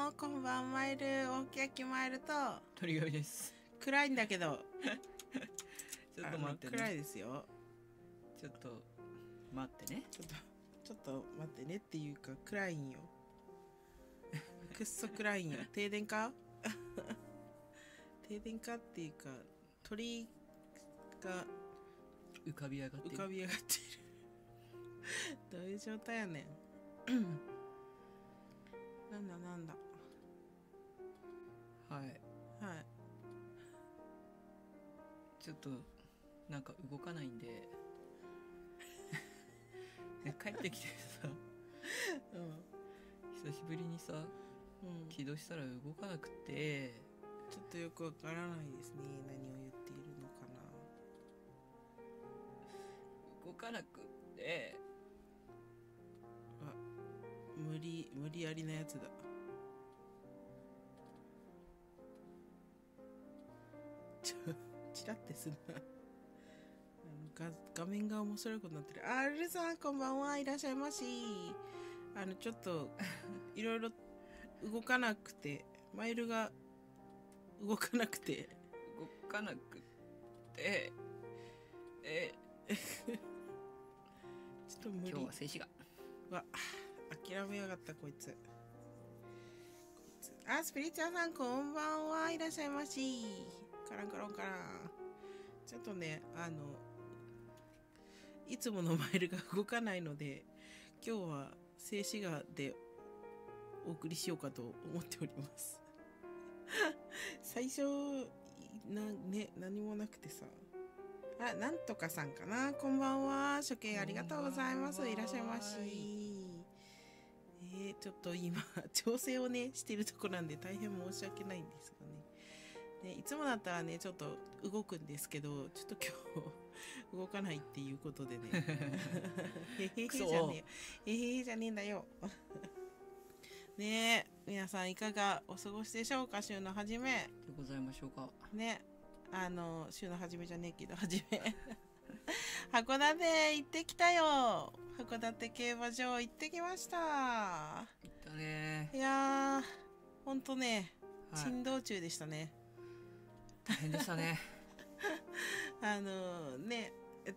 こんばんマイル、大き焼きマイルと鳥貝です。 暗いんだけどちょっと待ってね。 暗いですよ。 ちょっと待ってね。 ちょっと待ってねっていうか暗いんよ。くっそ暗いんよ。停電か停電かっていうか鳥が浮かび上がってる。 浮かび上がっているどういう状態やねんなんだはい。 はい。 ちょっとなんか動かないんで帰ってきてさ、久しぶりにさ、起動したら動かなくて、 ちょっとよくわからないですね。何を言っているのかな。 動かなくて、 無理やりなやつだ。チラってすんな画面が面白いことになってる。ルルさんこんばんは、いらっしゃいまし。ちょっといろいろ動かなくて、マイルが動かなくてちょっと無理。 今日は静止画諦めやがったこいつ。スピリチュアさんこんばんは、いらっしゃいまし。カランちょっとね、いつものマイルが動かないので、今日は静止画でお送りしようかと思っております最初何もなくてさ。なんとかさんかな。こんばんは。処刑ありがとうございます。いらっしゃいまし。ちょっと今調整をねしてるとこなんで大変申し訳ないんですがね。いつもだったらねちょっと動くんですけど、ちょっと今日動かないっていうことでねへへへじゃねえ、へへじゃねえんだよねえ、皆さんいかがお過ごしでしょうか。週の初めでございましょうかね。週の初めじゃねえけど初め函館行ってきたよ。函館競馬場行ってきました。 行ったね。 いやーほんとね、 はい、 珍道中でしたね。 大変でしたねね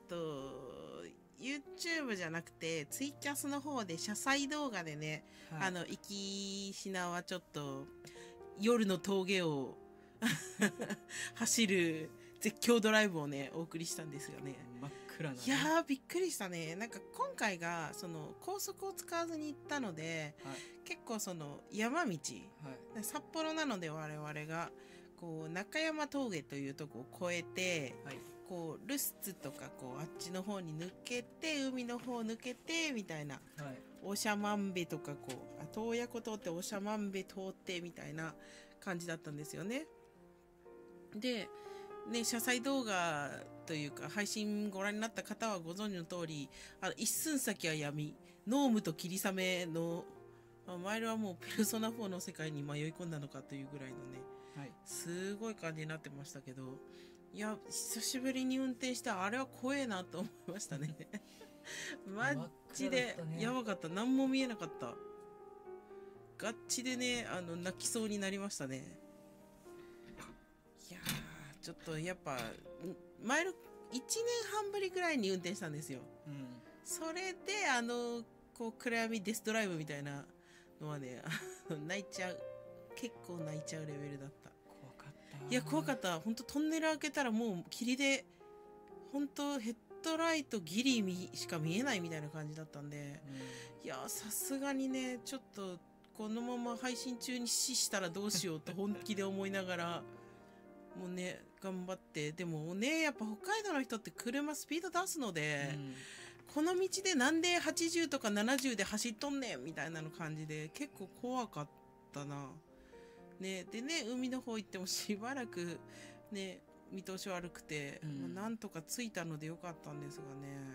YouTube じゃなくてツイキャスの方で車載動画でね、 はい、 行きしなはちょっと夜の峠を走る絶叫ドライブをねお送りしたんですよね。 真っ暗な、ね、 いやーびっくりしたね。なんか今回がその高速を使わずに行ったので、 はい、 結構その山道、 はい、 札幌なので我々がこう中山峠というとこを越えて、 はい、 こうルスツとかこうあっちの方に抜けて海の方抜けてみたいな、長万部とかこう洞爺湖通って長万部通ってみたいな感じだったんですよね。でね、車載動画というか配信ご覧になった方はご存知の通り、一寸先は闇、ノームと霧雨の、マイルはもうペルソナ4の世界に迷い込んだのかというぐらいのね、 はい、 すごい感じになってましたけど、いや久しぶりに運転してあれは怖えなと思いましたねマジでやばかった。何も見えなかった。ガッチでね泣きそうになりましたね。いやーちょっとやっぱ前の1年半ぶりぐらいに運転したんですよ、それでこう暗闇デスドライブみたいなのはね泣いちゃう。結構泣いちゃうレベルだった。 怖かった。 いや怖かった。本当トンネル開けたらもう霧で本当ヘッドライトギリしか見えないみたいな感じだったんで、いやさすがにねちょっとこのまま配信中に死したらどうしようと本気で思いながらもうね頑張って。でもねやっぱ北海道の人って車スピード出すので、この道でなんで80とか70で走っとんねんみたいなの感じで結構怖かったな。ね、でね海の方行ってもしばらくね見通し悪くて、なんとか着いたのでよかったんですがね。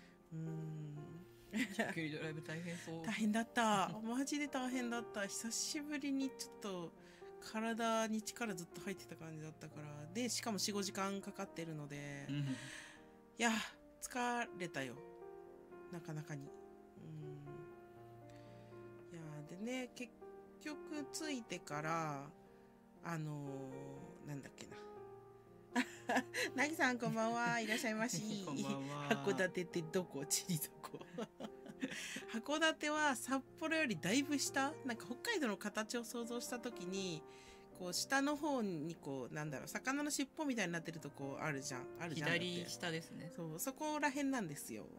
長距離ドライブ大変そう。 大変だったマジで大変だった。久しぶりにちょっと体に力ずっと入ってた感じだったから。でしかも 4,5 時間かかってるので、いや疲れたよなかなかに。いやでね結局着いてからなんだっけななぎさんこんばんはいらっしゃいましこんばんは。 函館ってどこ？地理どこ？函館は札幌よりだいぶ下、なんか北海道の形を想像した時にこう下の方にこうなんだろう、魚の尻尾みたいになってるとこあるじゃん、あるじゃん。 左下ですね。 そう、そこら辺なんですよ。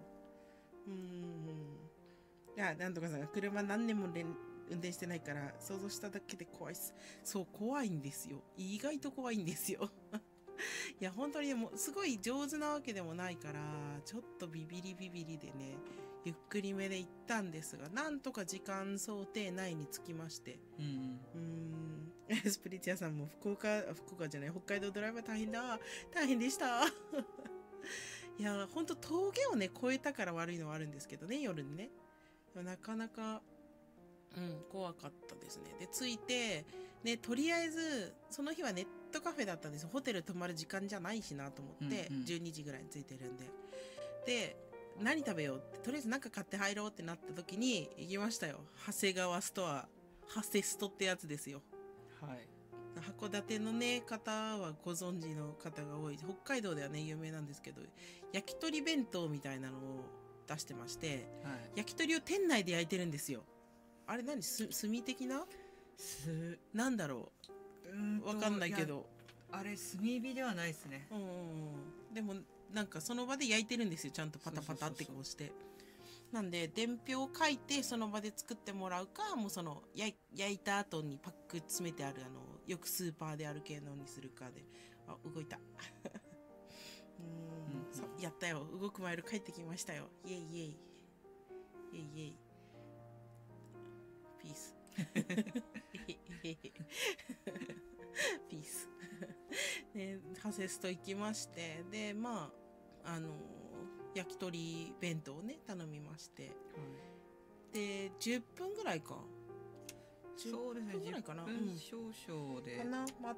いや、なんとかさん車何年も運転してないから想像しただけで怖いっす。そう、怖いんですよ。意外と怖いんですよ。いや本当にもうすごい上手なわけでもないからちょっとビビリビビリでね、ゆっくりめで行ったんですが、なんとか時間想定内に着きまして、スプリチュアさんも福岡じゃない、北海道ドライバー大変でしたいや本当峠をね越えたから悪いのはあるんですけどね、夜にねなかなか怖かったですね。で着いてね、とりあえずその日はネットカフェだったんですよ。ホテル泊まる時間じゃないしなと思って、12時ぐらいに着いてるんで、で何食べようってとりあえず何か買って入ろうってなった時に行きましたよ、長谷川ストア、ハセストってやつですよ。 はい。 函館のね方はご存知の方が多い、北海道ではね有名なんですけど、焼き鳥弁当みたいなのを出してまして、 はい、 焼き鳥を店内で焼いてるんですよ。あれ何、炭的ななんだろう、わかんないけど、 あれ炭火ではないですね。 でもなんかその場で焼いてるんですよ、ちゃんとパタパタってこうして。なんで伝票を書いてその場で作ってもらうか、もうその焼いた後にパック詰めてあるよくスーパーである系のにするかで。あ、動いたやったよ、動くマイル帰ってきましたよ、イエイイエイイエイイエイピースピースね、ハセスト行きまして、でまあ焼き鳥弁当をね頼みまして、で10分ぐらいか、 そうですね、 10分ぐらいかな、 10分少々でかな、待って、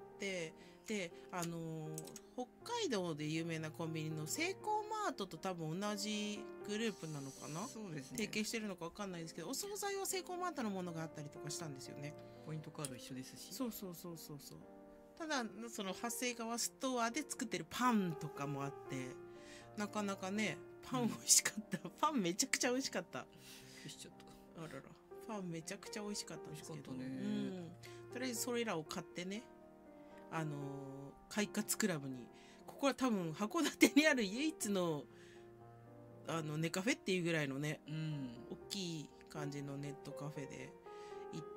で北海道で有名なコンビニのセイコーマートと多分同じグループなのかな、 そうですね、 提携してるのか分かんないですけど、お惣菜はセイコーマートのものがあったりとかしたんですよね。 ポイントカード一緒ですし、 そうただその長谷川ストアで作ってるパンとかもあって、なかなかねパン美味しかった、パンめちゃくちゃ美味しかった。 ちょっとあらら、パンめちゃくちゃ美味しかったんですけど、 ね、 とりあえずそれらを買ってね、快活クラブに、ここは多分函館にある唯一のネカフェっていうぐらいのね、大きい感じのネットカフェで行って、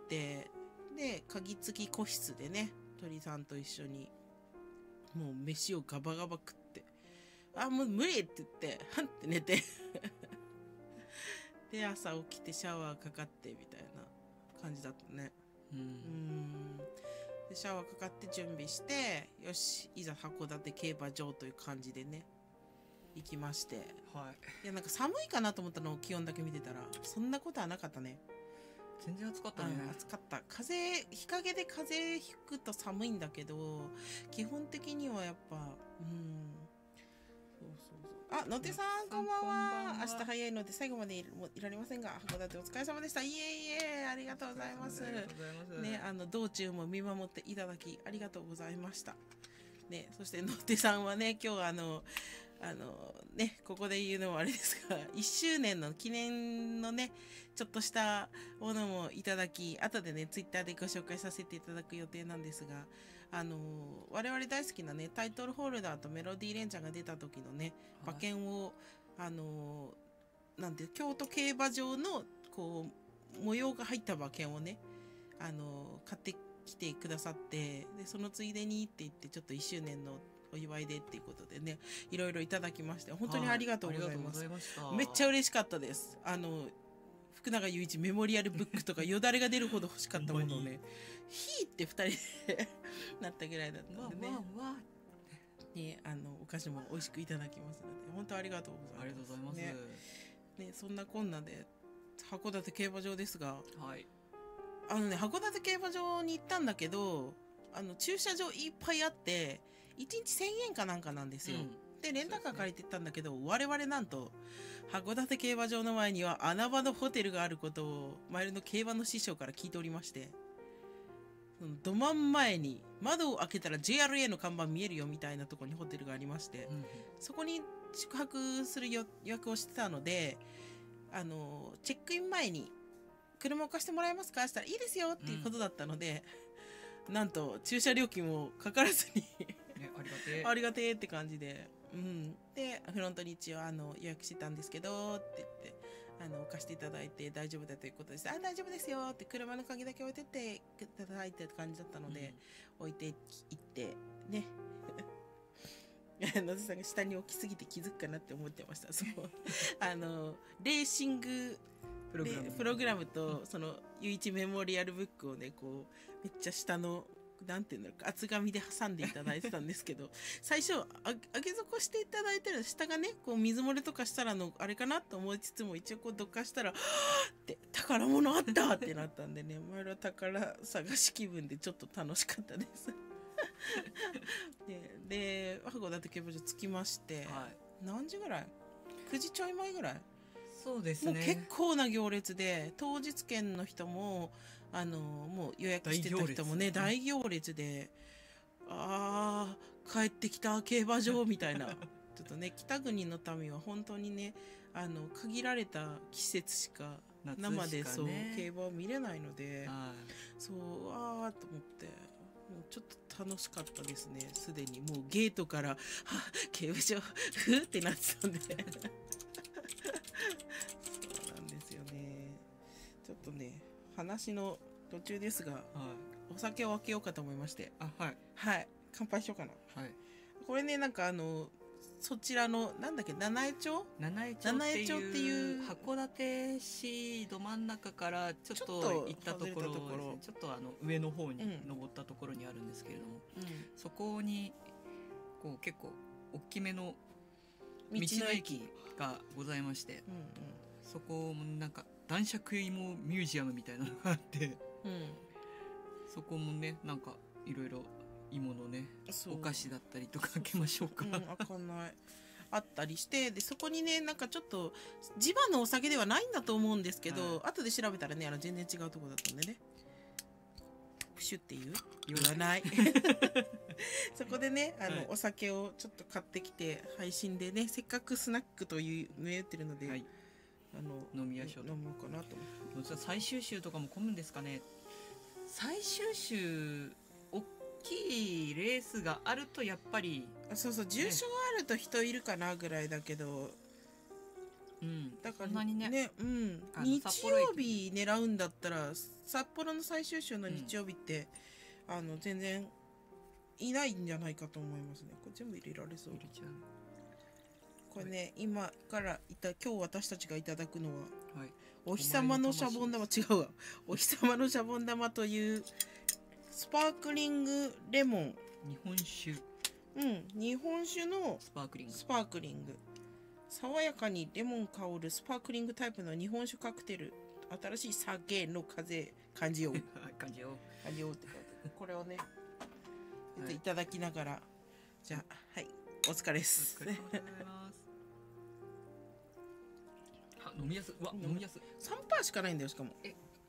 で鍵付き個室でね鳥さんと一緒にもう飯をガバガバ食って、あもう無理って言ってはんって寝てで朝起きてシャワーかかってみたいな感じだったね。でシャワーかかって準備して、よしいざ函館競馬場という感じでね行きまして、いやなんか寒いかなと思ったのを気温だけ見てたらそんなことはなかったね。 全然暑かったね。 暑かった。日陰で風吹くと寒いんだけど、基本的にはやっぱあ、のてさんこんばんは。明日早いので最後までいられませんが、函館お疲れ様でした。いえいえ、ありがとうございます。ね、道中も見守っていただきありがとうございました。ね、そしてのてさんはね、今日ね、ここで言うのもあれですが、1周年の記念のね、ちょっとしたものもいただき、後でね、ツイッターでご紹介させていただく予定なんですが、我々大好きなね、タイトルホルダーとメロディーレンチャーが出た時のね、馬券を、なんて、京都競馬場の、こう、模様が入った馬券をね、買ってきてくださって、で、そのついでにって言って、ちょっと1周年のお祝いでっていうことでね、いろいろいただきまして、本当にありがとうございます。めっちゃ嬉しかったです。福永祐一メモリアルブックとかよだれが出るほど欲しかったものをね、ひーって2人でなったぐらいだったんでね。ね、お菓子も美味しくいただきますので、本当ありがとうございます。 ありがとうございます。 ね、そんなこんなで函館競馬場ですが、 はい。 函館競馬場に行ったんだけど、駐車場いっぱいあって、1日1000円かなんかなんですよ。で、レンタカー借りて行ったんだけど、我々なんと、函館競馬場の前には穴場のホテルがあることを、マイルの競馬の師匠から聞いておりまして、 そのど真ん前に窓を開けたら JRA の看板見えるよみたいなところにホテルがありまして、そこに宿泊する予約をしてたので、チェックイン前に車を貸してもらえますかしたらいいですよっていうことだったので、なんと駐車料金もかからずにね、ありがてえありがてえって感じで、でフロントに一応予約してたんですけどって言って貸していただいて大丈夫だということです。大丈夫ですよって、車の鍵だけ置いてっていただいてって感じだったので、置いていってね野津さんが下に置きすぎて気づくかなって思ってました。そうレーシングプログラムとその U1 メモリアルブックをね、こうめっちゃ下のなんていうんだろう、厚紙で挟んでいただいてたんですけど最初上げ底していただいてる下がね、こう水漏れとかしたらのあれかなと思いつつも、一応こうどかしたらって宝物あったってなったんでね、前の宝探し気分でちょっと楽しかったですで函館競馬場着きまして、何時ぐらい、9時ちょい前ぐらい、 そうですね、 もう結構な行列で、当日券の人ももう予約してた人もね大行列で、帰ってきた競馬場みたいなちょっとね、北国の民は本当にね限られた季節しか生でそう競馬を見れないので、そうと思って、もうちょっと楽しかったですね。すでにもうゲートから競馬場ふーってなってたんでそうなんですよね。ちょっとね話の途中ですが、お酒を開けようかと思いまして、乾杯しようかな。これね、なんかそちらのなんだっけ、七重町っていう函館市ど真ん中からちょっと行ったところ、ちょっと上の方に登ったところにあるんですけれども、そこにこう結構大きめの道の駅がございまして、そこもなんか男爵芋ミュージアムみたいなのがあって、そこもね、なんかいろいろ芋のねお菓子だったりとか開けましょうか。 開かないあったりして、でそこにね、なんかちょっと地場のお酒ではないんだと思うんですけど、後で調べたらね全然違うところだったんでね、プシュって言わないそこでねお酒をちょっと買ってきて、配信でねせっかくスナックという言ってるので、 飲みましょう、 飲もうかなと思って。 最終週とかも混むんですかね。最終週大きいレースがあるとやっぱりそう重賞あると人いるかなぐらいだけど、だからそんなにね、 日曜日狙うんだったら札幌の最終週の日曜日って、全然いないんじゃないかと思いますね。これ全部入れられそう。これね、今から今日私たちがいただくのは、お日様のシャボン玉、違うわ、お日様のシャボン玉というスパークリングレモン、 日本酒、 日本酒のスパークリング、 爽やかにレモン香るスパークリングタイプの日本酒カクテル、新しい酒の風感じよう感じようって書いて、これをねいただきながら、じゃあお疲れです。 飲みやす、飲みやす。 3%しかないんだよ、しかも。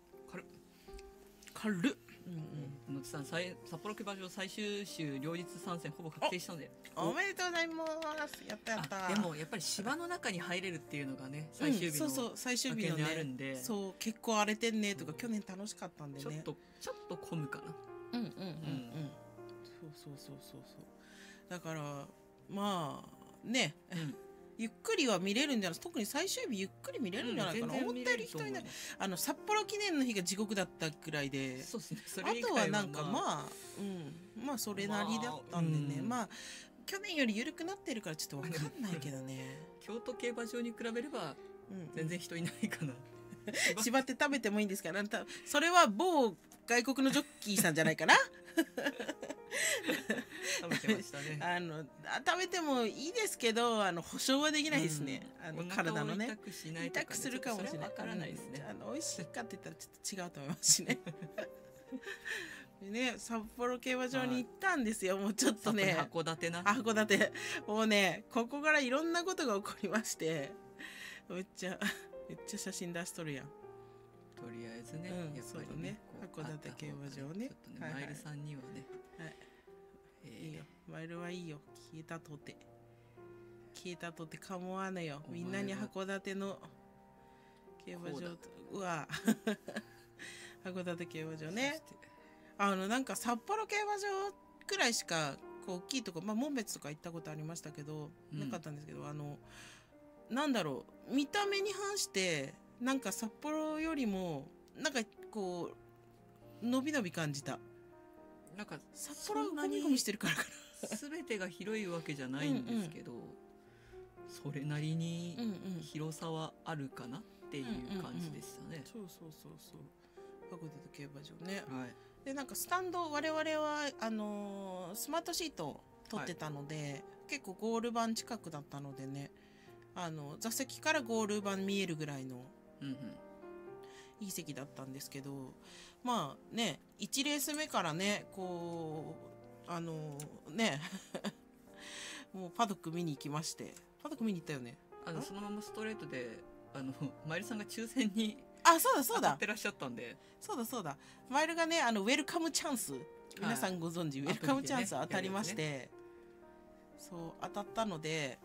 軽っ。 野津さん、札幌競馬場最終週両日参戦ほぼ確定したので、 おめでとうございます。やったやった。 でもやっぱり芝の中に入れるっていうのがね、最終日の最終日のねあるんで、 そう結構荒れてんねとか、去年楽しかったんでね、 ちょっと混むかな。 そうだからまあね、ゆっくりは見れるんじゃない、特に最終日ゆっくり見れるんじゃないかな。思ったより人いない。札幌記念の日が地獄だったくらいで、あとはなんかまあそれなりだったんでね、まあ去年より緩くなってるからちょっと分かんないけどね京都競馬場に比べれば全然人いないかな。 芝って食べてもいいんですか。それは某外国のジョッキーさんじゃないかな食べてましたね。 食べてもいいですけど、保証はできないですね。体のね、痛くするかもしれない。 わからないですね。 美味しいかって言ったらちょっと違うと思いますしねね、札幌競馬場に行ったんですよ。もうちょっとね、 函館な、 函館もうね、ここからいろんなことが起こりまして、めっちゃ写真出しとるやん。 とりあえずね、やっぱりね、 函館競馬場ね、 ちょっとね、マイルさんにはね、 いいよ、マイルはいいよ、消えたとて構わぬよ、みんなに函館の競馬場うわ函館競馬場ね、なんか札幌競馬場くらいしかこう大きいとこ、紋別とか行ったことありましたけど、なかったんですけど、なんだろう、見た目に反してなんか札幌よりもなんかこう伸び伸び感じた。 なんか札幌はゴミゴミしてるからかな。全てが広いわけじゃないんですけど、それなりに広さはあるかなっていう感じでしたね。 そう函館競馬場ね。でなんかスタンド、我々はスマートシート取ってたので、結構ゴール板近くだったのでね、座席からゴール板見えるぐらいのいい席だったんですけど、まあね、1レース目からね、こうねもうパドック見に行きまして、パドック見に行ったよね。 そのままストレートでマイルさんが抽選にそうだ当たってらっしゃったんで、 そうだマイルがね、ウェルカムチャンス、皆さんご存知、ウェルカムチャンス当たりまして、そう当たったので、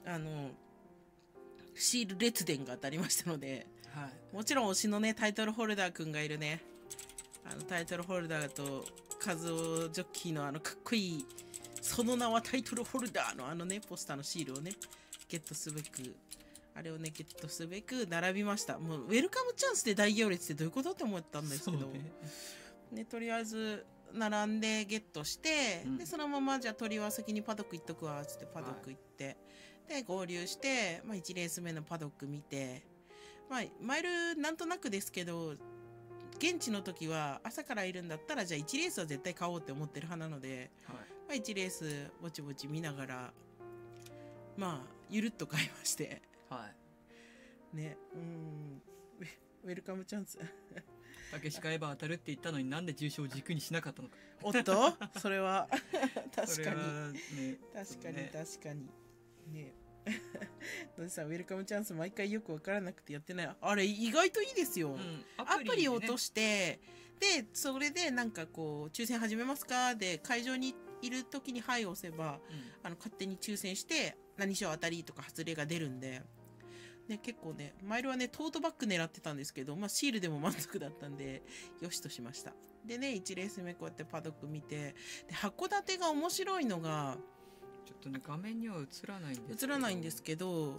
シール列伝が当たりましたので、もちろん推しのねタイトルホルダーくんがいるね、タイトルホルダーとカズオジョッキーのかっこいい、その名はタイトルホルダーのねポスターのシールをねゲットすべく、あれをねゲットすべく並びました。もうウェルカムチャンスで大行列ってどういうことって思ったんですけど、ね、とりあえず並んでゲットして、でそのままじゃあ鳥は先にパドック行っとくわっつってパドック行って、で合流して、1レース目のパドック見て、マイルなんとなくですけど、現地の時は朝からいるんだったらじゃあ1レースは絶対買おうって思ってる派なので、1レースぼちぼち見ながらゆるっと買いまして、ね、ウェルカムチャンスたけし買えば当たるって言ったのになんで重賞を軸にしなかったのか。 おっとそれは確かに、 ね、 確かにねのでさ、ウェルカムチャンス毎回よく分からなくてやってない。あれ意外といいですよ、アプリを落として、でそれでなんかこう抽選始めますかで会場にいる時にはい押せば、勝手に抽選して何賞当たりとか外れが出るんで、ね、結構ね、マイルはねトートバッグ狙ってたんですけど、シールでも満足だったんでよしとしました。でね、1レース目こうやってパドック見て、で函館が面白いのが、 ちょっとね画面には映らないんですけど、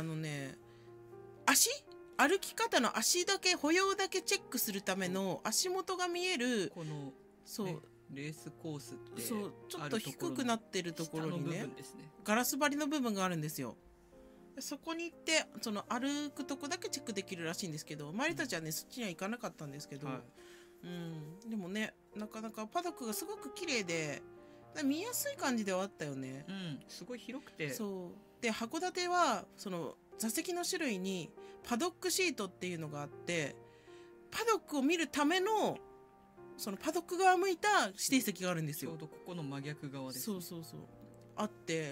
歩き方の足だけ、歩様だけチェックするための足元が見える、 このそう、ね、 レースコースってちょっと低くなってるところにね、 ですね、 ガラス張りの部分があるんですよ。そこに行ってその歩くとこだけチェックできるらしいんですけど、周りたちはねそっちには行かなかったんですけど、でもね、なかなかパドックがすごく綺麗で見やすい感じではあったよね。 すごい広くて、 そうで函館はその座席の種類にパドックシートっていうのがあって、パドックを見るためのそのパドック側向いた指定席があるんですよ。 ちょうどここの真逆側です、 そうあって、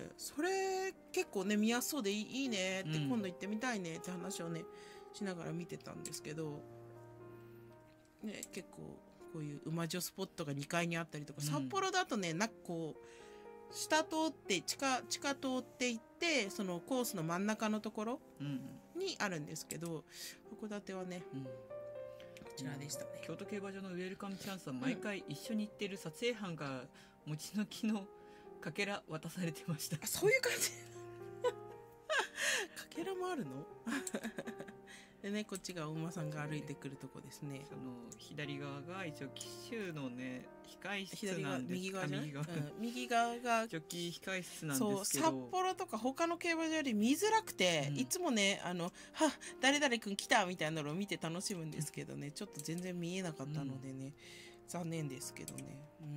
それ結構ね見やすそうでいいねって、今度行ってみたいねって話をねしながら見てたんですけど、ね、結構こういう馬女スポットが2階にあったりとか、札幌だとねなんかこう下通って地下通っていって、そのコースの真ん中のところにあるんですけど、函館はね、こちらでしたね。 京都競馬場のウェルカムチャンスは毎回一緒に行ってる撮影班が持ち抜きのかけら渡されてました。 そういう感じかけらもあるのでね、こっちがお馬さんが歩いてくるとこですね。 その左側が一応騎手のね控室なんです。 右側がジョッキー控室なんですけど、 札幌とか他の競馬場より見づらくて、いつもね誰々くん来たみたいなのを見て楽しむんですけどね、ちょっと全然見えなかったのでね、残念ですけどね。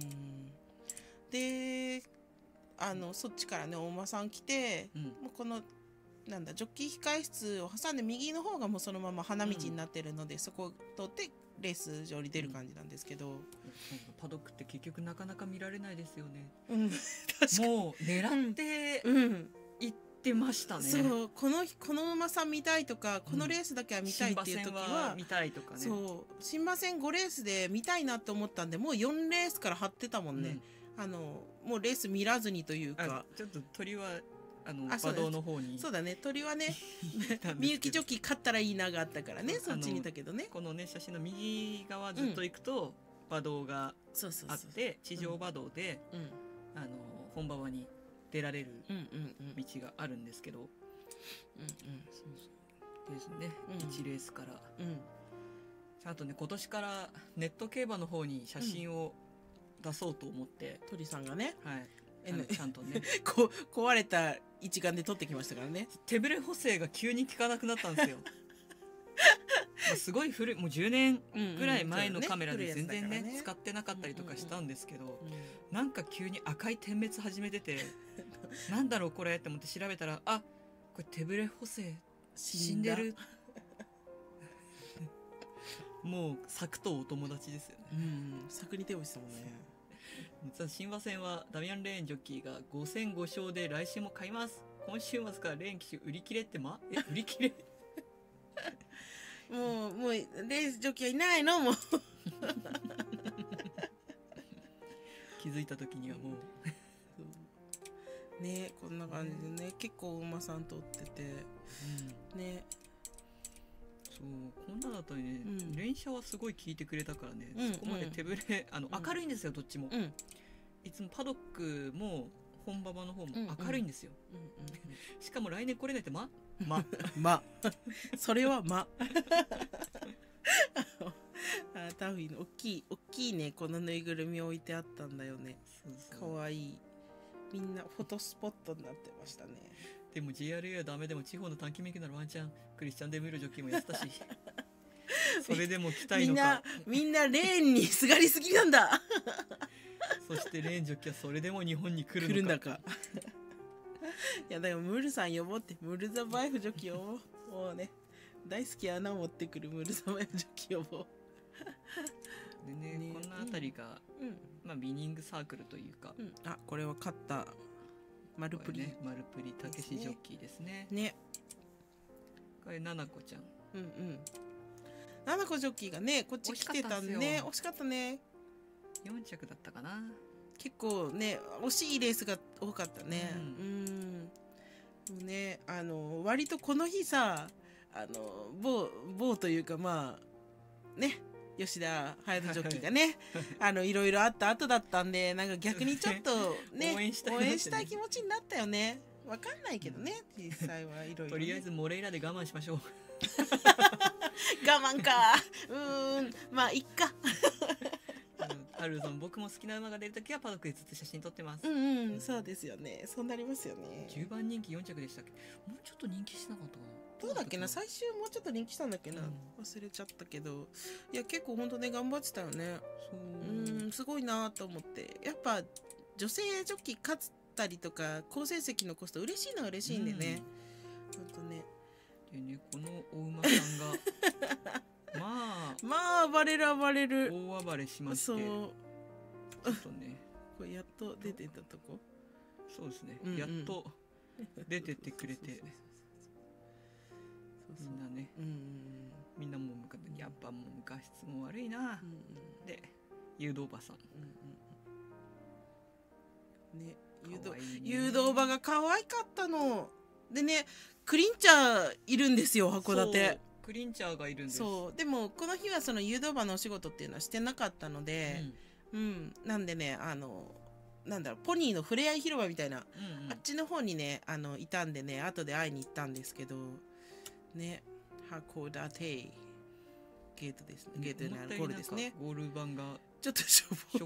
でそっちからねお馬さん来て、もうこのジョッキー控室を挟んで右の方がもうそのまま花道になってるので、そこを通ってレース場に出る感じなんですけど、 パドックって結局なかなか見られないですよね。 確かにもう狙って行ってましたね。 そうこの馬さん見たいとかこのレースだけは見たいっていう時は、 見たいとかね。 そう新馬戦5レースで見たいなと思ったんでもう4レースから張ってたもんね、もうレース見らずにというか。 ちょっと鳥は馬道の方に。 そうだね、鳥はねみゆきジョッキー勝ったらいいながあったからね、そっちにいたけどね。 このね写真の右側ずっと行くと馬道があって地上馬道で本馬場に出られる道があるんですけど、ですね、1レースから、あとね今年からネット競馬の方に写真を出そうと思って、 鳥さんがね、 はい、ちゃんとね壊れた一眼で撮ってきましたからね。 手ブレ補正が急に効かなくなったんですよすごい古い、もう10年ぐらい前のカメラで全然ね使ってなかったりとかしたんですけど、なんか急に赤い点滅始めててなんだろうこれって思って調べたら、あ、これ手ブレ補正死んでるもう柵とお友達ですよね。 柵に手をしたもんね。 実は新馬戦はダミアン・レーンジョッキーが5戦5勝で来週も買います。今週末からレーン騎手売り切れって売り切れもうレースジョッキーはいないのもう気づいた時にはもうね、こんな感じでね、結構馬さんとってて、ね、 そうこんなだったらね、連射はすごい効いてくれたからね、そこまで手ぶれ明るいんですよ、どっちも。いつもパドックも本馬場の方も明るいんですよ。しかも来年来れないってそれはタフィーの大きいね、このぬいぐるみ置いてあったんだよね。かわいい。みんなフォトスポットになってましたね。 でも JRA はダメでも地方の短期免許ならワンチャンクリスチャン・デ・ミュールジョッキーもやってたしそれでも来たいのか。 みんなレーンにすがりすぎなんだそしてレーンジョッキーはそれでも日本に来るのかいやだからムルさん呼ぼうって、ムルザバイフジョッキー呼ぼう。もうね大好き穴を持ってくるムルザバイフジョッキー呼ぼうでね、こんなあたりが、まあビニングサークルというか、 あ、これは勝ったマルプリ、 マルプリたけしジョッキーですね。これななこちゃん、 ななこジョッキーがねこっち来てたんでね、惜しかったね。 4着だったかな。 結構ね惜しいレースが多かったね。ね、割とこの日さ、某というかまあね、吉田隼人ジョッキーがねいろいろあった後だったんで、なんか逆にちょっとね応援したい気持ちになったよね。わかんないけどね、実際はいろいろ。 とりあえずモレイラで我慢しましょう我慢かまあいっかハルさん、僕も好きな馬が出るときはパドックでずっと写真撮ってます。 そうですよね、そうなりますよね。 10番人気4着でしたっけ。もうちょっと人気してなかったかな。 どうだっけな、最終もうちょっと人気したんだっけな、忘れちゃったけど、いや結構ほんとね頑張ってたよね。すごいなと思って。やっぱ女性ジョッキー勝ったりとか好成績残すと嬉しいのは嬉しいんでね、ほんとね。 でね、このお馬さんがまあ暴れる大暴れしまして、ちょっとねこれやっと出てたとこ。 そうですね、やっと出てってくれてみんなね、みんなもうやっぱもう画質も悪いな、で誘導馬さん、 ね、誘導馬が可愛かったのでね、クリンチャーいるんですよ、函館。 クリンチャーがいるんです。 そうでもこの日はその誘導馬のお仕事っていうのはしてなかったので、なんでね、なんだろう、ポニーのふれあい広場みたいな、あっちの方にねいたんでね、後で会いに行ったんですけどね、函館ゲートですね、ゲートにあるゴールですね。 ゴール板がちょっとしょぼい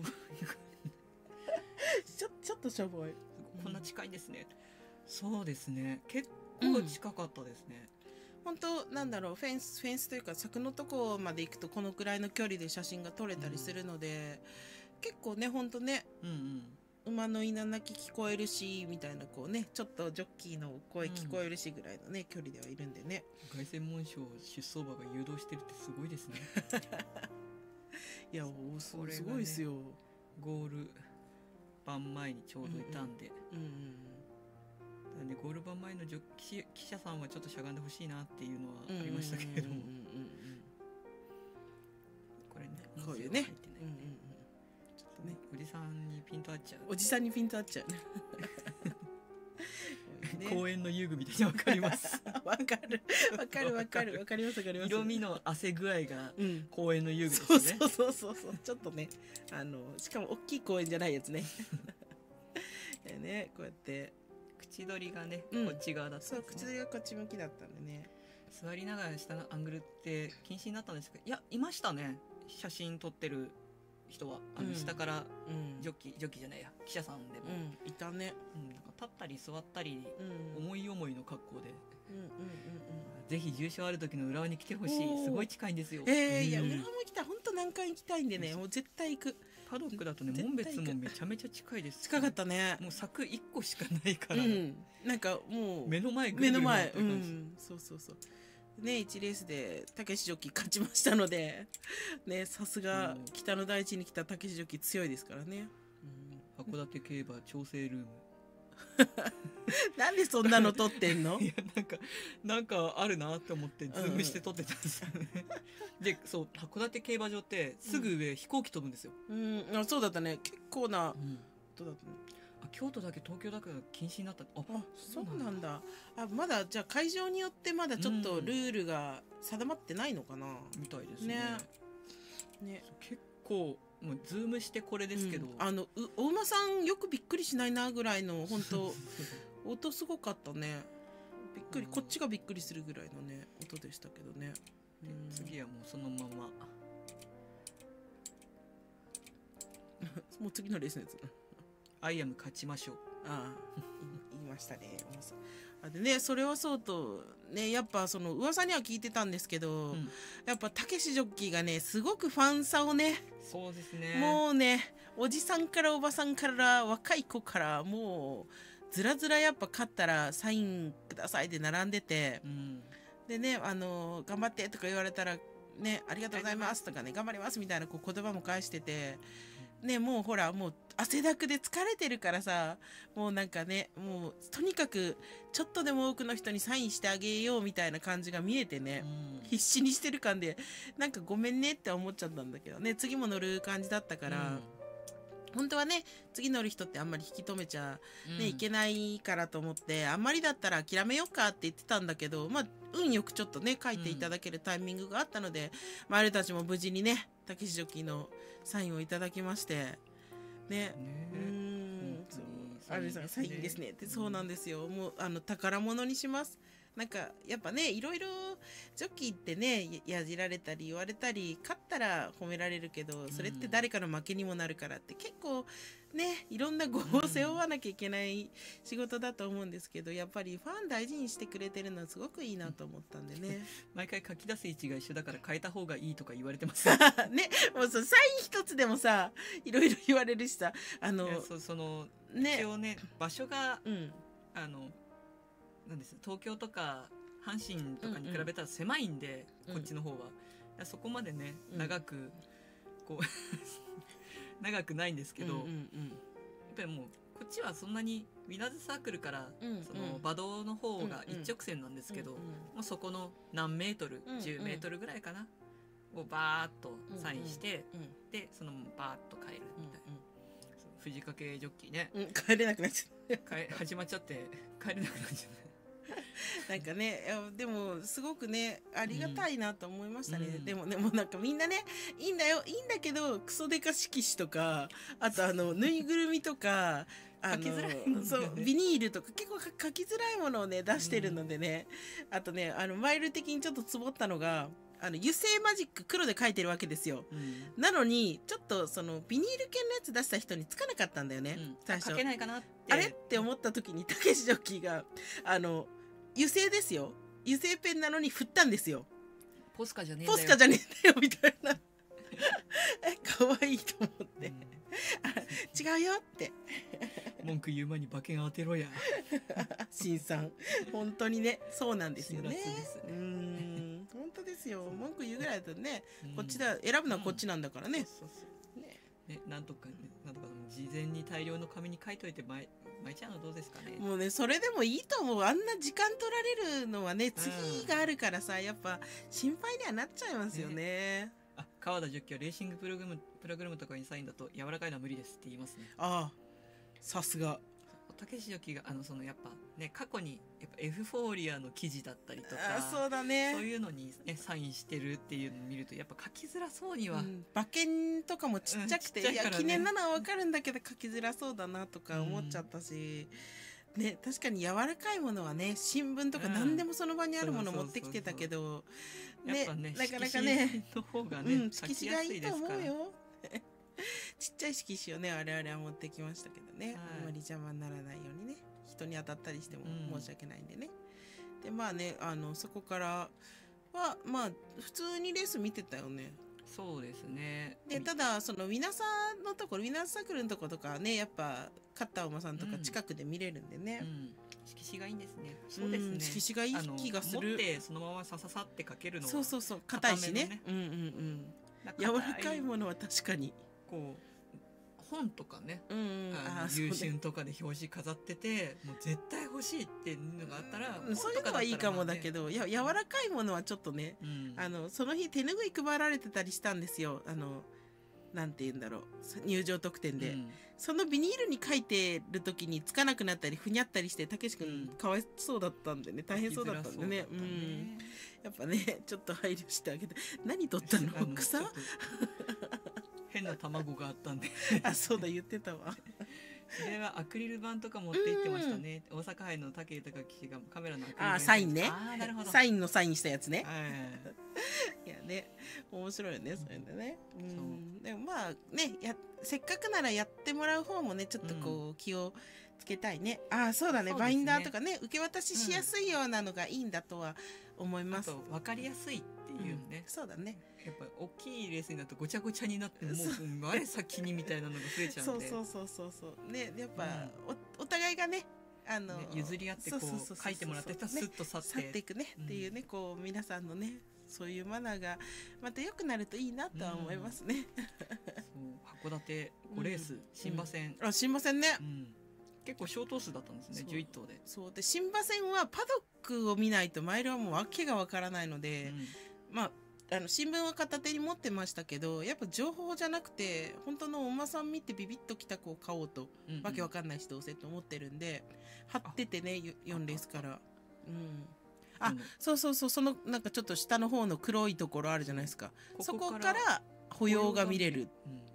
ちょっとしょぼい。 こんな近いんですね。そうですね、結構近かったですね。 本当なんだろう、フェンスというか柵のとこまで行くとこのくらいの距離で写真が撮れたりするので、結構ね、本当ね、馬の稲鳴き聞こえるしみたいな、こうね、ちょっとジョッキーの声聞こえるしぐらいのね、距離ではいるんでね。 凱旋門賞出走馬が誘導してるってすごいですねいやすごいですよ。 ゴール板前にちょうどいたんで、 ね、ゴール板前の記者さんはちょっとしゃがんでほしいなっていうのはありましたけれども、これね、 こういうね、 ちょっとね、おじさんにピント合っちゃう。 おじさんにピント合っちゃうね。 公園の遊具みたいにわかります。 わかるわかります。 色味の汗具合が公園の遊具ですね。 そうちょっとね、しかも大きい公園じゃないやつね。ね、こうやって口取りがね、こっち側だったんですね。 そう、口取りがこっち向きだったんでね。 座りながら下のアングルって禁止になったんですけど、いや、いましたね、写真撮ってる人は。下からジョッキじゃないや、記者さんでもいたね。 なんか立ったり座ったり、思い思いの格好で、ぜひ重賞ある時の浦和に来てほしい。すごい近いんですよ。 いや、浦和も来たら本当何回行きたいんでね、もう絶対行く。 パドックだとね、門別もめちゃめちゃ近いです。 近かったね。 もう柵1個しかないから、 なんかもう目の前、 そうね、1レースでたけしジョッキー勝ちましたのでね、さすが北の大地に来たたけしジョッキー強いですからね。 函館競馬調整ルームなんでそんなの撮ってんの？ いや、なんかあるなって思ってズームして撮ってたんですよね。で、そう、函館競馬場ってすぐ上、飛行機飛ぶんですよ。 そうだったね。結構なことだったね。 京都だけ東京だけ禁止になった。 そうなんだ。まだじゃあ会場によってまだちょっとルールが定まってないのかな。 みたいですね。結構もうズームしてこれですけど、 お馬さんよくびっくりしないなぐらいの本当音すごかったね。びっくり、こっちがびっくりするぐらいのね音でしたけどね。 次はもうそのままもう次のレースのやつ。 アイアム勝ちましょう。 言いましたね。でね、それはそうとね、やっぱその噂には聞いてたんですけど、やっぱたけしジョッキーがね、すごくファン差をね、 そうですね、 もうね、おじさんからおばさんから若い子からもうずらずらやっぱ勝ったらサインくださいって並んでて、でね、頑張ってとか言われたらね、ありがとうございますとかね、頑張りますみたいなこう言葉も返してて。ね、もうほら、もう汗だくで疲れてるからさ、もうなんかね、もうとにかくちょっとでも多くの人にサインしてあげようみたいな感じが見えてね、必死にしてる感で、なんかごめんねって思っちゃったんだけどね、次も乗る感じだったから、本当はね、次乗る人ってあんまり引き止めちゃ、いけないからと思って、あんまりだったら諦めようかって言ってたんだけど、まあ運よくちょっとね書いていただけるタイミングがあったので、あれたちも無事にね、たけしジョッキーのサインをいただきましてね、あれさんサインですねって。そうなんですよ。もう宝物にします。なんかやっぱね、いろいろジョッキーってね、やじられたり言われたり、勝ったら褒められるけど、それって誰かの負けにもなるからって結構ね、いろんな業を背負わなきゃいけない仕事だと思うんですけど、やっぱりファン大事にしてくれてるのはすごくいいなと思ったんでね。 毎回書き出す位置が一緒だから変えた方がいいとか言われてますね。もうサイン一つでもさ、いろいろ言われるしさ、 その一応ね、場所がなんです、東京とか阪神とかに比べたら狭いんで、こっちの方はそこまでね、長くこう長くないんですけど、やっぱりもうこっちはそんなにウィナーズサークルからその馬道の方が一直線なんですけど、もうそこの何メートル、10メートルぐらいかなをバーッとサインして、でそのバーッと帰るみたいな。藤掛ジョッキーね、 帰れなくなっちゃった始まっちゃって帰れなくなっちゃったなんかね、でもすごくね、ありがたいなと思いましたね。でもなんかみんなね、いいんだけどクソデカ色紙とか、あとぬいぐるみとか書きづらいもんね、 そうビニールとか結構書きづらいものをね出してるのでね、あとねマイル的にちょっとつぼったのが、油性マジック黒で書いてるわけですよ、なのにちょっとそのビニール系のやつ出した人につかなかったんだよね、 最初書けないかなって、 あれって思った時にたけしジョッキーが油性ですよ、油性ペンなのに振ったんですよ。 ポスカじゃねえんだよ、 ポスカじゃねえんだよみたいな可愛いと思って、違うよって文句言う前に馬券当てろや新さん本当にね、そうなんですよね。 ですね、 本当ですよ。文句言うぐらいだとね、こっちだ、選ぶのはこっちなんだからね。 ね、なんとか事前に大量の紙に書いといて巻いちゃうのどうですかね。 もうねそれでもいいと思う。あんな時間取られるのはね次があるからさ、やっぱ心配にはなっちゃいますよね。 川田実況レーシングプログラムとかにサインだと柔らかいのは無理ですって言いますね。 ああさすが。 たけしジョッキーがやっぱね過去にやっぱエフフォーリアの記事だったりとか、 そうだね、 そういうのに、ね、サインしてるっていうのを見るとやっぱ書きづらそうには、 馬券とかもちっちゃくて、いや記念なのは分かるんだけど書きづらそうだなとか思っちゃったし、ね、確かに柔らかいものはね新聞とか何でもその場にあるもの持ってきてたけど、ね、なかなかねの方がね、 色紙がいいと思うよちっちゃい色紙をね我々は持ってきましたけどね、あんまり邪魔にならないようにね、人に当たったりしても申し訳ないんでね、でまあねそこからはまあ普通にレース見てたよね。 そうですね。 でただそのウィナーサーのところ、ウィナーサークルのところとかはねやっぱ勝った馬さんとか近くで見れるんでね、 色紙がいいんですね。そうですね、 色紙がいい気がする。 持ってそのままさって書けるのはそう硬いしね、柔らかいものは確かにこう本とかね、優秀とかで表紙飾っててもう絶対欲しいっていうのがあったら、 そういうのはいいかもだけど、柔らかいものはちょっとね、その日手ぬぐい配られてたりしたんですよ。なんて言うんだろう、入場特典で、そのビニールに書いてる時につかなくなったりふにゃったりしてたけし君かわいそうだったんでね、大変そうだったんでね、やっぱねちょっと配慮してあげて。何取ったの草変な卵があったんであ、そうだ言ってたわそれはアクリル板とか持って行ってましたね。大阪杯の武豊騎手がカメラのアクリル板、 サインね、 なるほど、 サインのサインしたやつね、いやね面白いよねそれでね。でもまあねせっかくならやってもらう方もねちょっとこう気をつけたいね。そうだね、バインダーとかね受け渡ししやすいようなのがいいんだとは思います。 分かりやすいっていうね、 そうだね。 やっぱ大きいレースになるとごちゃごちゃになってもう我先にみたいなのが増えちゃうんでそうね、やっぱお互いがね譲り合ってこう書いてもらってスッと去っていくねっていうね、こう皆さんのねそういうマナーがまた良くなるといいなとは思いますね。 函館5レース新馬戦、 新馬戦ね、 結構小頭数だったんですね、11頭で。 そうで新馬戦はパドックを見ないとマイルはもう訳がわからないので、まあ新聞は片手に持ってましたけど、やっぱ情報じゃなくて本当のお馬さん見てビビッときた子を買おうと、わけわかんないしどうせと思ってるんで貼っててね、4レースから。そうそのなんかちょっと下の方の黒いところあるじゃないですか、そこから歩様が見れる。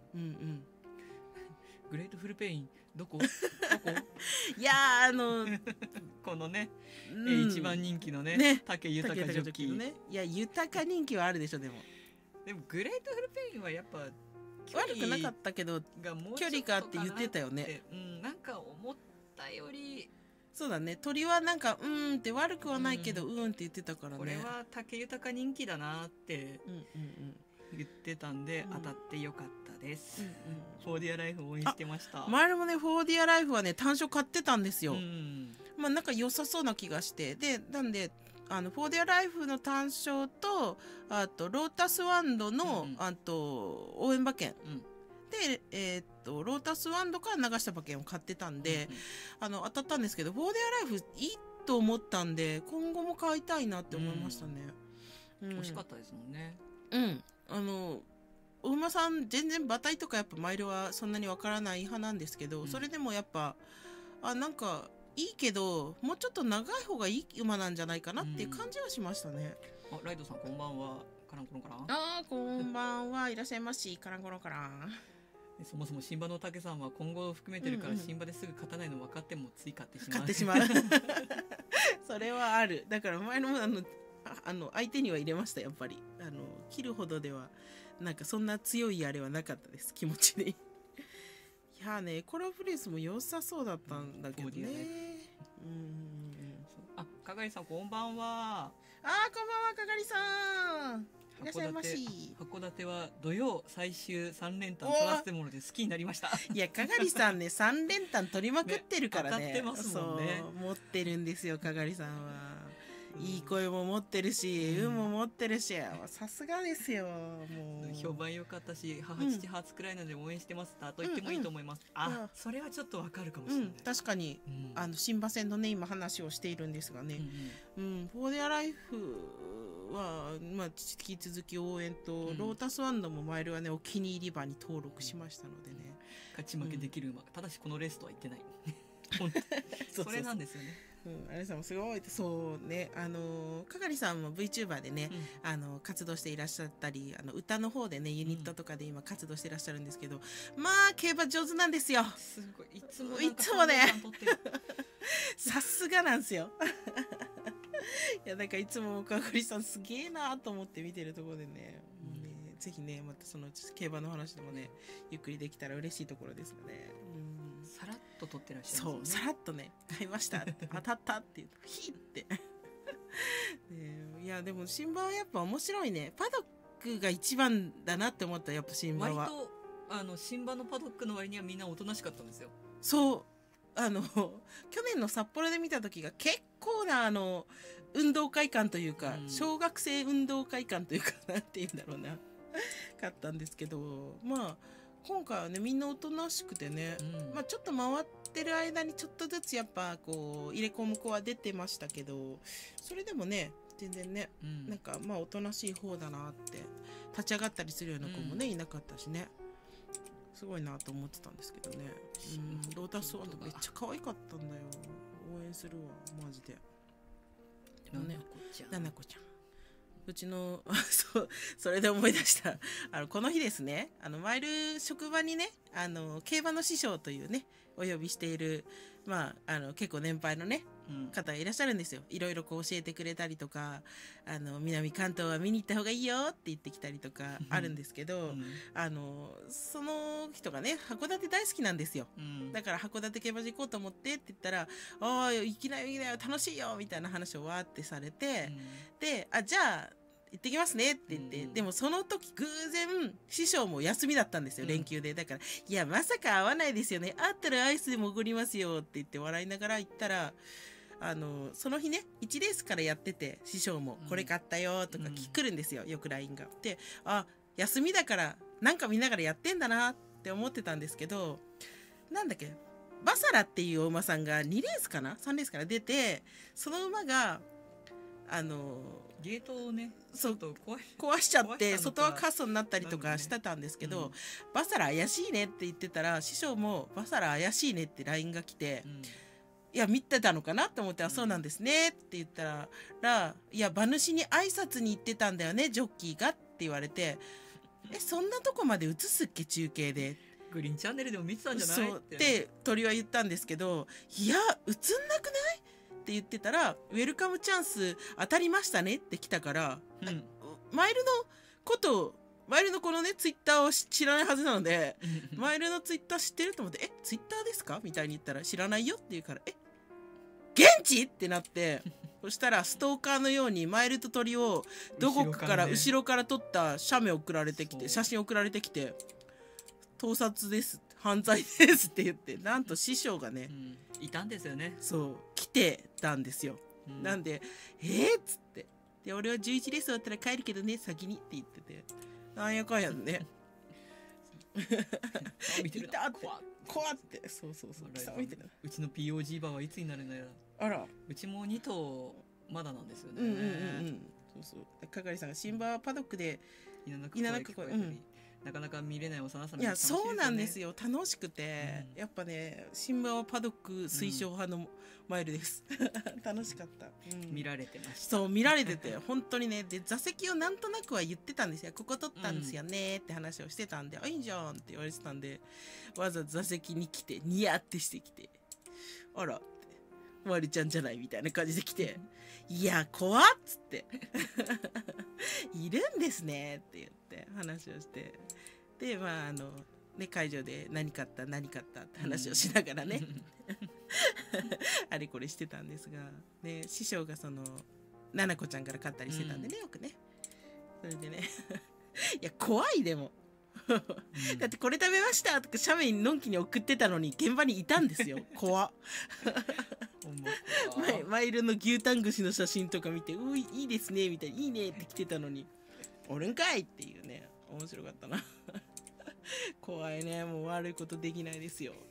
グレートフルペインどこいやこのね、一番人気のね武豊ジョッキーね。 いや豊人気はあるでしょ。でもグレートフルペインはやっぱ悪くなかったけど距離がって言ってたよね。 なんか思ったよりそうだね、鳥はなんかって悪くはないけどって言ってたからね。 これは武豊人気だなって言ってたんで当たってよかったです。フォーディアライフ応援してました。 前もねフォーディアライフはね単勝買ってたんですよ。まあなんか良さそうな気がして、でなんでフォーディアライフの単勝とあとロータスワンドの応援馬券でロータスワンドから流した馬券を買ってたんで当たったんですけど、フォーディアライフいいと思ったんで今後も買いたいなって思いましたね。 美味しかったですもんね。 お馬さん全然馬体とかやっぱマイルはそんなにわからない派なんですけど、それでもやっぱなんかいいけどもうちょっと長い方がいい馬なんじゃないかなっていう感じはしましたね。 ライドさんこんばんは。カランコロンからこんばんはいらっしゃいまし。カランコロンからそもそも新馬の竹さんは今後を含めてるから新馬ですぐ勝たないの分かってもつい買ってしまうそれはある。だから前の相手には入れました。やっぱり切るほどではなんかそんな強いあれはなかったです、気持ちでいやねコラボレースも良さそうだったんだけどね。 かがりさんこんばんは。 こんばんはかがりさん、いらっしゃいまし。 函館は土曜最終3連単取らせてもらって好きになりました。 いやかがりさんね3連単取りまくってるからね。 当たってますもんね。 そう持ってるんですよかがりさんは。 いい声も持ってるし、運も持ってるし、さすがですよ。もう評判良かったし、母父初くらいなので応援してますと言ってもいいと思います。それはちょっとわかるかもしれない。 確かに、新馬戦のね今話をしているんですがね、フォーデアライフは引き続き応援と、ロータスワンドもマイルはねお気に入り馬に登録しましたのでね、 勝ち負けできる馬、ただしこのレースとは言ってない。それなんですよね。 あれさんもすごいそうね、かがりさんも VTuber でね、活動していらっしゃったり、歌の方でねユニットとかで今活動していらっしゃるんですけど、競馬上手なんですよ。 すごい、いつもねさすがなんですよ。いや、なんかいつもかがりさんすげえなと思って見てるところでね、ぜひねまたその競馬の話でもねゆっくりできたら嬉しいところですよね。 さらっと撮ってらっしゃるんですよね。そう、さらっとね買いました当たったって言うとヒッっていやでも新馬はやっぱ面白いね。パドックが一番だなって思った。やっぱ新馬は割と新馬のパドックの割にはみんなおとなしかったんですよ。 そう去年の札幌で見た時が結構な運動会館というか、小学生運動会館というかなんていうんだろうなかったんですけど、今回はねみんなおとなしくてね、ちょっと回ってる間にちょっとずつやっぱこう入れ込む子は出てましたけど、それでもね全然ね、なんかおとなしい方だなって、立ち上がったりするような子もね、いなかったしね、すごいなと思ってたんですけどね。ロータスワンドめっちゃ可愛かったんだよ。応援するわマジで。でもね、ななこちゃんうちのそれで思い出したこの日ですね、マイル職場にね競馬の師匠というねお呼びしている結構年配のね、方がいらっしゃるんですよ。いろいろこう教えてくれたりとか、南関東は見に行った方がいいよって言ってきたりとかあるんですけど、その人がね函館大好きなんですよ。だから函館競馬場行こうと思ってって言ったら、行きなよ楽しいよみたいな話をわーってされて、でじゃあ行ってきますねって言って、でもその時偶然師匠も休みだったんですよ、連休で。だからいやまさか会わないですよね、会ったらアイスでもおごりますよって言って笑いながら行ったら、その日ね1レースからやってて、師匠もこれ買ったよとか来るんですよ、よく LINE が。で休みだからなんか見ながらやってんだなって思ってたんですけど、なんだっけバサラっていうお馬さんが2レースかな3レースから出て、その馬がゲートをね壊しちゃって外は過疎になったりとかしてたんですけど、バサラ怪しいねって言ってたら、師匠もバサラ怪しいねって LINE が来て、いや見てたのかなと思って、そうなんですねって言ったら、いや馬主に挨拶に行ってたんだよねジョッキーがって言われて、そんなとこまで映すっけ中継で、 グリーンチャンネルでも見てたんじゃないって鳥は言ったんですけど、いや映んなくないって言ってたら、ウェルカムチャンス当たりましたねって来たから、マイルのこのねツイッターを知らないはずなのでマイルのツイッター知ってると思って、ツイッターですかみたいに言ったら、知らないよって言うから、現地ってなってそしたらストーカーのようにマイルと鳥をどこかから後ろから撮った写メ送られてきて、写真送られてきて、盗撮です犯罪ですって言って、なんと師匠がね、 いたんですよね。 そう来てたんですよ。なんでっつって、で俺は11レース終わったら帰るけどね先にって言ってて、なんやかんやね見てるな怖って、そう見てる。 うちの POG 馬はいつになるんだよ。うちも2頭まだなんですよね。 係さんが新馬パドックで稲中声なかなか見れない幼さなんですね。 いやそうなんですよ、楽しくて、やっぱね新馬はパドック推奨派のマイルです、楽しかった、 見られてました。 そう見られてて本当にね。で座席をなんとなくは言ってたんですよ、ここ取ったんですよねって話をしてたんで、いいじゃんって言われてたんで、わざ座席に来てニヤってしてきて、あらまるちゃんじゃないみたいな感じで来て、いや怖っつっているんですねって言って話をして、でね、会場で何買ったって話をしながらね、あれこれしてたんですが、ね、師匠がななこちゃんから買ったりしてたんでね、よくね。それでねいや怖いでもだってこれ食べましたとか写メにのんきに送ってたのに現場にいたんですよ怖っマイルの牛タン串の写真とか見て、いいですねみたいな、いいねって来てたのに、おるんかいっていうね、面白かったな。怖いね、もう悪いことできないですよ。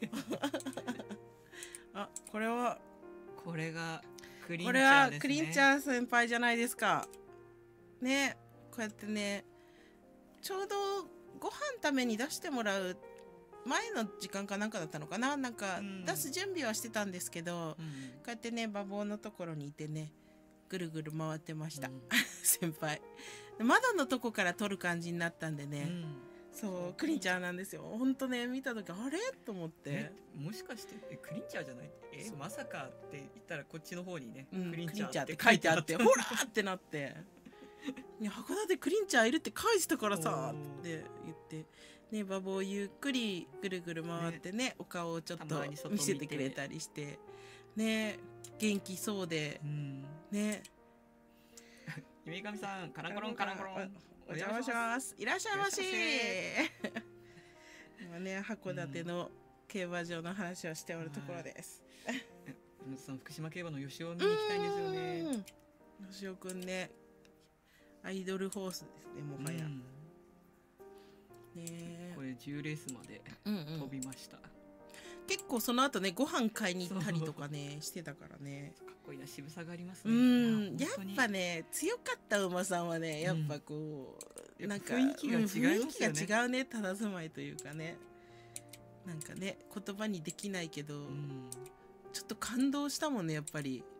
あ、これがクリンチャーですね。これはクリンチャー先輩じゃないですかね。こうやってね、ちょうどご飯ために出してもらう前の時間かなんかだったのかな、なんか出す準備はしてたんですけど、こうやってね馬房のところにいてね、ぐるぐる回ってました、先輩。窓のとこから撮る感じになったんでね、そうクリンチャーなんですよ。ほんとね、見た時あれと思って、 もしかしてクリンチャーじゃない、まさかって言ったらこっちの方にね、 クリンチャーって書いてあって、ほらーってなって、いや函館クリンチャーいるって書いてたからさって言ってね、馬房ゆっくりぐるぐる回ってね、お顔をちょっと見せてくれたりしてね、元気そうで、ね。 夢神さん、カラコロンカラコロン、 お邪魔します。いらっしゃいまし。今ね、函館の競馬場の話をしておるところです。 その福島競馬の吉尾を見に行きたいんですよね。 吉尾くんね、アイドルホースですね、もはや。ね、 これ10レースまで飛びました。 結構その後ね、ご飯買いに行ったりとかねしてたからね。 かっこいいな、渋さがありますね。 やっぱね、強かった馬さんはね、やっぱこう、なんか雰囲気が違いますよね。 雰囲気が違うね、佇まいというかね、なんかね、言葉にできないけど、ちょっと感動したもんね、やっぱり。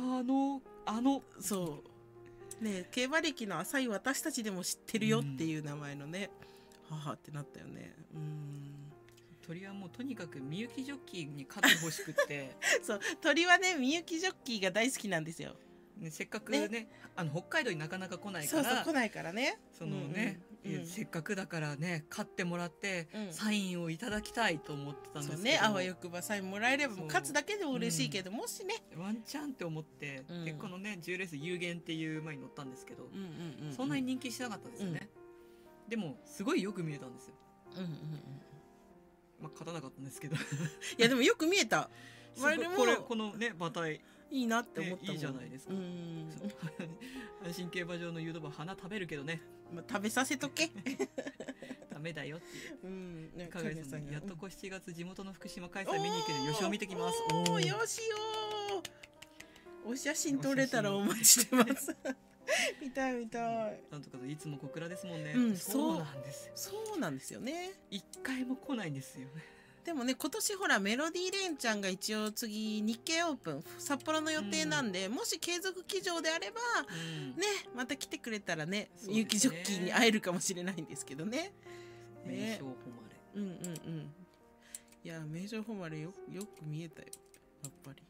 そうね、競馬歴の浅い私たちでも知ってるよっていう名前のね、母ってなったよね。 鳥はもうとにかくみゆきジョッキーに勝ってほしくってそう、鳥はね、みゆきジョッキーが大好きなんですよ。 せっかくね、北海道になかなか来ないから、 そう来ないからね、 そのね、せっかくだからね、勝ってもらってサインをいただきたいと思ってたんですけど、そうね、 あわよくばサインもらえれば、勝つだけでも嬉しいけど、もしねワンチャンって思って、でこのね10レース有限っていう馬に乗ったんですけど、そんなに人気しなかったんですよね。でもすごいよく見えたんですよ。まあ勝たなかったんですけどいやでもよく見えた。 このね馬体いいなって思ったもん。 いいじゃないですか。阪神競馬場の誘導馬花食べるけどね、 食べさせとけダメだよっていう。かがやさん、やっと7月地元の福島開催見に行ける。よしを見てきます。 およしよ、お写真撮れたらお待ちしてます見たい。 なんとかいつも小倉ですもんね。 そうなんですよ。そうなんですよね。 一回も来ないんですよね。 でもね、今年ほらメロディーレンちゃんが一応次日経オープン札幌の予定なんで、もし継続騎乗であれば、ね、また来てくれたらね、みゆきジョッキーに会えるかもしれないんですけどね。 名称誉れ。いや、名称誉れよく見えたよ、やっぱり。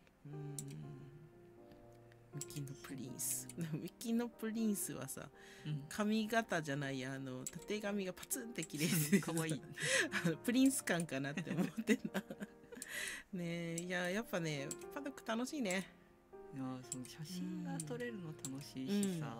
ミキのプリンスミキのプリンスはさ、髪型じゃないや、たてがみがパツンって綺麗でかわいいプリンス感かなって思ってんなねえ、いや、やっぱね、パドック楽しいね。 いや、その写真が撮れるの楽しいしさ、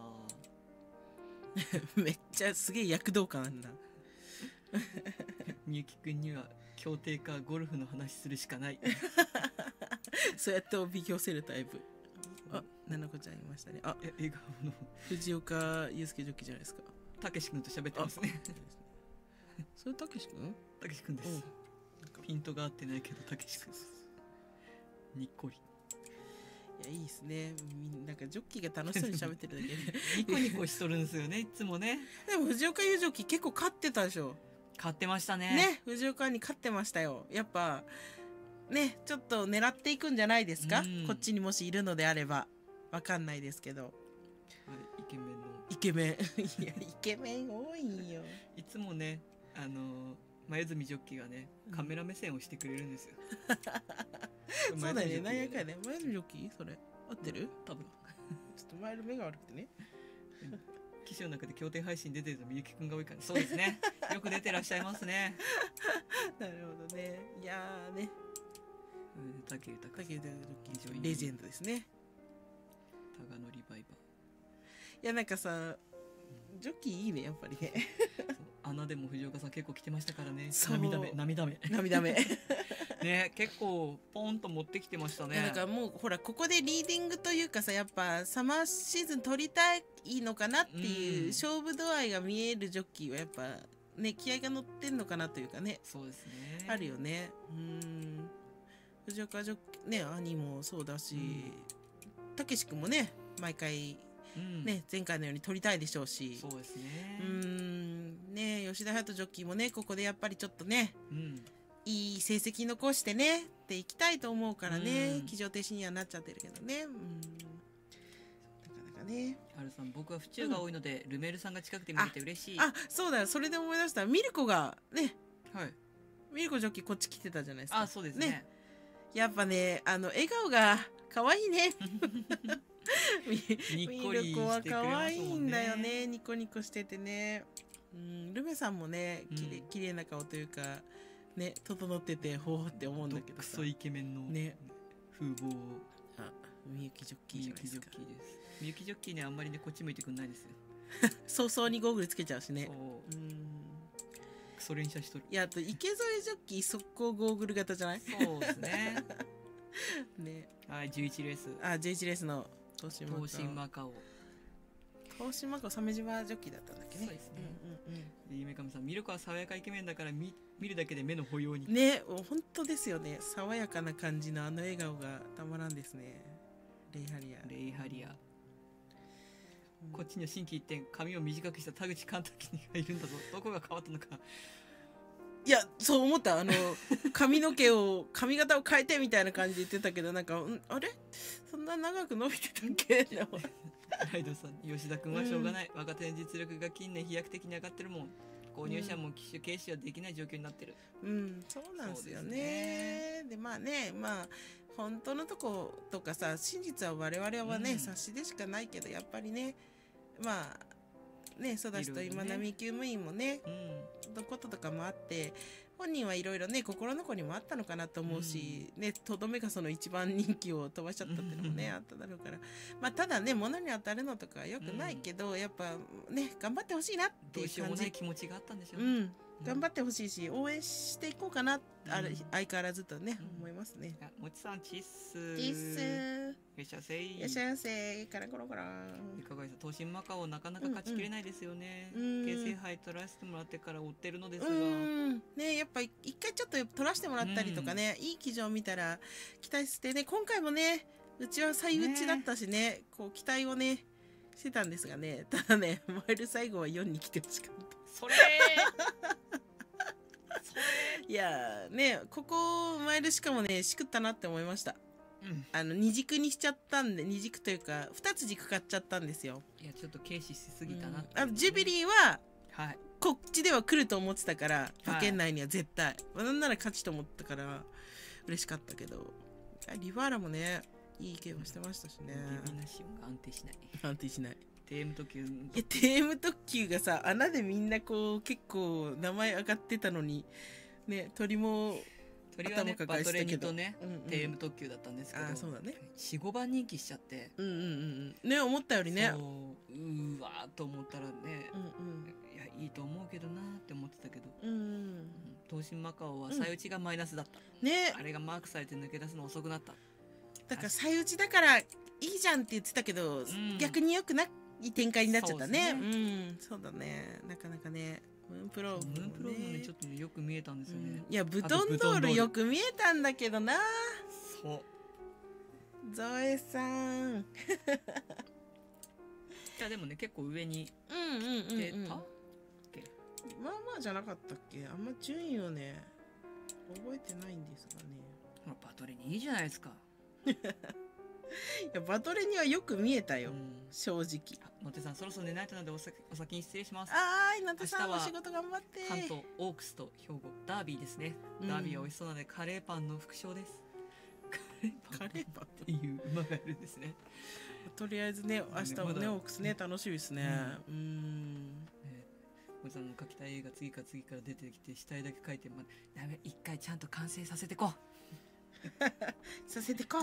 めっちゃすげえ躍動感あんだみゆきくんには競艇かゴルフの話するしかないそうやっておびき寄せるタイプ。あ、ななこちゃんいましたね。あ、 笑顔の藤岡祐介ジョッキーじゃないですか。 たけし君と喋ってますね。 それたけし君？ たけし君です。ピントが合ってないけどたけし君です。にっこり。 いや、いいですね。なんかジョッキーが楽しそうに喋ってるだけでニコニコしとるんですよね、いつもね。 でも藤岡祐ジョッキー結構勝ってたでしょ。 勝ってましたね。 ね、藤岡に勝ってましたよ。やっぱね、ちょっと狙っていくんじゃないですか、こっちにもしいるのであれば。わかんないですけど、 イケメンのイケメンいや、イケメン多いんよ。 いつもね、前住ジョッキーがね、カメラ目線をしてくれるんですよ。 そうだよね、何やかんやね。前住ジョッキーそれ合ってる？ 多分ちょっと前の目が悪くてね機種の中で競艇配信出てるのみゆきくんが多いから。そうですねよく出てらっしゃいますねなるほどね。いやーね、 武豊ジョッキーレジェンドですね。 タガのリバイバー。 いや、なんかさ、ジョッキーいいね、やっぱりね穴でも藤岡さん結構来てましたからね。 涙目ね、結構ポンと持ってきてましたね。 だからもうほらここでリーディングというかさ、やっぱサマーシーズン取りたいのかなっていう勝負度合いが見えるジョッキーはやっぱね気合が乗ってんのかなというかね。 そうですね。 あるよね。藤岡ジョッキーね、兄もそうだし、たけし君もね毎回ね、前回のように取りたいでしょうし。 そうですね。 ね、吉田隼人ジョッキーもねここでやっぱりちょっとね、いい成績残してねっていきたいと思うからね、騎乗停止にはなっちゃってるけどね。なかなかね。 はるさん、僕は府中が多いので、ルメールさんが近くて見れて嬉しい。 あ、そうだよ、それで思い出した。ミルコがね、 はい、 ミルコジョッキーこっち来てたじゃないですか。 あ、そうですね。 やっぱね、笑顔が可愛いね。 ニッコリミルコは可愛いんだよね、ニコニコしててね。ルメさんもね、綺麗な顔というかね、整っててほーって思うんだけどクソイケメンのね風貌。 あ、みゆきジョッキーじゃないですか。 みゆきジョッキーね、あんまりねこっち向いてくんないですよ。 早々にゴーグルつけちゃうしね。 クソ連射しとる。 いや、あと池添ジョッキー速攻ゴーグル型じゃない？ そうですね。 ね。 はい、11レース。 11レースの東進マカオ。 東進マカオ鮫島ジョッキーだったんだっけね。 そうですね。夢上さん、ミルコは爽やかイケメンだから見るだけで目の保養に。 ね、本当ですよね。爽やかな感じの笑顔がたまらんですね。レイハリア。こっちには心機一転、髪を短くした田口監督がいるんだぞ。どこが変わったのか。いや、そう思った。髪型を変えてみたいな感じで言ってたけど、なんか、あれそんな長く伸びてたっけ？ ライドさん、吉田君はしょうがない。若手の実力が近年飛躍的に上がってるもん。購入者も機種軽視はできない状況になってる。そうなんですよね。で、まあね、本当のとことかさ、真実は我々はね、察しでしかないけど、やっぱりね、ね、ソダシと今波厩務員もね、のこととかもあって、本人はいろいろね心残りもあったのかなと思うし、ね、とどめがその一番人気を飛ばしちゃったっていうのもね、あっただろうから、ただね物に当たるのとかよくないけど、やっぱね頑張ってほしいなっていう感じ。どうしようもない気持ちがあったんでしょうね。頑張ってほしいし応援していこうかな、相変わらずとね、思いますね。 もちさんチッスチッスいらっしゃいませいらっしゃいませ。カラコロコラ。 いかがですか。東進マカオなかなか勝ちきれないですよね。京成杯取らせてもらってから追ってるのですがね、やっぱ一回ちょっと取らせてもらったりとかね、いい騎乗見たら期待してね、今回もねうちは最打ちだったしね、こう期待をねしてたんですがね、ただねマイル最後は4に来てほしかった。 それいやね、ここマイルしかもねしくったなって思いました。二軸にしちゃったんで、二軸というか2つ軸買っちゃったんですよ。 いやちょっと軽視しすぎたなって、 ジュビリーは、こっちでは来ると思ってたから馬券内には絶対、なんなら勝ちと思ったから嬉しかったけど、リバーラもねいい競馬してましたしね。 デビナシオンが安定しない。 安定しない。 テーム特急。いやテーム特急がさ、穴でみんなこう結構名前上がってたのにね、鳥はねバトレニとね、テーム特急だったんですけど、 そうだね、 4、5番人気しちゃってね、思ったよりね、 うわーと思ったらね、いやいいと思うけどなーって思ってたけど、東進マカオは最打ちがマイナスだった、ね、あれがマークされて抜け出すの遅くなった。 だから最打ちだからいいじゃんって言ってたけど、逆に良くない展開になっちゃったね。そうだね、なかなかね。ムーンプロームね、ちょっとよく見えたんですよね。 いやブトンドールよく見えたんだけどな。 そうゾエさんいやでもね結構上に出たっけ。 まあまあじゃなかったっけ。あんま順位をね覚えてないんですがね。 バトレにいいじゃないですか。 いやバトレにはよく見えたよ、正直。 のてさんそろそろ寝ないとなのでお先に失礼します。 のてさんお仕事頑張って。 関東オークスと兵庫ダービーですね。ダービーは美味しそうなのでカレーパンの副賞です。カレーパンっていう馬がいるんですね。 とりあえずね明日もねオークスね楽しみですね。 おじさんの描きたい絵が次から出てきて死体だけ描いて、ダメ、一回ちゃんと完成させてこさせてこ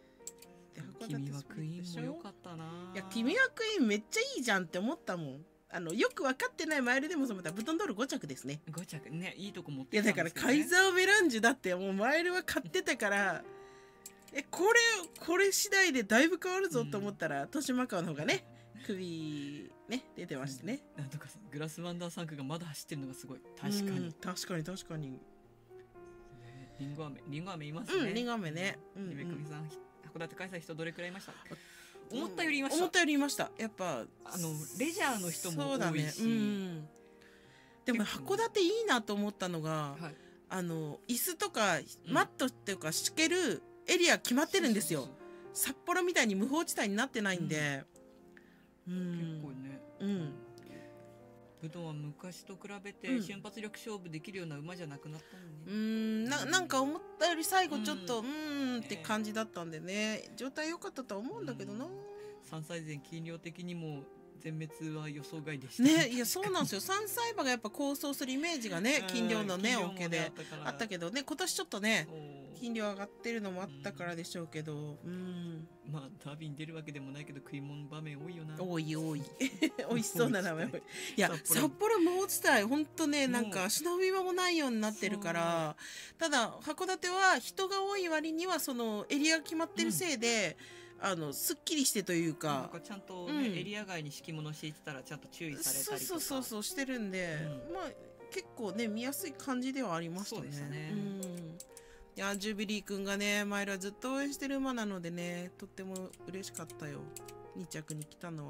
君はクイーンも良かったな。 いや君はクイーンめっちゃいいじゃんって思ったもん。 よく分かってないマイルでもまたブトンドール5着ですね。 5着ね、いいとこ持っていやだからカイザーメランジュだってもうマイルは買ってたからこれ次第でだいぶ変わるぞと思ったら、豊島川の方がね首ね出てましてね。 なんとかグラスワンダー3区がまだ走ってるのがすごい。確かに確かに。 リンゴ飴いますね。 リンゴ飴ね。 ゆめくみさん、函館開催人どれくらいいました？思ったよりいました。 思ったよりいました。やっぱレジャーの人も多いし。 でも函館いいなと思ったのが、椅子とかマットっていうか敷けるエリア決まってるんですよ。札幌みたいに無法地帯になってないんで。 結構ね。ブドウは昔と比べて瞬発力勝負できるような馬じゃなくなったのね。 なんか思ったより最後ちょっとって感じだったんでね、状態良かったとは思うんだけどな。 3歳前斤量的にも全滅は予想外でしたね。いやそうなんですよ。3歳馬がやっぱ構想するイメージがね、斤量のね恩恵であったけどね、今年ちょっとね斤量上がってるのもあったからでしょうけど、 まあダービーに出るわけでもないけど食い物場面多いよな。 多い美味しそうな名前。いや札幌無法地帯ほんとね、なんか忍び場もないようになってるから。ただ函館は人が多い割にはそのエリアが決まってるせいで、すっきりしてというか、 ちゃんとね、エリア外に敷物敷いてたらちゃんと注意されたりとか、 そうしてるんで、まあ結構ね見やすい感じではありましたね。そうでしたね。いやジュビリーくんがね前らずっと応援してる馬なのでね、とっても嬉しかったよ、2着に来たのは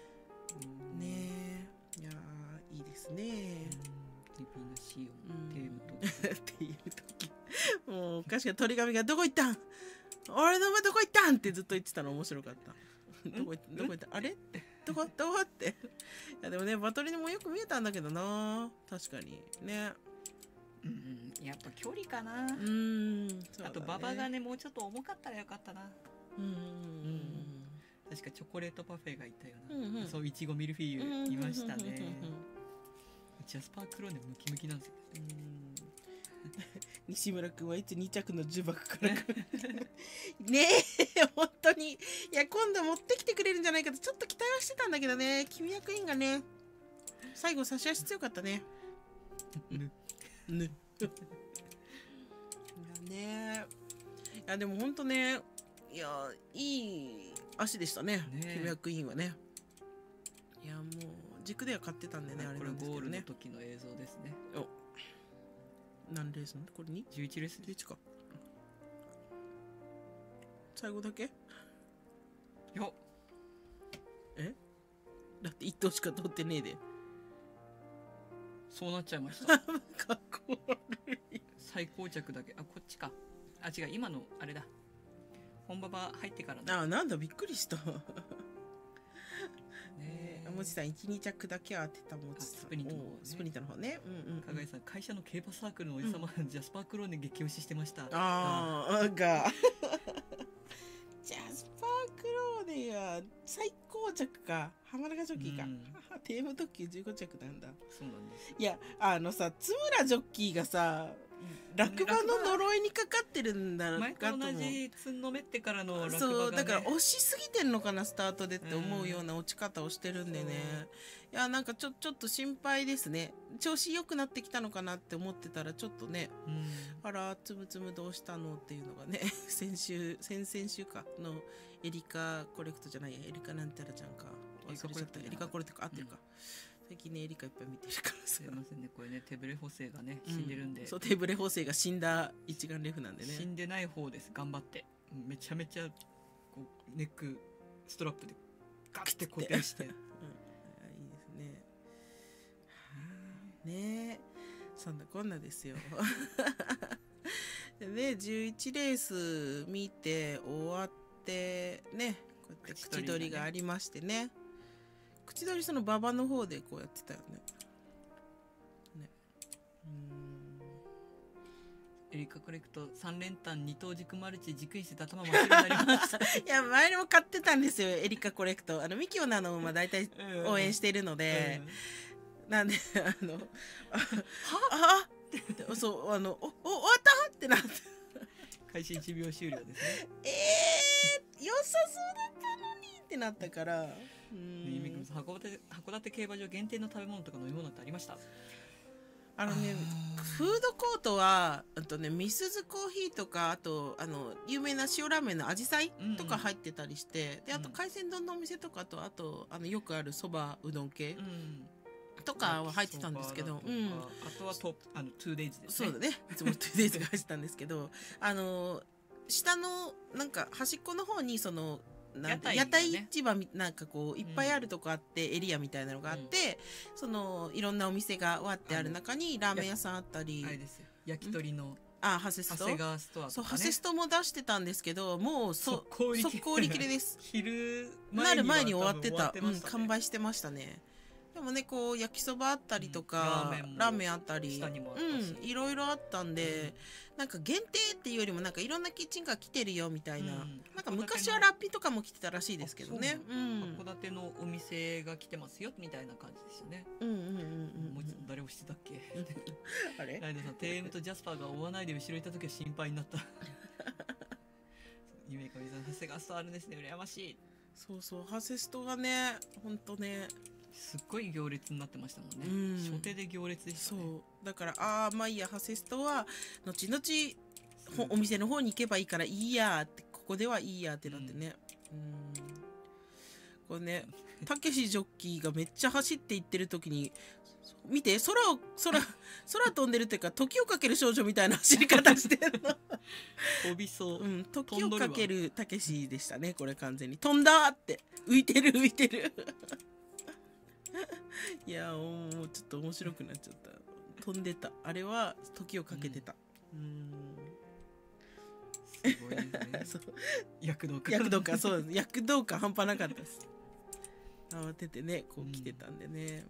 ね。いやいいですね。 リピナシオンテームとっていう時もう確かに鳥神がどこ行ったん、俺の馬どこ行ったんってずっと言ってたの面白かった。どこ行ったあれってどこっていやでもねバトルにもよく見えたんだけどな、確かにね。 やっぱ距離かな。あと馬場がねもうちょっと重かったらよかったな。確かチョコレートパフェがいたような、そういちごミルフィーユいましたね。ジャスパークローネムキムキなんですよ。 西村君はいつ2着の呪縛からねえ本当に。いや今度持ってきてくれるんじゃないかとちょっと期待はしてたんだけどね、君役員がね最後差し足強かったね。ねいやでもほんとね、いやいい足でしたね君役員はね。いやもう軸では買ってたんでね、あれなんですけどね。 これゴールの時の映像ですね。 何レースなんだこれに 11レース 11か。最後だけよだって1頭しか取ってねえで。 そうなっちゃいましたかっこ悪い。 最高着だけこっちか。違う今のあれだ、本馬場入ってからだ。 なんだびっくりしたもちさん 1,2 着だけ当てたもちさん、スプリントの方ね。 加賀井さん、会社の競馬サークルのおじさま、ジャスパークローネ激推ししてました。 ジャスパークローネが最高着か。浜中ジョッキーか。テーム特急15着なんだ。 そうなんです。 いやさ津村ジョッキーがさ落馬の呪いにかかってるんだ前と同じつんのめってからの落馬が、ね、 そうだから押しすぎてんのかなスタートでって思うような落ち方をしてるんでね。いやなんかちょっと心配ですね。調子良くなってきたのかなって思ってたらちょっとね、あらつむつむどうしたのっていうのがね先々週かのエリカコレクトじゃないやエリカなんたらちゃんか忘れちゃった。エリカコレクトか合ってるか、最近ねエリカいっぱい見てるからさ。 すいませんねこれね手ブレ補正がね死んでるんで、 そう手ブレ補正が死んだ一眼レフなんでね。 死んでない方です。頑張ってめちゃめちゃこうネックストラップでガッて固定していいですね。ねえそんなこんなですよでね11レース見て終わってねこうやって口取りがありましてね。口取りその馬場の方でこうやってたよね。 エリカコレクト3連単2等軸マルチ軸石で頭真っ白になりましたいや前にも買ってたんですよエリカコレクト。ミキオナの馬大体応援しているので、なんでそう終わったってなって開始1秒終了ですね。 良さそうだったのにってってなったから。 函館競馬場限定の食べ物とか飲み物ってありました？ フードコートはみすずコーヒーとか、あと有名な塩ラーメンのあじさいとか入ってたりして、であと海鮮丼のお店とかと、あとよくあるそばうどん系、とかは入ってたんですけど、 あとは2daysですね。 そうだね、いつも 2days が入ってたんですけど、下のなんか端っこの方にその屋台市場なんかこういっぱいあるとこあって、エリアみたいなのがあって、そのいろんなお店がわってある中にラーメン屋さんあったり、 あれですよ、焼き鳥のハセスト、 長谷川ストアとかね、 そうハセストも出してたんですけど、もう速攻売り切れです。 昼なる前に終わってた、完売してましたね。でもね、こう焼きそばあったりとか、ラーメンあったり、いろいろあったんで、なんか限定っていうよりもなんかいろんなキッチンカー来てるよみたいな、なんか昔はラッピとかも来てたらしいですけどね。 函館のお店が来てますよみたいな感じですよね。もう誰をしてたっけ？あれ？ライドさん、テームとジャスパーが追わないで後ろいた時は心配になった。夢かみさん、長谷川ストあるんですね、羨ましい。 そうそう、ハセストがね、ほんとね。 すっごい行列になってましたもんね。初手で行列でしたね。 そうだからまあいいや、ハセストは後々お店の方に行けばいいからいいやって、ここではいいやってなってね。これね、たけしジョッキーがめっちゃ走っていってる時に見て、空飛んでるっていうか、時をかける少女みたいな走り方してるの。 飛びそう。 時をかけるたけしでしたね、これ完全に。飛んだって浮いてる。いやもうちょっと面白くなっちゃった。飛んでた、あれは時をかけてた。 すごいですね。躍動感そう、躍動感半端なかったです。慌ててね、こう来てたんでね。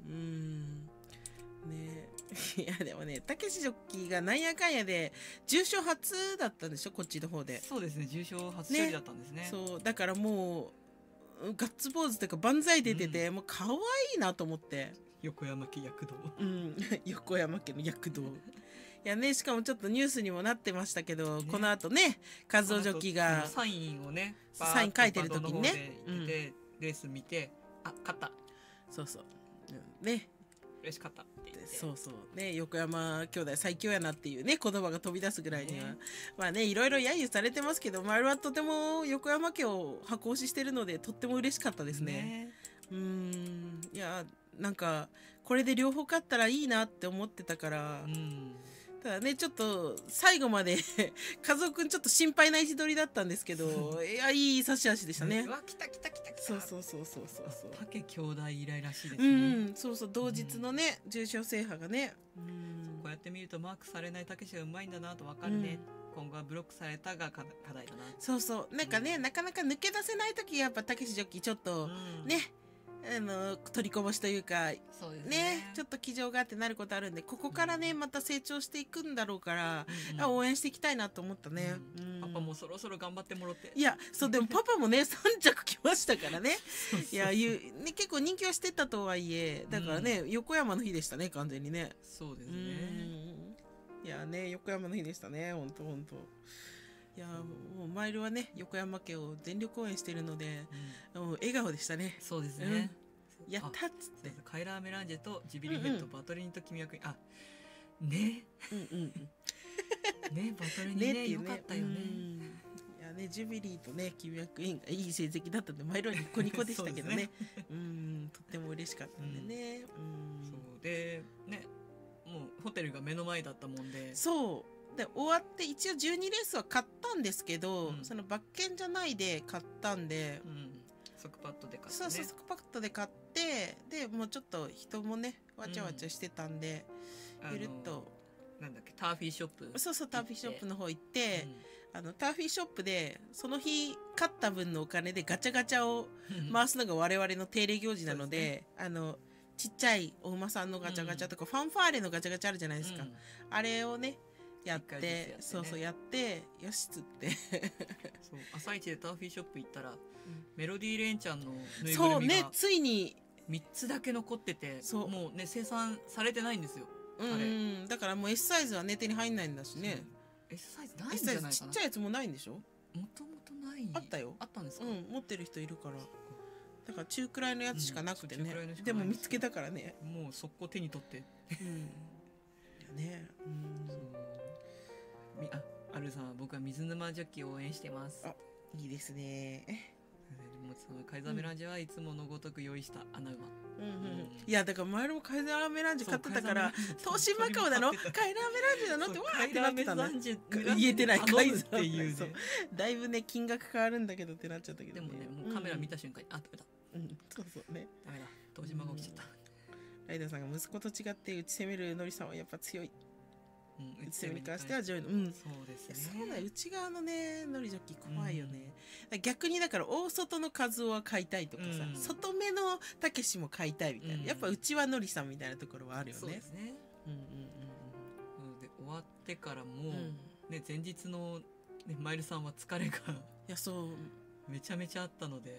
ね、いやでもね、たけしジョッキーがなんやかんやで重賞初だったんでしょ、こっちの方で。 そうですね、重賞初勝利だったんですね。 そうだからもうガッツポーズというか万歳出てて、もう可愛いなと思って。 横山家躍動。 横山家の躍動。いやね、しかもちょっとニュースにもなってましたけど、この後ね、和夫ジョッキーがサインをね、 サイン書いてる時にね、 レース見て、勝った。 そうね、 嬉しかったって言って、 そうね、横山兄弟最強やなっていうね言葉が飛び出すぐらいには、まあね、いろいろ揶揄されてますけど、丸はとても横山家を箱推ししてるのでとっても嬉しかったですね。いやなんかこれで両方勝ったらいいなって思ってたから、ただねちょっと最後まで和夫くんちょっと心配な位置取りだったんですけど、いい差し足でしたね。 うわ、来た。 そう武兄弟以来らしいですね。 そう同日のね、重賞制覇がね。 こうやって見るとマークされない武がうまいんだなと分かるね。今後はブロックされたが課題だな。そうなんかね、なかなか抜け出せない時やっぱたけしジョッキーちょっとね、取りこぼしというかね、ちょっと気丈があってなることあるんで、ここからねまた成長していくんだろうから、応援していきたいなと思ったね。パパもそろそろ頑張ってもらって。 いやでもパパもね3着来ましたからね。いや結構人気はしてたとはいえ、だからね、横山の日でしたね、完全にね。 そうですね。 いやね、横山の日でしたね、ほんと。いやもうマイルはね横山家を全力応援してるので、もう笑顔でしたね。 そうですね。 やったっつって。 カイラーメランジェとジビリヘッド、バトリンと君役ね。バトリンね、よかったよね。 いやね、ジュビリーとね君役員がいい成績だったんでマイルはニコニコでしたけどね。とっても嬉しかったんでね。 そうでね、もうホテルが目の前だったもんで。 で終わって一応12レースは買ったんですけど、その馬券じゃないで買ったんで、 即パッドで買って、 そう即パッドで買って、でもうちょっと人もねわちゃわちゃしてたんで、ゆるっとなんだっけ、ターフィーショップ、 ターフィーショップの方行って、ターフィーショップでその日買った分のお金でガチャガチャを回すのが我々の定例行事なので、ちっちゃいお馬さんのガチャガチャとか、ファンファーレのガチャガチャあるじゃないですか、あれをねやって、やってよしっつって朝一でターフィーショップ行ったら、メロディーレンちゃんのぬいぐるみがついに 3つだけ残ってて、もうね生産されてないんですよ。 だからもう S サイズはね手に入んないんだしね。 S サイズないんじゃないかな。 ちっちゃいやつもないんでしょ。 もともとない。 あったよ。 あったんですか。 持ってる人いるから。 だから中くらいのやつしかなくてね、でも見つけたからね、 もう速攻手に取ってね、 アルさん、僕は水沼ジョッキを応援してます。 いいですね。 もうそのカイザーメランジはいつものごとく用意した穴が、 いやだから前もカイザーメランジ買ってたから東進マカオなのカイザーメランジなのってわーってなってたね。言えてないカイザーっていうね、だいぶね金額変わるんだけどってなっちゃったけど、 でもねもうカメラ見た瞬間にダメだ、 そうそうね、 ダメだ、東進マカオ来ちゃった。 ライダーさんが息子と違って打ち攻めるノリさんはやっぱ強い。打ち攻めに関しては上位の、そうですね。そうだ、内側のねノリジョッキ怖いよね。逆にだから大外の和夫は買いたいとかさ、外目のたけしも買いたいみたいな、やっぱ内はノリさんみたいなところはあるよね。そうですね。 で終わってからもね、前日のねマイルさんは疲れがいやそうめちゃめちゃあったので、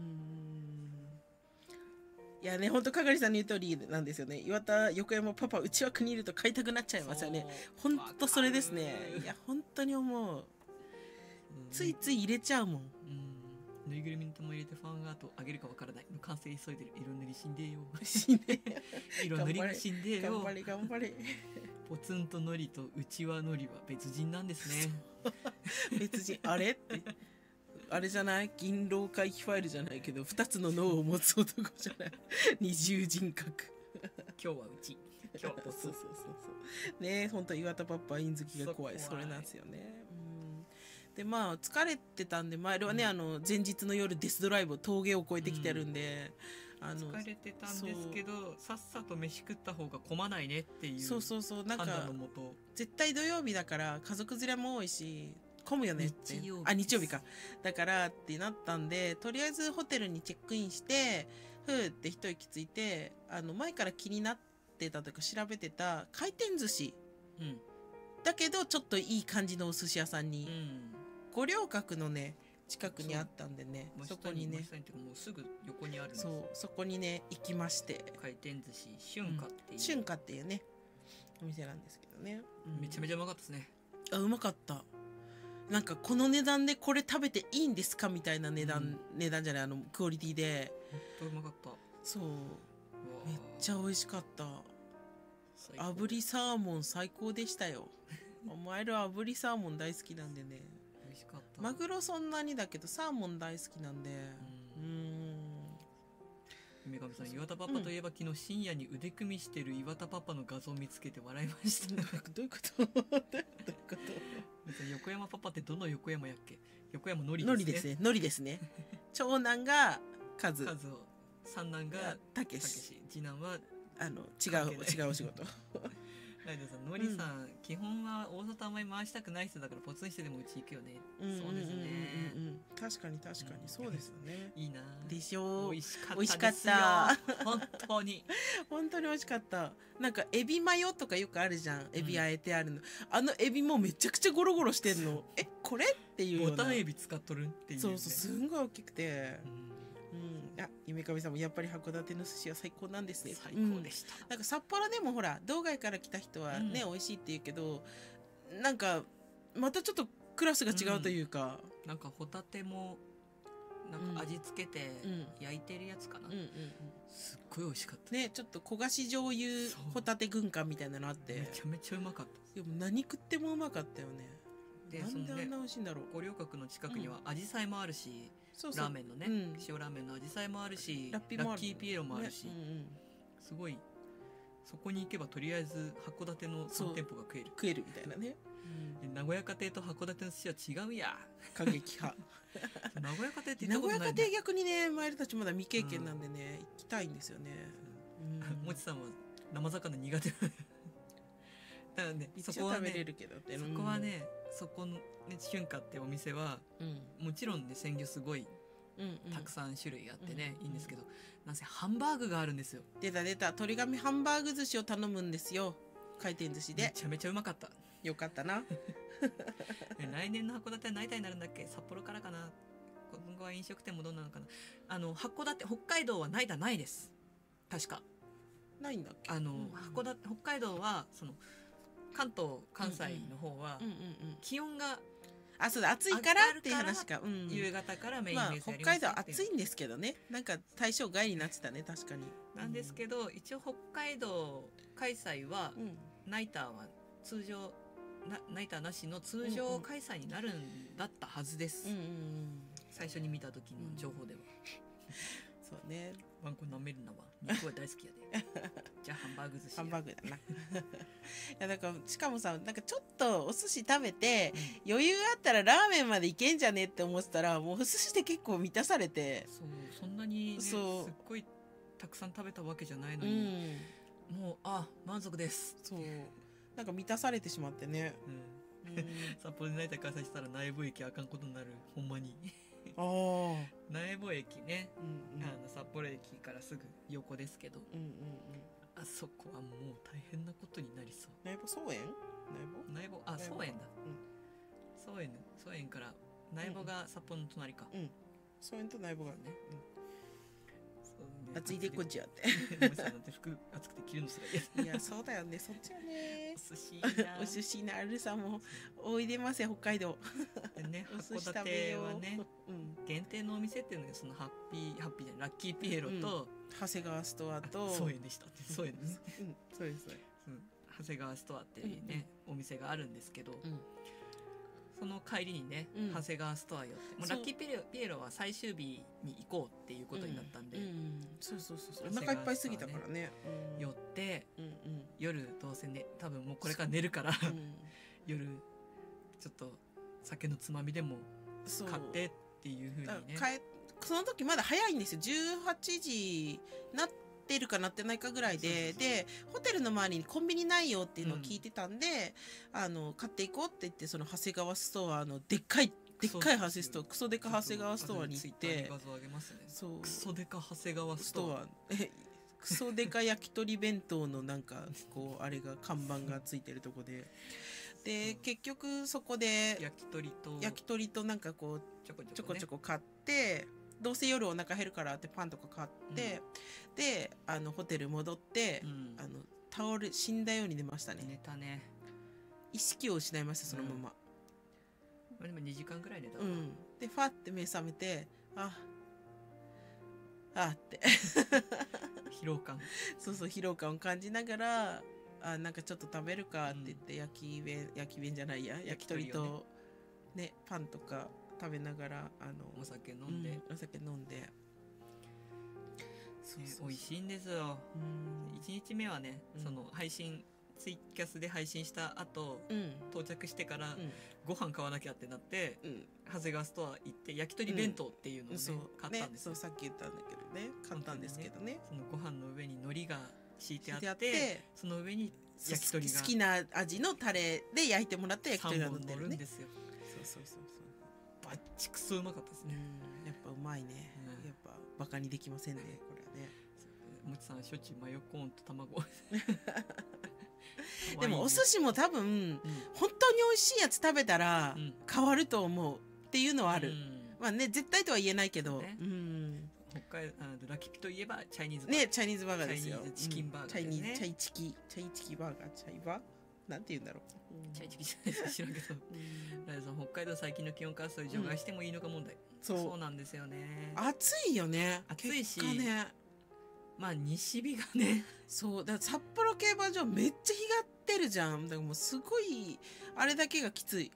いやね、本当かがりさんの言う通りなんですよね。岩田横山パパうちは国いると買いたくなっちゃいますよね。本当それですね。いや本当に思う、ついつい入れちゃうもん。 ぬいぐるみの玉入れてファンアートあげるかわからない、完成急いでる、色塗り死んでよ色塗りが死んでよ、 頑張れ頑張れポツンとのりと内輪のりは別人なんですね別人あれってあれじゃない、銀狼回帰ファイルじゃないけど2つの脳を持つ男じゃない二重人格今日はうち、今日はボスそうね、本当岩田パパイン好きが怖い、それなんですよね。でまあ疲れてたんで前はね、前日の夜デスドライブを峠を越えてきてるんで、 疲れてたんですけどさっさと飯食った方が混まないねっていうなんか絶対土曜日だから家族連れも多いし混むよねって、日曜日かだからってなったんで、とりあえずホテルにチェックインしてふーって一息ついて、前から気になってたというか調べてた回転寿司、だけどちょっといい感じのお寿司屋さんに、五稜郭のね近くにあったんでね、そこにね、もうすぐ横にあるんです。 そこにね行きまして、 回転寿司春夏っていう、 春夏っていうねお店なんですけどね、 めちゃめちゃうまかったですね。 うまかった。なんかこの値段でこれ食べていいんですかみたいな値段じゃない、クオリティで本当うまかった。そうめっちゃ美味しかった。炙りサーモン最高でしたよお前ら炙りサーモン大好きなんでね。 美味しかった。 マグロそんなにだけどサーモン大好きなんで、 梅上さん、岩田パパといえば、昨日深夜に腕組みしてる岩田パパの画像を見つけて笑いましたどういうことどういうこと横山パパってどの横山やっけ。横山のりですね。のりですね。長男がカズ、 三男がたけし、 次男は違うお仕事ライドさん、のりさん、基本は大里あんまり回したくない人だからポツンしてでもうち行くよね。そうですね。 確かにそうですよね。 いいな。 でしょう。美味しかった。本当に美味しかった。なんかエビマヨとかよくあるじゃん。エビあえてあるの。エビもめちゃくちゃゴロゴロしてんの。これっていうような。 ボタンエビ使っとるっていう。 そうすんごい大きくて。夢上さんもやっぱり函館の寿司は最高なんですね。 最高でした。 なんか札幌でもほら道外から来た人はね、美味しいって言うけど、なんかまたちょっとクラスが違うというか、 なんかホタテもなんか味付けて焼いてるやつかな。すっごい美味しかったね。ちょっと焦がし醤油ホタテ軍艦みたいなのあって、 めちゃめちゃうまかった。 でも何食ってもうまかったよね。なんであんな美味しいんだろう。 五稜郭の近くにはアジサイもあるし、ラーメンのね、塩ラーメンのアジサイもあるし、ラッキーピエロもあるし、すごいそこに行けばとりあえず函館の3店舗が食えるみたいなね。 名古屋家庭と函館の寿司は違うや。 過激派名古屋家庭って名古屋家庭逆にね、マイルたちまだ未経験なんでね、行きたいんですよね。 もちさんは生魚苦手だからね、そこはね、そこはね、そこのね、春夏ってお店は、もちろんね、鮮魚すごいたくさん種類あってね、いいんですけど、なんせハンバーグがあるんですよ。 出た鳥紙ハンバーグ寿司を頼むんですよ、回転寿司で。 めちゃめちゃうまかった。 よかったな来年の函館は何体になるんだっけ。札幌からかな。今後は飲食店もどうなのかな。函館、北海道はないです確か。 ないんだっけ。 北海道はその関東関西の方は気温があ、そうだ、暑いからっていう話か。 夕方からメインフェイスやり北海道ますよっていう暑いんですけどね。なんか対象外になってたね、確かに。 なんですけど、一応北海道開催は、ナイターは通常ナイターなしの通常開催になるんだったはずです。最初に見た時の情報では。 そうね。 ワンコ舐めるなは肉は大好きやで。じゃあハンバーグ寿司。 ハンバーグだな。いやだからしかもさ、なんかちょっとお寿司食べて、余裕あったらラーメンまでいけんじゃねって思ってたら、もうお寿司で結構満たされて。 そう、そんなにね、すっごいたくさん食べたわけじゃないのに、もう満足です。 そう。なんか満たされてしまってね。 札幌でナイター開催したら苗穂駅あかんことになる、ほんまに。苗穂駅ね、札幌駅からすぐ横ですけど、あそこはもう大変なことになりそう。 苗穂草園？ 苗穂、あ、草園だ。草園から苗穂が札幌の隣か。 草園と苗穂がね。暑いでこっちやって。 もさんなんて服暑くて着るのすらいや、そうだよね、そっちはね。 お寿司いいな。 お寿司なるさんもおいでますよ、北海道。 でね、函館はね、限定のお店っていうのがそのハッピーじゃない、ラッキーピエロと長谷川ストアとそうでしたって、そうですね。 そうです。 長谷川ストアっていうね、お店があるんですけど、その帰りにね、長谷川ストア寄って、もうラッキーピエロは最終日に行こうっていうことになったんで、 そうお腹いっぱいすぎたからね、 寄って、夜どうせね、多分もうこれから寝るから夜ちょっと酒のつまみでも買ってっていう風にね、 その時まだ早いんですよ。18時なってるかなってないかぐらいで、ホテルの周りにコンビニないよっていうのを聞いてたんで、買っていこうって言って、その長谷川ストアのでっかい長谷ストア、クソデカ長谷川ストアに行って、 クソデカ長谷川ストア、 クソデカ焼き鳥弁当のなんかこうあれが看板がついてるとこで、結局そこで焼き鳥となんかこうちょこちょこ買って、どうせ夜お腹減るからってパンとか買って、でホテル戻って、死んだように寝ましたね。 寝たね。 意識を失いました、そのまま。 でも2時間ぐらい寝た。 でファって目覚めて、って疲労感疲労感を感じながら、なんかちょっと食べるかって言って、焼き弁じゃないや、焼き鳥とね、パンとか食べながらお酒飲んで、美味しいんですよ。1日目はね、その配信ツイキャスで配信した後、到着してからご飯買わなきゃってなって、長谷川ストア行って焼き鳥弁当っていうのをね、買ったんですよ。 さっき言ったんだけどね、買ったんですけどね。 そのご飯の上に海苔が敷いてあって、その上に焼き鳥が好きな味のタレで焼いてもらって焼き鳥が乗ってるんですよ。 そうバッチクソうまかったですね。 やっぱうまいね。やっぱバカにできませんね、これはね。 もちさんしょっちゅうマヨコーンと卵でもお寿司も多分、本当に美味しいやつ食べたら変わると思うっていうのはある。まあね、絶対とは言えないけど、 北海道ラキピといえばチャイニーズバーガーね、チャイニーズバーガーですよ。 チャイニーズチキンバーガーね。 チャイチキバーガー、チャイバーなんて言うんだろう。 チャイチキじゃないですか、知らんけど。北海道最近の気温から除外してもいいのか問題。そうなんですよね。 暑いよね。 暑いし、 まあ西日がね。 そうだから札幌競馬場めっちゃ日が出るじゃん。だからもうすごいあれだけがきつい。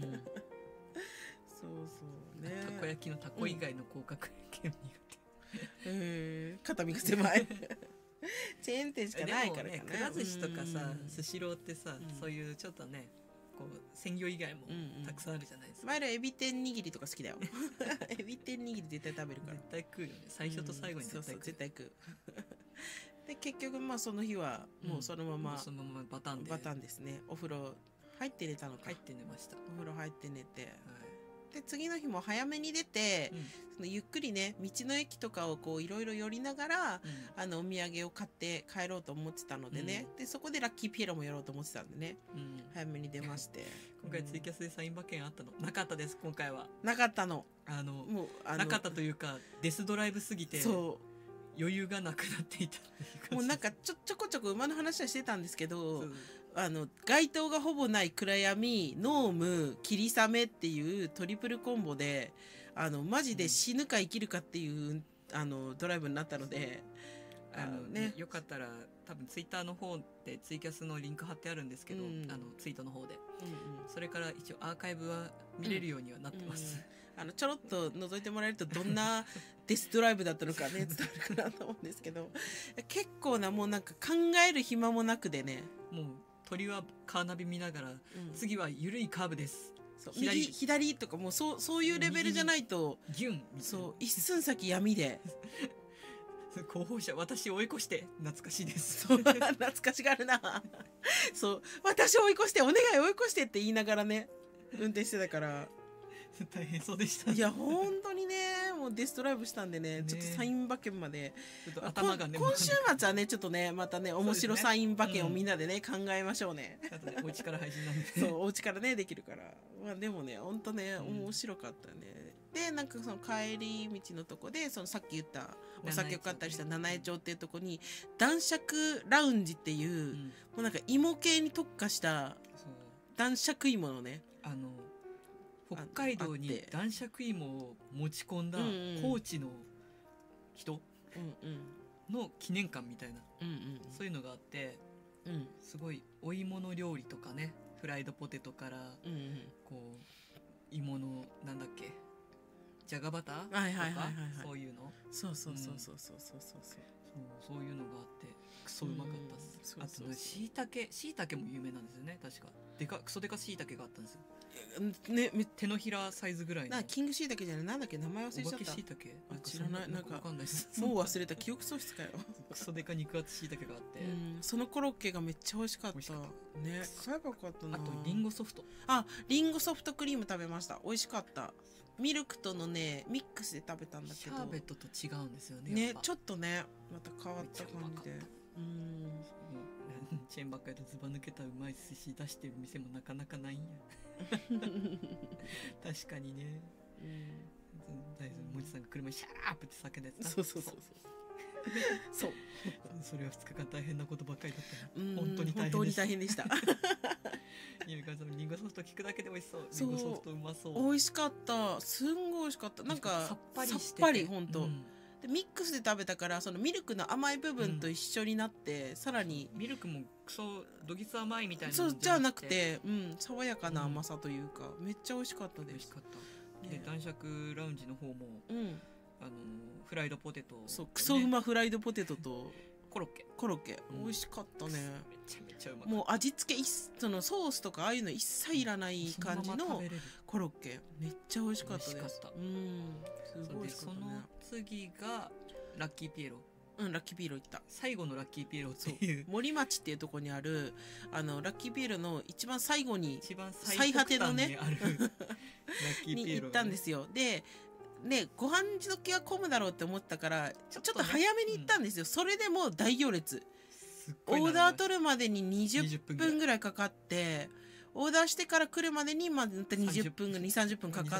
そうね。 たこ焼きのたこ以外の甲殻県苦手。肩身が狭い。チェーン店しかないからね。 くら寿司とかさ、スシローってさ、そういうちょっとね、こう鮮魚以外もたくさんあるじゃないですか。 前らエビ天握りとか好きだよ。エビ天握り絶対食べるから。 絶対食うよね。最初と最後に絶対食う。 で結局まあその日はもうそのままバタンですね。お風呂入って寝たのか。 入って寝ました。 お風呂入って寝て。で次の日も早めに出て、そのゆっくりね道の駅とかをこういろいろ寄りながら、お土産を買って帰ろうと思ってたのでね、でそこでラッキーピエロもやろうと思ってたんでね、早めに出まして。 今回ツイキャスでサイン馬券あったのなかったです。今回はなかったの。 もうなかったというかデスドライブすぎて余裕がなくなっていた。 もうなんかちょこちょこ馬の話はしてたんですけど、 街灯がほぼない暗闇、濃霧、霧雨っていうトリプルコンボでマジで死ぬか生きるかっていうドライブになったので、 よかったら多分ツイッターの方でツイキャスのリンク貼ってあるんですけど、ツイートの方で、それから一応アーカイブは見れるようにはなってます、 ちょろっと覗いてもらえるとどんなデスドライブだったのかね伝わるかなと思うんですけど、結構なもうなんか考える暇もなくでね、 もう鳥はカーナビ見ながら、次は緩いカーブです、 左とかもうそういうレベルじゃないと、 ギュンそう一寸先闇で候補者私を追い越して懐かしいです。 そう懐かしがるなそう私を追い越してお願い追い越してって言いながらね運転してたから大変そうでした。 いや本当にねもうデスドライブしたんでね、ちょっとサイン馬券までちょっと頭がね今週末はねちょっとねまたね面白サイン馬券をみんなでね、考えましょうね。 あとねお家から配信なんでそうお家からねできるから、まあ、でもね本当ね面白かったね。でなんかその帰り道のとこでそのさっき言ったお酒を買ったりした七重町っていうとこに男爵ラウンジっていう、もうなんか芋系に特化した男爵芋のね北海道に男爵芋を持ち込んだ高知の人の記念館みたいな、そういうのがあって、すごいお芋の料理とかね、フライドポテトから、こう芋のなんだっけじゃがバターとかそういうの、そういうのがあってクソうまかったです。あとしいたけも有名なんですよね。確かクソデカしいたけがあったんですよね。手のひらサイズぐらいのキングしいたけじゃない、なんだっけ名前忘れちゃった。お化けしいたけ知らない、なんかもう忘れた、記憶喪失かよクソデカ肉厚しいたけがあって、 そのコロッケがめっちゃ美味しかったね。買えばよかったな。 あとリンゴソフト、 リンゴソフトクリーム食べました。美味しかった。ミルクとのねミックスで食べたんだけど、 シャーベットと違うんですよね。 ちょっとねまた変わった感じで、 チェーンばっかりとずば抜けたうまい寿司出してる店もなかなかないんや確かにね、もちさんが車にシャーアップって叫んだやつ。 そうそれは2日間大変なことばっかりだったね。 本当に大変でしたゆみかさんリンゴソフト聞くだけで美味しそう。リンゴソフトうまそう。 美味しかった。すんごい美味しかった。なんかさっぱりしてて、 さっぱり本当、でミックスで食べたからそのミルクの甘い部分と一緒になって、さらにミルクもクソどぎつ甘いみたいなそうじゃなくて、爽やかな甘さというか、めっちゃ美味しかったです。 美味しかった、で男爵ラウンジの方も、フライドポテト、 クソうまフライドポテトとコロッケ、 美味しかったね。めちゃめちゃうまかった。 もう味付けそのソースとかああいうの一切いらない感じのコロッケ、めっちゃ美味しかったです。すごい美味しかったね。 その次がラッキーピエロ。 ラッキーピエロ行った。 最後のラッキーピエロっていう森町っていうところにあるラッキーピエロの一番最後に最果てのねラッキーピエロに行ったんですよ。でご飯時は混むだろうって思ったからちょっと早めに行ったんですよ。それでも大行列、オーダー取るまでに20分ぐらいかかって、オーダーしてから来るまでにまた20分2、30分かかって、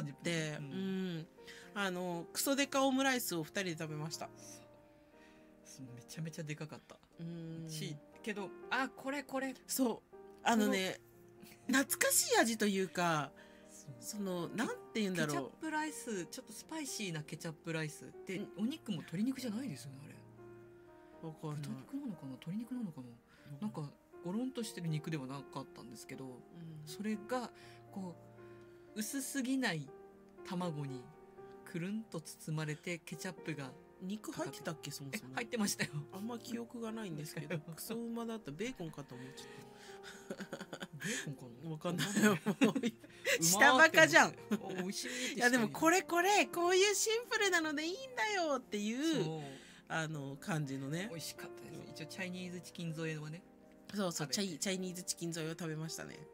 クソデカオムライスを2人で食べました。 めちゃめちゃでかかったけど、これそう懐かしい味というか、そのなんて言うんだろう、 ケチャップライス、ちょっとスパイシーなケチャップライスで、お肉も鶏肉じゃないですよね。あれ豚肉なのかな鶏肉なのかな、なんかゴロンとしてる肉ではなかったんですけど、それがこう薄すぎない卵にくるんと包まれて、ケチャップが肉入ってたっけ。そもそも入ってましたよ。 あんま記憶がないんですけどクソうまだった。ベーコンかと思っちゃった。 ベーコンかな、 わかんないよ下バカじゃん美味しい。 いやでもこういうシンプルなのでいいんだよっていう感じのね。 美味しかったです。一応チャイニーズチキン添えはね、 そうチャイニーズチキン添えを食べましたね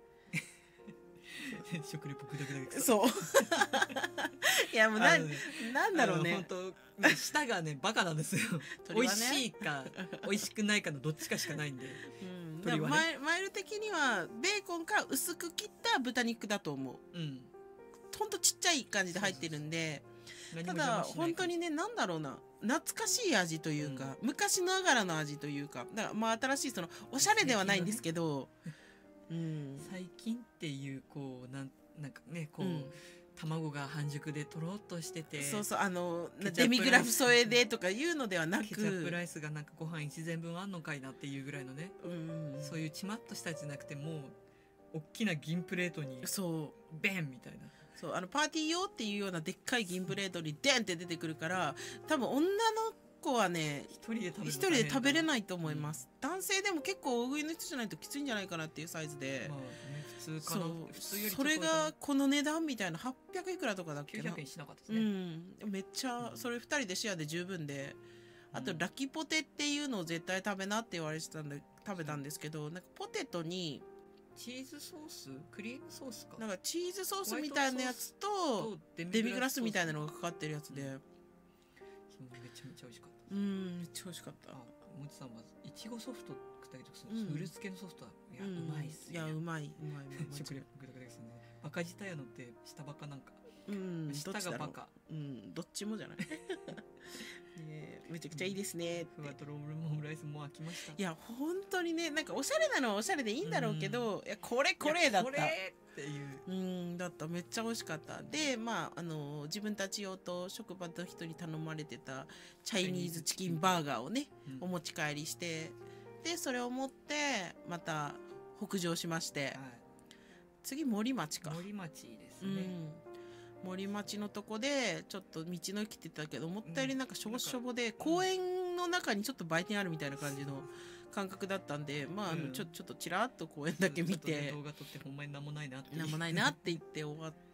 食レポグダグダグダ。 そういやもうなんだろうね、 本当舌がねバカなんですよ美味しいか美味しくないかのどっちかしかないんで、 マイル的にはベーコンか薄く切った豚肉だと思う。ほんとちっちゃい感じで入ってるんで、ただ本当にね、なんだろうな、懐かしい味というか、昔ながらの味というか、だから新しいそのおしゃれではないんですけど、 最近っていうこうなんかねこう、卵が半熟でとろっとしてて、 そうそうデミグラフ添えでとかいうのではなく、 ケチャップライスがなんかご飯一膳分あんのかいなっていうぐらいのね、そういうちまっとしたやつじゃなくて、もう大きな銀プレートにそうベンみたいな、 そうパーティー用っていうようなでっかい銀プレートにデンって出てくるから、多分女の子はね一人で食べれないと思います、男性でも結構大食いの人じゃないときついんじゃないかなっていうサイズで、 まあね、普通かな、普通よりそれがこの値段みたいな800いくらとかだっけな、 900円しなかったですね、 めっちゃそれ2人でシェアで十分で、あとラキポテっていうのを絶対食べなって言われてたんで食べたんですけど、なんかポテトにチーズソース、クリームソースか、 なんかチーズソースみたいなやつとデミグラスみたいなのがかかってるやつで、 めちゃめちゃ美味しかった。 めっちゃ美味しかった。 もちさんはいちごソフト食ったりとかする、フルーツ系のソフトはうまいっすね。いやうまい食レポグダグダですね。バカ自体やのって下バカなんか、下がバカ、 どっちもじゃないめちゃくちゃいいですね。 ふわとろオムライスもう飽きました。 いや本当にね、なんかおしゃれなのはおしゃれでいいんだろうけど、いやこれだった。これっていう。 だっためっちゃ美味しかった。で自分たち用と職場の人に頼まれてたチャイニーズチキンバーガーをね、お持ち帰りして、でそれを持ってまた北上しまして、次森町か。 森町ですね。 森町のとこでちょっと道の駅って言ったけど、思ったよりなんかしょぼしょぼで、公園の中にちょっと売店あるみたいな感じの感覚だったんで、ちょっとちらっと公園だけ見て、 動画撮ってほんまになんもないなってなんもないなって言って終わって、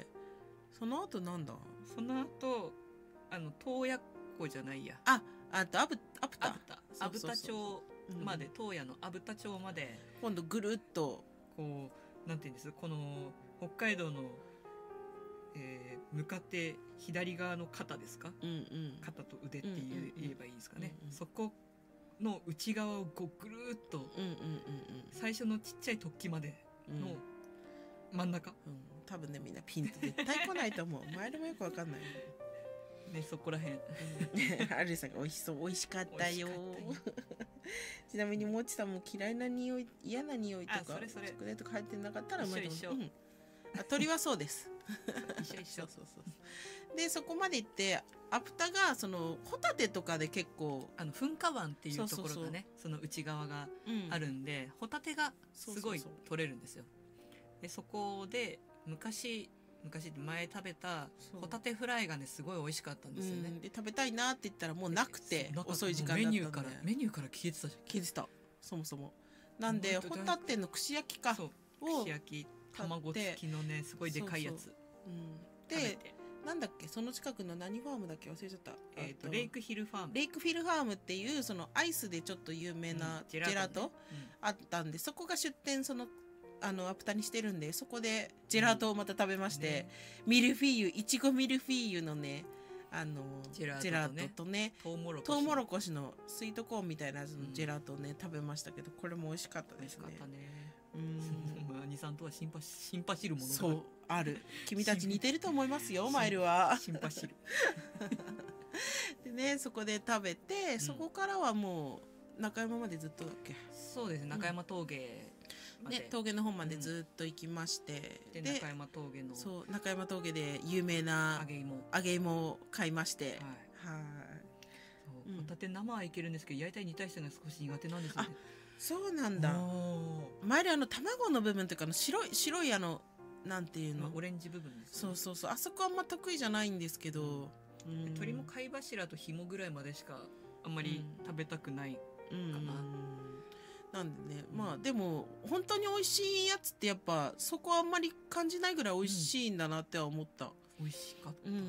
その後なんだ、 その後洞爺湖じゃないや、 あとアブタ町まで、洞爺のアブタ町まで今度ぐるっとこうなんていうんです、この北海道の向かって左側の肩ですか、肩と腕って言えばいいですかね、そこの内側をぐるっと最初のちっちゃい突起までの真ん中、 多分ねみんなピンと絶対来ないと思う前でもよくわかんないね、そこらへんアルさんが美味しかったよちなみにもちさんも嫌いな匂い、嫌な匂いとかチョコレートが入ってなかったら一緒、 鳥はそうです一緒でそこまで行ってアプタがそのホタテとかで結構噴火湾っていうところがね、その内側があるんで、ホタテがすごい取れるんですよ。でそこで昔前食べたホタテフライがねすごい美味しかったんですよね。 で食べたいなって言ったらもうなくて遅い時間だったんでメニューから消えてたじゃん。 消えてたそもそもなんでホタテの串焼きかを串焼き卵付きのねすごいでかいやつでなんだっけ、その近くの何ファームだっけ忘れちゃった、 レイクフィルファームっていうそのアイスでちょっと有名なジェラートあったんで、そこが出店アプタにしてるんで、そこでジェラートをまた食べまして、ミルフィーユ、いちごミルフィーユのねジェラートとねトウモロコシのスイートコーンみたいなジェラートをね食べましたけど、これも美味しかったですね。 美味しかったね。兄さんとはシンパシるものがそうある。君たち似てると思いますよマイルは。 シンパシるでね、そこで食べて、そこからはもう中山までずっとだっけ。 そうですね、中山峠ね、峠の方までずっと行きまして、 で中山峠のそう中山峠で有名な揚げ芋を買いまして、 ホタテ生はいけるんですけど、焼いたり煮たりしたのが少し苦手なんですよね。 そうなんだ。前で卵の部分というか白いなんていうの、 オレンジ部分です、 ね、そうあそこあんま得意じゃないんですけど、 鶏も貝柱と紐ぐらいまでしかあんまり食べたくないかな。 なんでね、でも本当に美味しいやつってやっぱそこはあんまり感じないぐらい美味しいんだなっては思った。 美味しかったです。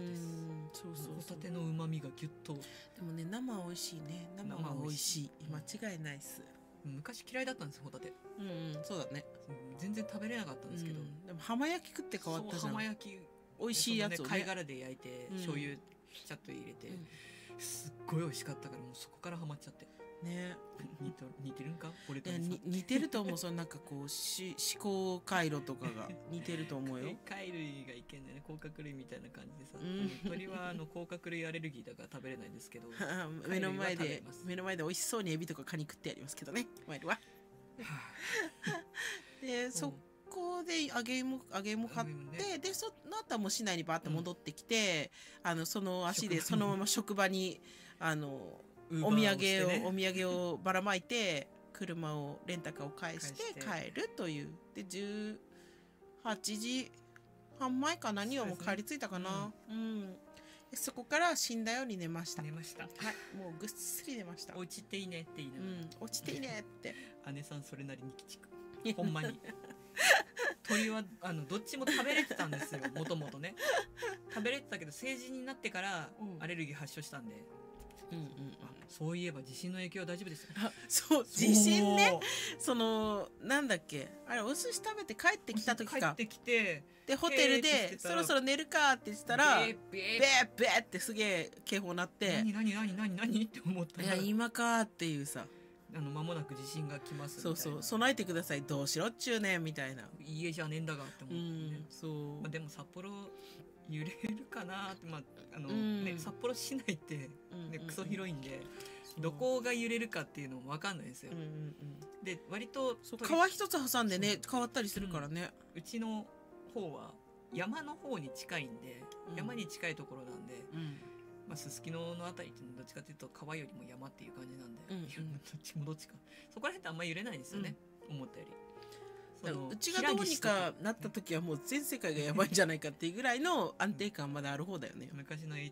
そうホタテの旨味がギュッと。 でもね生は美味しいね。生は美味しい。間違いないっす。 昔嫌いだったんですホタテ。 そうだね。 全然食べれなかったんですけど、 でも浜焼き食って変わったじゃん。 浜焼き美味しいやつをね貝殻で焼いて醤油ちゃっと入れて、すっごい美味しかったから、もうそこからハマっちゃってね。 似てるんか俺と。 似てると思う。そのなんかこう思考回路とかが似てると思うよ。 貝類がいけんだよね、甲殻類みたいな感じでさ、鳥は甲殻類アレルギーだから食べれないんですけど目の前で美味しそうにエビとかカニ食ってやりますけどね、マイルは。 でそこで揚げ芋買って、でその後はもう市内にバーッと戻ってきて、その足でそのまま職場にお土産をばらまいて車をレンタカーを返して帰るという。で18時半前か何をもう帰り着いたかな。そこから死んだように寝ました。 寝ました。 はい、もうぐっすり寝ました。 落ちていいねって言いながら、 落ちていいねって。 姉さんそれなりに鬼畜。ほんまに。鳥はどっちも食べれてたんですよ。もともとね。食べれてたけど成人になってからアレルギー発症したんで。そういえば地震の影響は大丈夫ですよ。 そう地震ね。なんだっけあれお寿司食べて帰ってきた時か。 帰ってきてでホテルでそろそろ寝るかって言ってたらベーベーってすげえ警報鳴って、 何って思ったら、 いや今かっていうさ、 間もなく地震が来ますみたいな。 そう備えてください、どうしろっちゅうねんみたいな。 家じゃねえんだがって思ってね。 そうでも札幌揺れるかなって、札幌市内ってクソ広いんで、どこが揺れるかっていうのも分かんないですよ。で割と川一つ挟んでね変わったりするからね。 うちの方は山の方に近いんで、山に近いところなんで、すすきののあたりってどっちかというと川よりも山っていう感じなんで、どっちもどっちか、そこら辺ってあんまり揺れないですよね、思ったより。 うちがどうにかなった時はもう全世界がやばいんじゃないかっていうぐらいの安定感まである方だよね。 昔の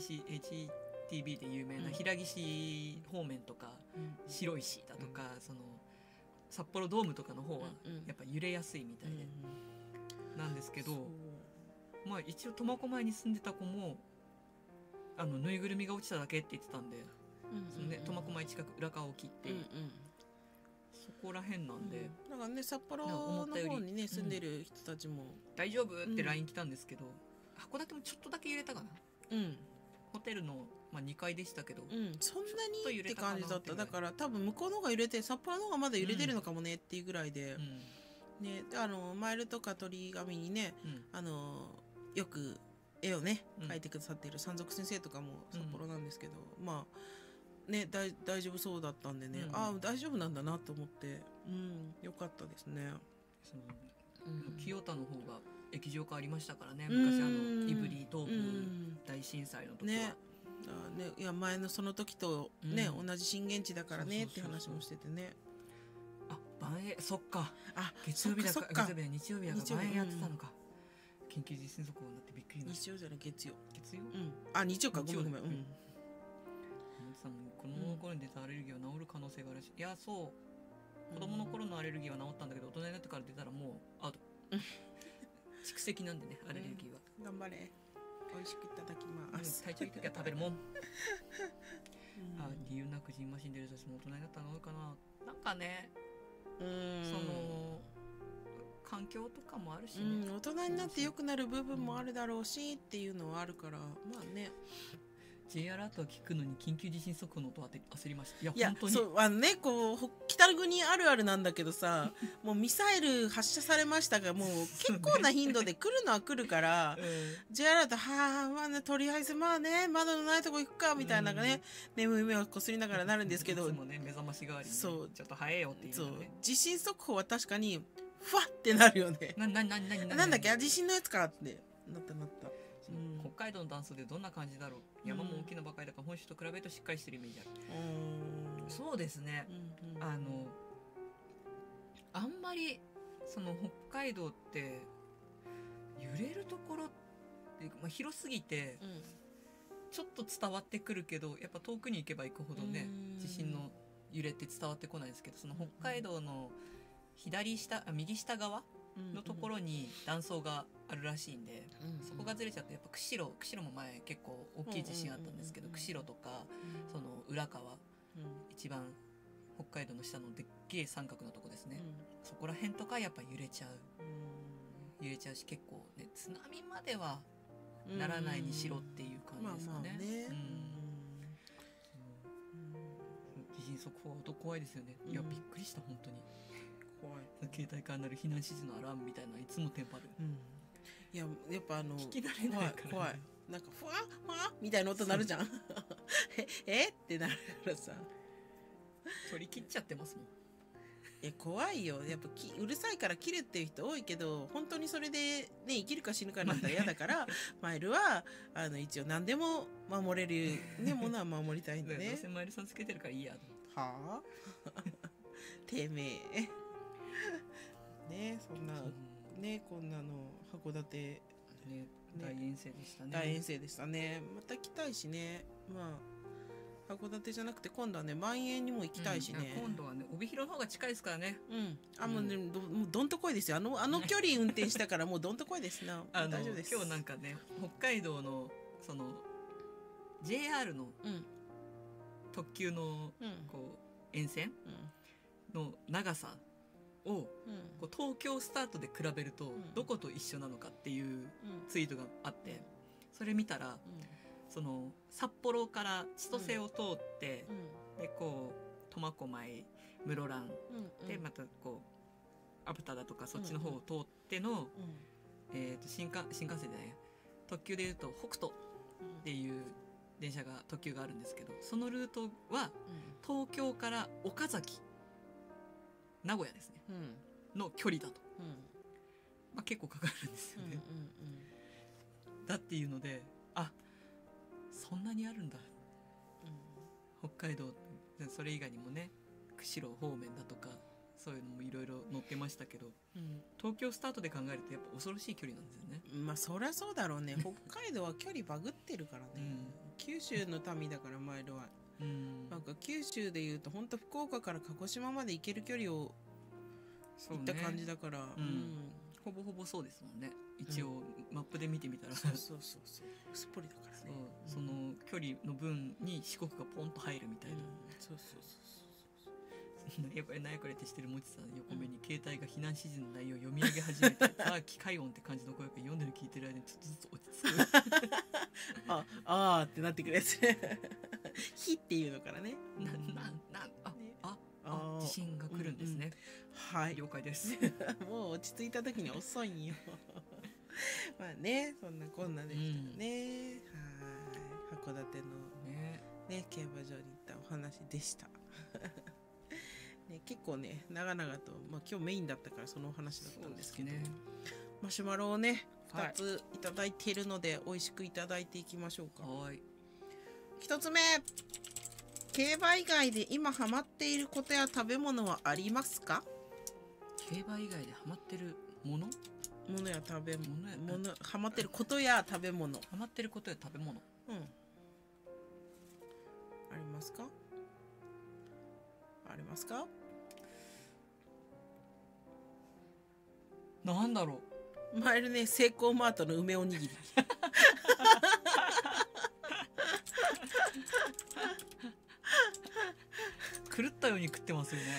HTB で有名な平岸方面とか、白石だとか、札幌ドームとかの方はやっぱ揺れやすいみたいで、なんですけど、まあ一応苫小牧に住んでた子もぬいぐるみが落ちただけって言ってたんで、苫小牧近く浦川沖ってそこら辺なんで、 だからね札幌の方にね住んでる人たちも大丈夫って LINE 来たんですけど、函館もちょっとだけ揺れたかな。ホテルの2階でしたけど、 そんなにって感じだった。だから多分向こうの方が揺れて札幌の方がまだ揺れてるのかもねっていうぐらいで、ね、マイルとか鳥紙にね、よく絵をね描いてくださっている山賊先生とかも札幌なんですけど、まあね大丈夫そうだったんでね、大丈夫なんだなと思って、よかったですね。 清田の方が液状化ありましたからね、昔胆振東部大震災の時は。 いや前のその時とね、同じ震源地だからねって話もしててね。 万栄、そっか、月曜日だか日曜日だか万栄やってたのか。緊急地震速報になってびっくり。 日曜じゃない月曜。 日曜か、ごめん。 子供の頃に出たアレルギーは治る可能性があるし、いやそう子供の頃のアレルギーは治ったんだけど、大人になってから出たらもうアウト。蓄積なんでね、アレルギーは。 頑張れ。美味しくいただきます。 体調いい時は食べるもん。理由なくジンマシン出る年も大人になったら治るかな。なんかね、環境とかもあるしね。 大人になって良くなる部分もあるだろうしっていうのはあるから、まあね。 J アラートを聞くのに緊急地震速報の音焦りました。 いや本当にそうね、こう北国あるあるなんだけどさ、もうミサイル発射されましたがもう結構な頻度で来るのは来るから、J アラートとりあえずまあね窓のないとこ行くかみたいなね、眠い目をこすりながらなるんですけど、 いつもね目覚まし代わりにちょっと早えよっていうね。 地震速報は確かにふわってなるよね。なんだっけ地震のやつかってなった。 北海道の断層でどんな感じだろう。山も大きなばかりだから本州と比べるとしっかりしてるイメージある。そうですね、あんまり北海道って揺れるところっていうか、広すぎてちょっと伝わってくるけど、やっぱ遠くに行けば行くほどね地震の揺れって伝わってこないですけど、その北海道の右下側のところに断層があるらしいんで、そこがずれちゃってやっぱ釧路も前結構大きい地震あったんですけど、釧路とかその浦川、一番北海道の下のでっけえ三角のとこですね、そこら辺とかやっぱ揺れちゃうし、結構ね津波まではならないにしろっていう感じですかね。地震速報は音怖いですよね。いやびっくりした本当に。携帯から鳴る避難指示のアラームみたいな、いつもテンパる。 いややっぱ聞き慣れないから、 怖い。なんかふわふわみたいな音鳴るじゃん。ってなるからさ。 取り切っちゃってますもん。 いや怖いよ。やっぱうるさいから切るっていう人多いけど、本当にそれでね生きるか死ぬかなんたら嫌だからマイルは一応何でも守れるねものは守りたいんだね。 どうせマイルさんつけてるからいいや。 はあてめえね、そんなね、こんなの函館ね、大遠征でしたね。 大遠征でしたね。また来たいしね。まあ函館じゃなくて今度はね万栄にも行きたいしね、 今度はね帯広の方が近いですからね。 もうね、もうどんとこいですよ。あの距離運転したからもうどんとこいですな。大丈夫です。 今日なんかね北海道のその JR の特急のこう沿線の長さをこう東京スタートで比べるとどこと一緒なのかっていうツイートがあって、それ見たらその札幌から千歳を通って、でこう苫小牧室蘭でまたこうアブタだとかそっちの方を通っての新幹線じゃない特急でいうと北斗っていう特急があるんですけど、そのルートは東京から岡崎名古屋ですね、の距離だと、まあ、結構かかるんですよね、だっていうのでそんなにあるんだ、北海道それ以外にもね釧路方面だとかそういうのもいろいろ載ってましたけど、東京スタートで考えるとやっぱ恐ろしい距離なんですよね。 まあそりゃそうだろうね。北海道は距離バグってるからね、九州の民だからマイルは、なんか九州でいうと本当福岡から鹿児島まで行ける距離を行った感じだから、 ほぼほぼそうですもんね。一応マップで見てみたら、 そうすっぽりだからね。 その距離の分に四国がポンと入るみたいな、やっぱり何やこれってしてるもちさん横目に携帯が避難指示の内容を読み上げ始めて機械音って感じの声が読んでる聞いてる間にちょっとずつ落ち着くあーってなってくるやつ火っていうのからね、 地震が来るんですね、 はい、 了解ですもう落ち着いた時に遅いんよまあね、そんなこんなでしたね、はい、函館のね競馬場に行ったお話でしたね、結構ね長々と、まあ、今日メインだったからそのお話だったんですけど、マシュマロをね2ついただいているので、美味しくいただいていきましょうか。1つ目、競馬以外で今ハマっていることや食べ物はありますか？ 競馬以外でハマってるものや食べ物、ハマってることや食べ物、 ハマってることや食べ物、 ありますか？ありますか？ なんだろう。前ね、セイコーマートの梅おにぎり狂ったように食ってますよね。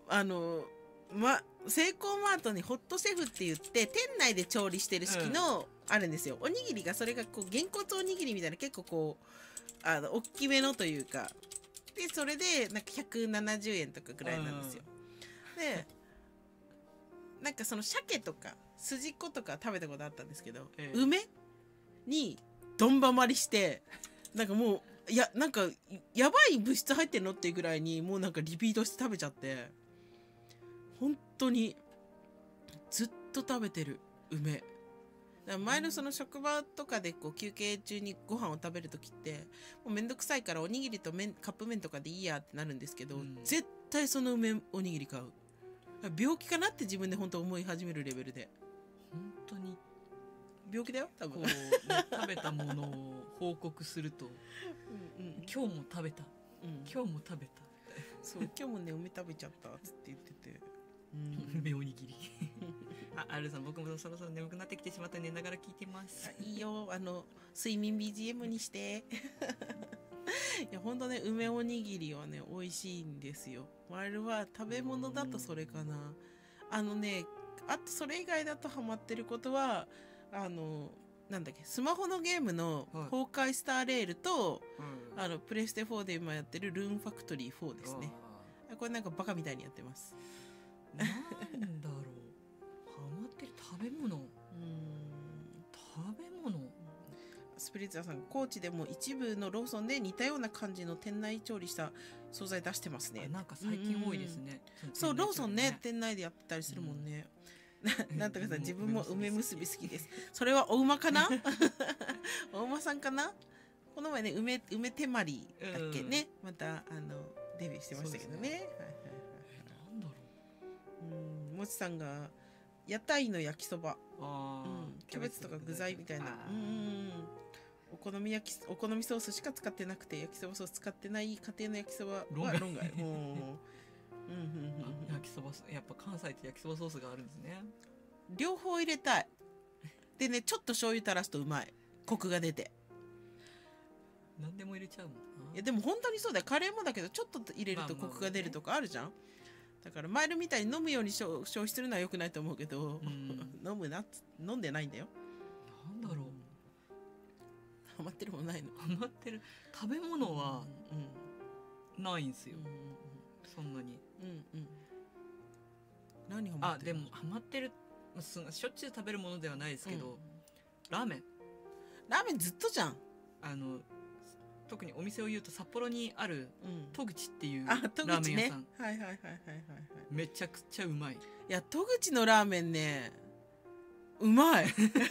セイコーマートにホットシェフって言って店内で調理してる式のあるんですよ、おにぎりが。それがこうげんこつおにぎりみたいな結構こう大きめのというかで、それでなんか170円とかぐらいなんですよ、でなんかその鮭とか筋子とか食べたことあったんですけど、梅にどんばまりしてなんかもうなんかやばい物質入ってんのっていうぐらいにもうなんかリピートして食べちゃって、本当にずっと食べてる梅。だから前のその職場とかでこう休憩中にご飯を食べる時ってもうめんどくさいからおにぎりとカップ麺とかでいいやってなるんですけど、絶対その梅おにぎり買う。病気かなって自分で本当思い始めるレベルで、 本当に病気だよ多分。 食べたものを報告すると今日も食べた、今日も食べた、 そう今日もね梅食べちゃったっつって言ってて梅おにぎりアルさん、僕もそろそろ眠くなってきてしまった寝ながら聞いてます。 いいよ、睡眠 BGM にしていやほんとね、梅おにぎりはね美味しいんですよ。あれは食べ物だとそれかな。あとそれ以外だとハマってることはなんだっけ、スマホのゲームの崩壊スターレールと、プレステ4で今やってるルーンファクトリー4ですね。これなんかバカみたいにやってます。 なんだろう、ハマってる食べ物、食べ物、 スピリツァさん、高知でも一部のローソンで似たような感じの店内調理した惣菜出してますね。 なんか最近多いですね。 そう、ローソンね、店内でやってたりするもんね。なんとかさん、自分も梅結び好きです。それはお馬かなお馬さんかな。この前ね、梅手まりだっけね、またデビューしてましたけどね。 なんだろう。もちさんが屋台の焼きそば、キャベツとか具材みたいな。お好みソースしか使ってなくて、焼きそばソース使ってない家庭の焼きそばは論外。 焼きそば、やっぱ関西って焼きそばソースがあるんですね。 両方入れたい。でね、ちょっと醤油垂らすとうまい。コクが出て。 何でも入れちゃうもんな。 いやでも本当にそうだよ。カレーもだけどちょっと入れるとコクが出るとかあるじゃん。だからマイルみたいに飲むように消費するのは良くないと思うけど、飲んでないんだよ。 なんだろう。 ハマってるもんないの。 ハマってる食べ物はないんすよ。そんなに。 何ハマってる？ でもハマってる、しょっちゅう食べるものではないですけど、ラーメンずっとじゃん。 特にお店を言うと札幌にある戸口っていうラーメン屋さん、めちゃくちゃうまい。 いや、戸口のラーメンね、うまい。い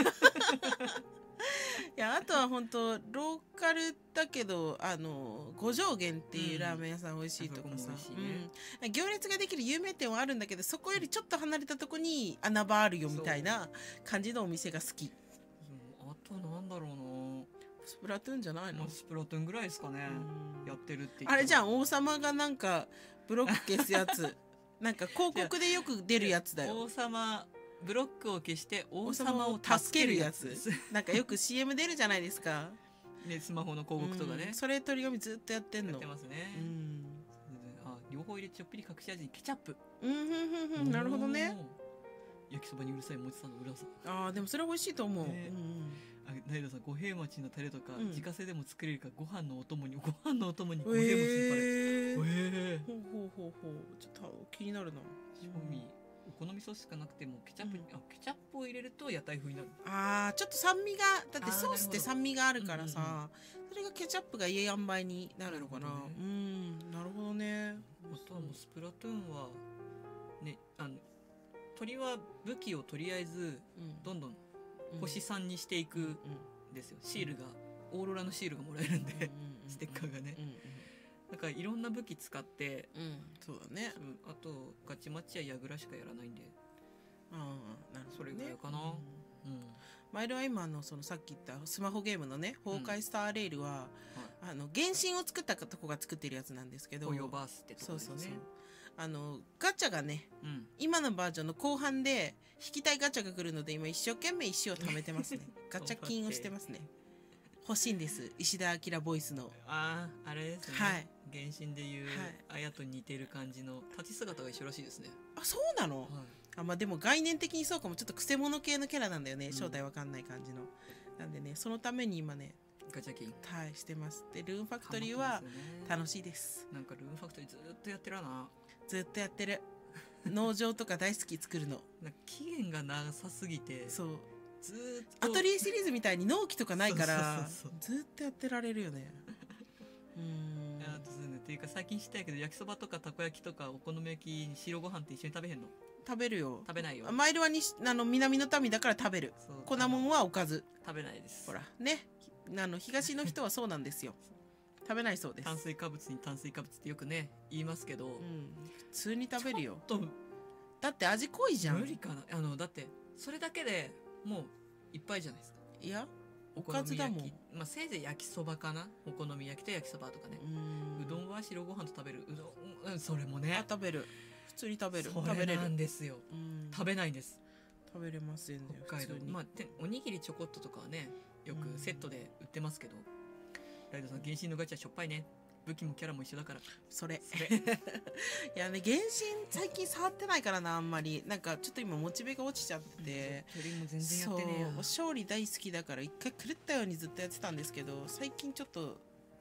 や、あとは本当ローカルだけど五条源っていうラーメン屋さん美味しいとかさ、行列ができる有名店はあるんだけど、そこよりちょっと離れたとこに穴場あるよみたいな感じのお店が好き。 あとなんだろうな、 スプラトゥーンじゃないの？ スプラトゥーンぐらいですかね。やってるってあれじゃん、王様がなんかブロック消すやつなんか広告でよく出るやつだよ。 王様ブロックを消して王様を助けるやつなんかよく CM 出るじゃないですかね、スマホの広告とかね。 それ取り紙ずっとやってんの。 やってますね。両方入れちょっぴり隠し味にケチャップ。 なるほどね。 焼きそばにうるさいもちさんの裏さ。 でもそれ美味しいと思う。 ナイロさん、五平町のタレとか自家製でも作れるからご飯のお供に五平餅のタレ。 ほうちょっと気になるな。 お好みソースしかなくてもケチャップを入れると屋台風になる。 ちょっと酸味が、だってソースって酸味があるからさ、それがケチャップがいい塩梅になるのかな。なるほどね。 あとはもうスプラトゥーンはね、鳥は武器をとりあえずどんどん星3にしていくんですよ。シールがオーロラのシールがもらえるんでステッカーがね。だからいろんな武器使って、 そうだね。 あとガチマッチやヤグラしかやらないんで、それぐらいかな。 マイルは今そのさっき言ったスマホゲームのね、崩壊スターレールは原神を作ったとこが作ってるやつなんですけど、 ポヨバースってとこですね。 ガチャがね、今のバージョンの後半で引きたいガチャが来るので、今一生懸命石を貯めてますね。ガチャ金をしてますね。欲しいんです、石田明ボイスの。 あれですね。原神でいうあやと似てる感じの立ち姿が一緒らしいですね。 そうなの？でも概念的にそうかも。ちょっとくせ者系のキャラなんだよね、正体わかんない感じの。なんでね、そのために今ねガチャ金してます。でルーンファクトリーは楽しいです。 なんかルーンファクトリーずっとやってるな。 ずっとやってる。農場とか大好き、作るの。 期限が長さすぎて、 そう、 ずっとアトリエシリーズみたいに納期とかないからずっとやってられるよね。 っていうか最近知ったけど、焼きそばとかたこ焼きとかお好み焼きに白ご飯って一緒に食べへんの？ 食べるよ。 食べないよ。 マイルは南の民だから食べる。粉もんはおかず。 食べないです。 ほらね、東の人はそうなんですよ。食べないそうです。 炭水化物に炭水化物ってよくね言いますけど、 普通に食べるよ。だって味濃いじゃん。 無理かな。だってそれだけでもういっぱいじゃないですか。 いや、おかずだもん。 せいぜい焼きそばかな。お好み焼きと焼きそばとかね。うどんは白ご飯と食べる。うどん、それもね。 食べる。普通に食べる。 それなんですよ。食べないんです。 食べれませんね。 北海道。おにぎりちょこっととかはね、よくセットで売ってますけど。ライドさん、原神のガチャしょっぱいね。武器もキャラも一緒だから。 それいやね、原神最近触ってないからな、あんまり。なんかちょっと今モチベが落ちちゃってて、 も全然やってねえや。 勝利大好きだから一回狂ったようにずっとやってたんですけど、最近ちょっと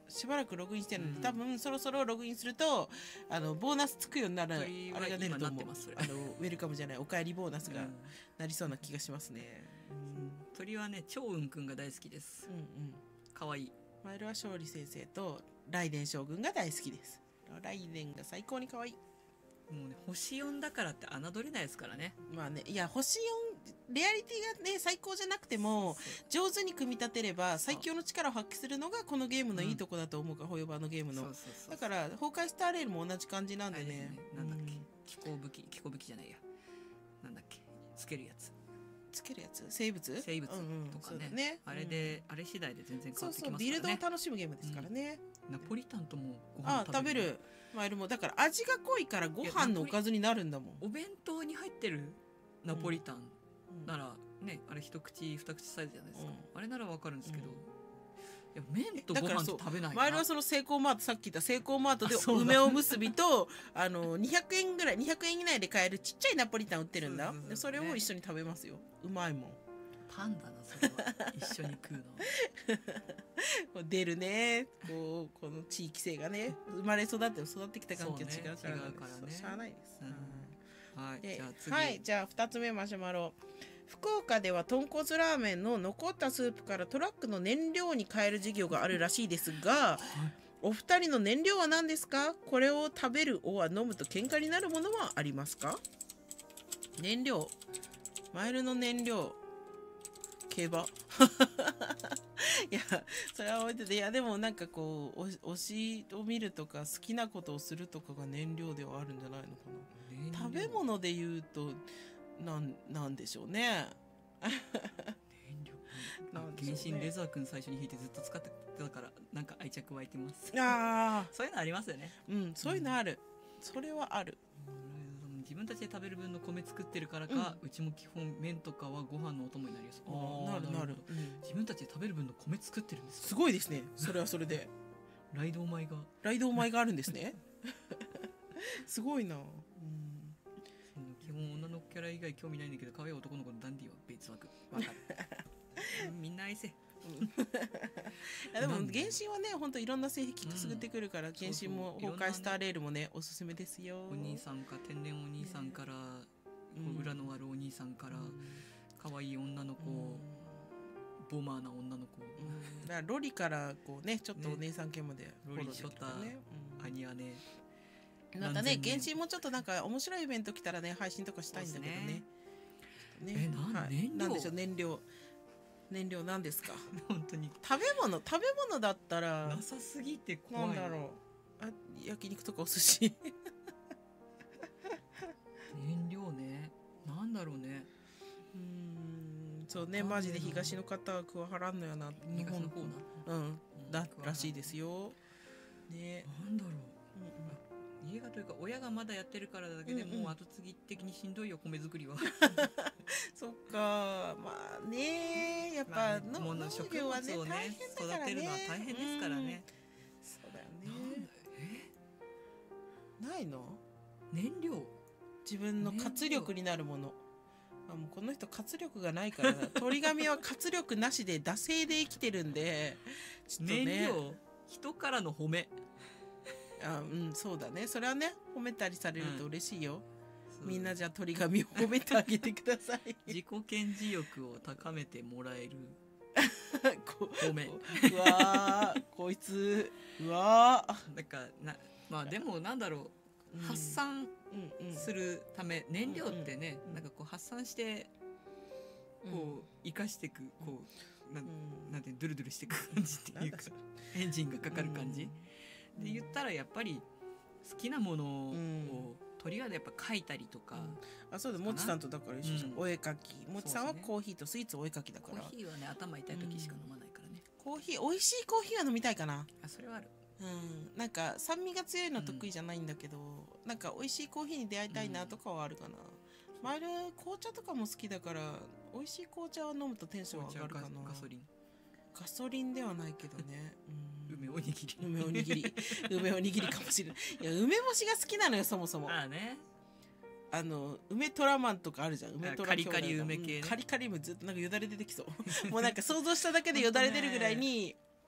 しばらくログインしてるので、多分そろそろログインするとボーナスつくようになるあれが出ると思う。ウェルカムじゃない、おかえりボーナスがなりそうな気がしますね。 鳥はね、趙雲くんが大好きです。かわいい。 マイルは勝利先生と雷電将軍が大好きです。雷電が最高にかわいい。 もうね、星4だからって侮れないですからね。 まあね、いや星4レアリティがね最高じゃなくても上手に組み立てれば最強の力を発揮するのがこのゲームのいいとこだと思うから、ホヨバーのゲームの。だから崩壊スターレールも同じ感じなんでね。 なんだっけ、気候武器じゃないや、なんだっけ、つけるやつ生物とかね、あれ次第で全然変わってきますからね。 ビルドを楽しむゲームですからね。 ナポリタンともご飯食べる。マイルもだから味が濃いからご飯のおかずになるんだもん。 お弁当に入ってるナポリタンならね、あれ一口二口サイズじゃないですか。あれならわかるんですけど、いや麺とご飯と食べないな。 マイルはそのセイコーマート、さっき言ったセイコーマートで梅おむすびと200円ぐらい、200円以内で買えるちっちゃいナポリタン売ってるんだ。それを一緒に食べますよ。うまいもん。 パンだな、それは一緒に食うの出るね、この地域性がね、生まれ育ってきた環境違うからね、しゃあないです。はい、じゃあ2つ目マシュマロ。福岡では豚骨ラーメンの残ったスープからトラックの燃料に変える事業があるらしいですが、お二人の燃料は何ですか？これを食べるは飲むと喧嘩になるものはありますか？燃料、マイルの燃料、競馬いやそれは置いてて、いやでもなんかこう推しを見るとか好きなことをするとかが燃料ではあるんじゃないのかな。食べ物で言うとなんでしょうね。 燃料原神レザーくん最初に引いてずっと使ってたからなんか愛着湧いてます。そういうのありますよね。 そういうのある、それはある。 自分たちで食べる分の米作ってるからか、うちも基本麺とかはご飯のお供になりやすい。なる。自分たちで食べる分の米作ってるんです。 すごいですね。それはそれで雷道米があるんですね。すごいな。 基本女のキャラ以外興味ないんだけど、可愛い男の子のダンディは別枠。わかる。みんな愛せ。 でも原神はね、本当いろんな性癖くすぐってくるから、原神も崩壊スターレールもねおすすめですよ。 お兄さんか天然お兄さんから、裏のあるお兄さんから、可愛い女の子、ボマーな女の子、 だからロリからこうね、ちょっとお姉さん系までロリショタアニアね。 なんかね、原神もちょっとなんか面白いイベント来たらね配信とかしたいんだけどね。なんでしょう、燃料なんですか。 本当に食べ物だったらなさすぎて怖い。 なんだろう、焼肉とかお寿司。 燃料ね、なんだろうね。 そうね、マジで東の方は桑原んのやな。 日本の方な。 だらしいですよ。ね、 なんだろう。家がというか親がまだやってるからだけでもう後継ぎ的にしんどいよ、米作りは。 そっか、まあね、やっぱ農業はね、 育てるのは大変ですからね。 そうだよね。ないの？ 燃料、 自分の活力になるもの。もうこの人活力がないから鳥神は活力なしで惰性で生きてるんで、 ちょっとね、燃料、人からの褒め。 そうだね。それはね、褒めたりされると嬉しいよ。みんなじゃあ鳥神を褒めてあげてください。 自己顕示欲を高めてもらえる褒め。 うわー、こいつ、うわー。 なんかまあでもなんだろう、発散するため、燃料ってね、なんかこう発散してこう生かしていく、こうなんてドゥルドゥルしていく感じっていうか、エンジンがかかる感じで言ったら、やっぱり好きなものを鳥はやっぱ描いたりとか。 そうだ、もちさんとだから一緒じゃん。お絵描き。もちさんはコーヒーとスイーツお絵描きだから。 コーヒーはね、頭痛い時しか飲まないからね。 コーヒー、美味しいコーヒーは飲みたいかな。 それはある。 なんか酸味が強いの得意じゃないんだけど、なんか美味しいコーヒーに出会いたいなとかはあるかな。前紅茶とかも好きだから、美味しい紅茶を飲むとテンション上がるかな。ガソリンではないけどね。 梅おにぎり。 梅おにぎりかもしれない。いや、梅干しが好きなのよ、そもそも。 ね。 梅トラマンとかあるじゃん。梅トラカリカリ梅系ね。 カリカリ梅ずっとなんかよだれ出てきそう。もうなんか想像しただけでよだれ出るぐらいに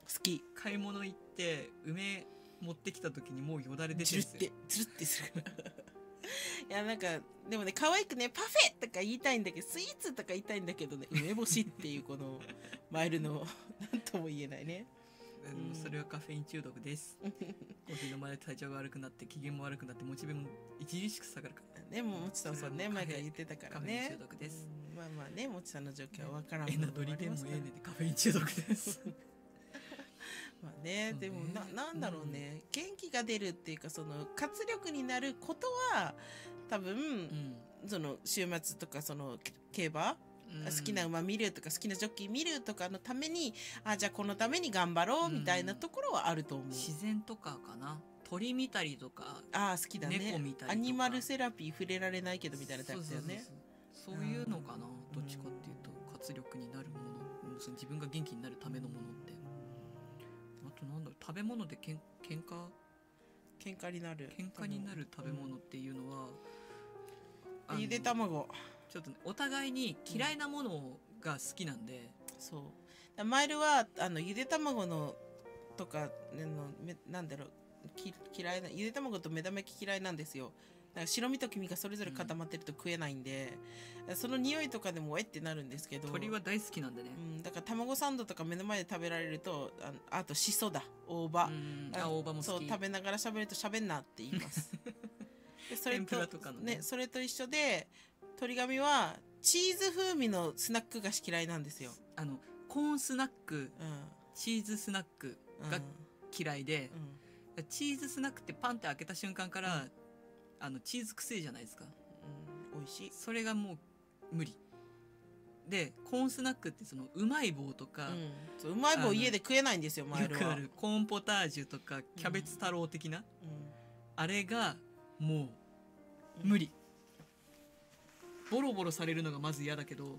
き。 買い物行って梅持ってきた時にもうよだれ出てるんですよ。 ズルってする。いやなんかでもね可愛くねパフェとか言いたいんだけどスイーツとか言いたいんだけどね梅干しっていうこのマイルのなんとも言えないね。 それはカフェイン中毒です。コーヒー飲まれて体調が悪くなって機嫌も悪くなってモチベも著しく下がるからね。もちさんさんね前から言ってたからね。 カフェイン中毒です。 まあまあねもちさんの状況は分からん。 エナドリでもええねでカフェイン中毒です。 まあね、でもなんだろうね、元気が出るっていうかその活力になることは多分、その週末とかその競馬、好きな馬見るとか好きなジョッキー見るとかのためにじゃあこのために頑張ろうみたいなところはあると思う。 自然とかかな。鳥見たりとか好きだね。 猫見たりとかアニマルセラピー触れられないけどみたいなタイプだよね。 そういうのかな、どっちかっていうと活力になるもの、自分が元気になるためのものって。あとなんだろう、食べ物で喧嘩になる食べ物っていうのは、 ゆで卵。 ちょっとね、お互いに嫌いなものが好きなんで、 そうマイルはゆで卵のとかなんだろう嫌いなゆで卵と目玉焼き嫌いなんですよ。だから白身と黄身がそれぞれ固まってると食えないんで、その匂いとかでもってなるんですけど、 鳥は大好きなんでね、 だから卵サンドとか目の前で食べられるとあとしそだ大葉、 大葉も好き。 そう食べながら喋ると喋んなって言いますでそれと天ぷらとかのね、 それと一緒で鳥紙はチーズ風味のスナック菓子嫌いなんですよ。 コーンスナック、チーズスナックが嫌いで、チーズスナックってパンって開けた瞬間から、チーズくせえじゃないですか、 美味しい。 それがもう無理で、コーンスナックってそのうまい棒とか、 うまい棒家で食えないんですよ。 よくあるコーンポタージュとかキャベツ太郎的な、あれがもう無理、ボロボロされるのがまず嫌だけど、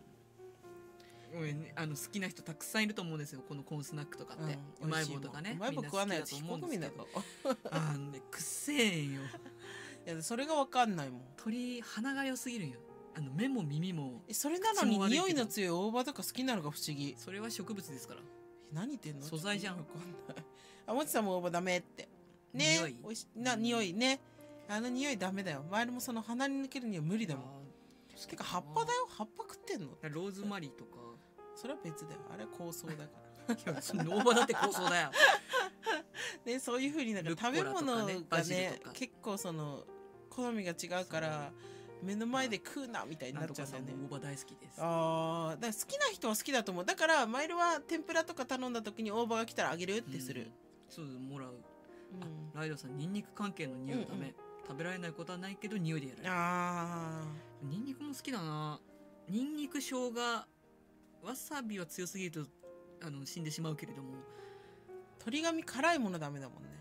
好きな人たくさんいると思うんですよ、このコーンスナックとかって、うまい棒とかね。 うまい棒食わないやつ非国民だとくっせえんよ。 いやそれが分かんないもん。 鳥鼻が良すぎるんよ。目も耳も。 それなのに匂いの強い大葉とか好きなのが不思議。 それは植物ですから。 何言ってんの。 素材じゃん。 もちさんも大葉ダメってね。おいしな匂いね。匂いダメだよ。前もその鼻に抜けるには無理だもん。てか葉っぱだよ。葉っぱ食ってんの。 ローズマリーとか。 それは別だよ。あれは香草だから。 いやその大葉だって香草だよ。 ね、そういう風になんか食べ物がね結構その好みが違うから目の前で食うなみたいになっちゃうんだよね。 大葉大好きです。 だから好きな人は好きだと思う。だからマイルは天ぷらとか頼んだ時に大葉が来たらあげるってする。 そうもらう。ライドさんニンニク関係の匂いダメ。食べられないことはないけど匂いでやられる。ニンニクも好きだな。ニンニク生姜わさびは強すぎると死んでしまうけれども、 鶏紙辛いものダメだもんね。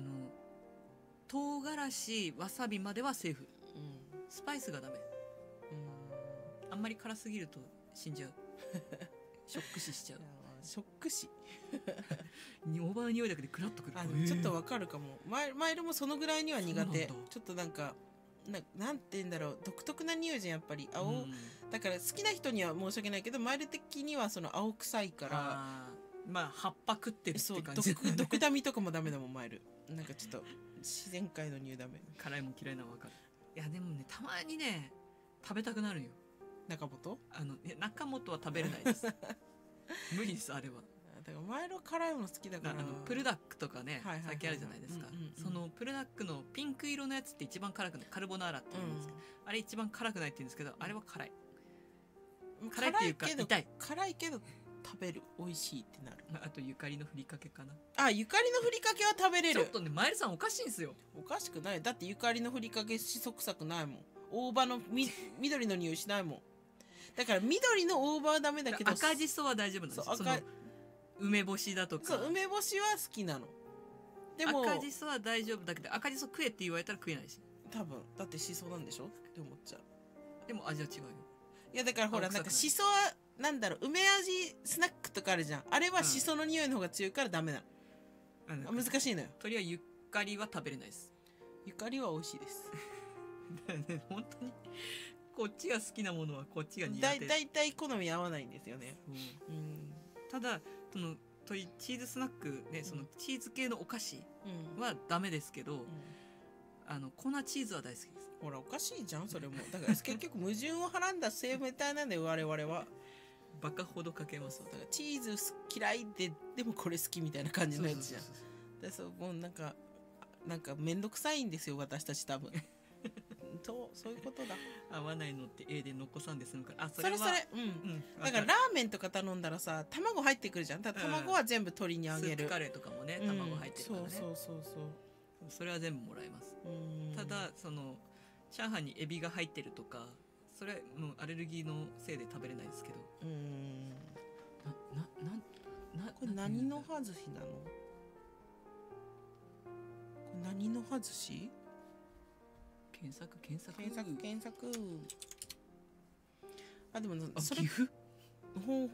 唐辛子わさびまではセーフ、スパイスがダメ、あんまり辛すぎると死んじゃうショック死しちゃう。 ショック死大葉の匂いだけでクラッとくる。 ちょっとわかるかも。マイルもそのぐらいには苦手。ちょっとなんかなんて言うんだろう、独特な匂いじゃんやっぱりだから好きな人には申し訳ないけどマイル的にはその青臭いから、 まあ葉っぱ食ってるって感じ。 毒ダミとかもダメだもんマイル。なんかちょっと自然界の匂いダメ。 辛いもん嫌いなの分かる。いやでもねたまにね食べたくなるよ。 中本中本は食べれないです無理ですあれは。 だからマイルは辛いもの好きだから。 プルダックとかね最近あるじゃないですか。そのプルダックのピンク色のやつって一番辛くない。カルボナーラって言うんですけど、あれ一番辛くないって言うんですけど、あれは辛い。辛いっていうか痛い。 辛いけど食べる美味しいってなる。 あとゆかりのふりかけかな。 ゆかりのふりかけは食べれる。 ちょっとねマイルさんおかしいんですよ。 おかしくない。だってゆかりのふりかけしそくさくないもん。大葉の緑の匂いしないもん。だから緑の大葉はダメだけど赤じそは大丈夫なんですよ。その梅干しだとか。 梅干しは好きなの。でも赤じそは大丈夫だけど赤じそ食えって言われたら食えないし。 多分だってしそなんでしょって思っちゃう。 でも味は違うよ。 いやだからほらなんかしそはなんだろう梅味スナックとかあるじゃん。あれはしその匂いの方が強いからダメなの。難しいのよ。 鳥はゆかりは食べれないです。 ゆかりは美味しいです本当にこっちが好きなものはこっちが苦手。 だいたい好み合わないんですよね。 ただそのチーズスナックね、そのチーズ系のお菓子はダメですけど、粉チーズは大好きです。 ほらおかしいじゃんそれも。だから結局矛盾をはらんだ生命体なんだよ我々は。 バカほどかけます。 だからチーズ嫌いでもこれ好きみたいな感じのやつじゃん。でそうもうなんかめんどくさいんですよ私たち多分。そういうことだ。 合わないのって A で残さんで済むから。あ、 それだからラーメンとか頼んだらさ卵入ってくるじゃん。ただ卵は全部鶏にあげる。 スープカレーとかもね卵入ってるからね。 そうそれは全部もらいます。ただそのチャーハンにエビが入ってるとか、それもうアレルギーのせいで食べれないですけど。 これ何の外しなの？これ何の外し？ 検索。 あ、でもそれ岐阜？ ほ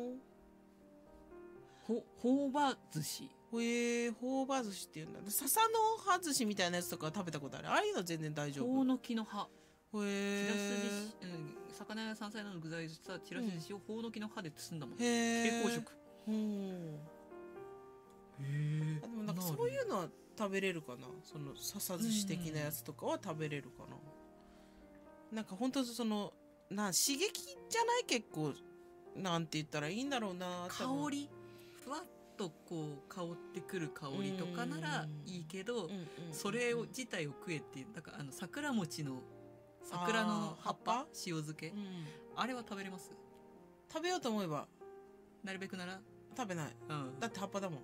うば寿司。 ほうば寿司っていうんだ。笹の葉寿司みたいなやつとか食べたことある。ああいうの全然大丈夫。 ほうの木の葉。ちらす寿司、魚や山菜などの具材したちらし寿司をほうの木の葉で包んだもん。 蛍光色。 でもなんかそういうのは食べれるかな。その笹寿司的なやつとかは食べれるかな。なんか本当その刺激じゃない、結構なんて言ったらいいんだろうな。 香りふわっとこう香ってくる香りとかならいいけど、それを自体を食えっていう、だから桜餅の桜の葉っぱ塩漬け、あれは食べれます？ 食べようと思えばなるべくなら食べない、だって葉っぱだもん。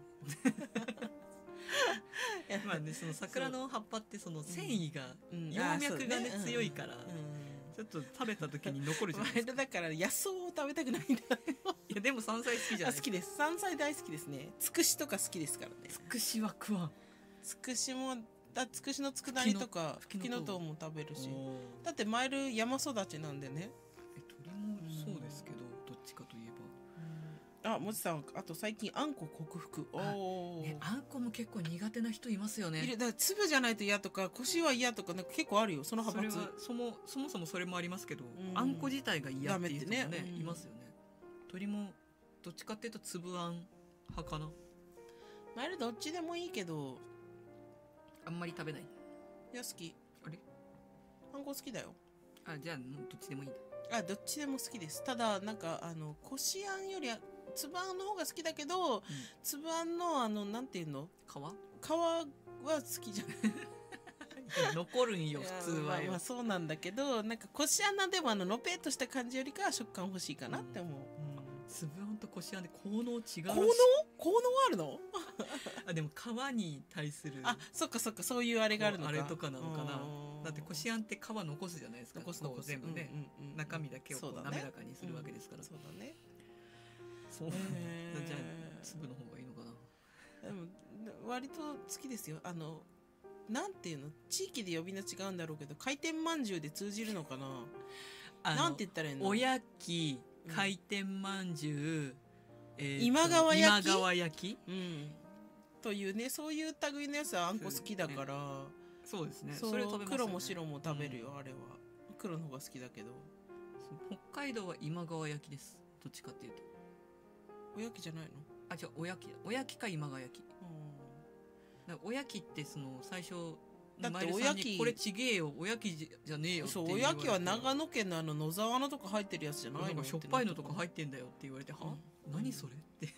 まあね、その桜の葉っぱってその繊維が葉脈がね強いからちょっと食べた時に残るじゃないですか。 だから野草を食べたくないんだよ。 いやでも山菜好きじゃないですか。 好きです。山菜大好きですね。つくしとか好きですからね。 つくしは食わん。 つくしもつくしの佃煮とかふきのとうも食べるし、だってマイル山育ちなんでね。 鳥もそうですけど、どっちかといえば。あ、もちさん、あと最近あんこ克服。 あんこも結構苦手な人いますよね。 だから粒じゃないと嫌とか腰は嫌とか、なんか結構あるよその派閥。 そもそもそれもありますけど、あんこ自体が嫌っていう人もねいますよね。鳥もどっちかっていうと粒あん派かな。 マイルどっちでもいいけどあんまり食べない。 いや好き。 あれあんこ好きだよ。 じゃあどっちでもいいんだ。どっちでも好きです。ただなんかこしあんよりは粒あんの方が好きだけど、粒あんのなんていうの、皮は好きじゃない。 残るんよ普通はよ。 まあそうなんだけど、なんかこしあんなんでものぺっとした感じよりかは食感欲しいかなって思う。 粒あんとこしあんで効能違うらしい。効能あるの？ でも皮に対する、 そっかそういうあれがあるのか。 あれとかなのかな。だってこしあんって皮残すじゃないですか。残す全部ね、中身だけを滑らかにするわけですから。 そうだね。 そう。じゃあ粒の方がいいのかな。 でも割と好きですよ。なんていうの、地域で呼び名違うんだろうけど、回転まんじゅうで通じるのかな。なんて言ったらいいの？ おやき、回転まんじゅう、 今川焼き、というね、そういう類のやつはあんこ好きだから。 そうですね。 それ食べますよね。黒も白も食べるよ、あれは。黒の方が好きだけど。 北海道は今川焼きです。どっちかっていうと。 おやきじゃないの？ 違う、おやき。おやきか今川焼き。おやきって最初だっておやきこれちげえよ、おやきじゃねえよって。 そうおやきは長野県の野沢菜とか入ってるやつじゃないの？ しょっぱいのとか入ってんだよって言われて、は何それって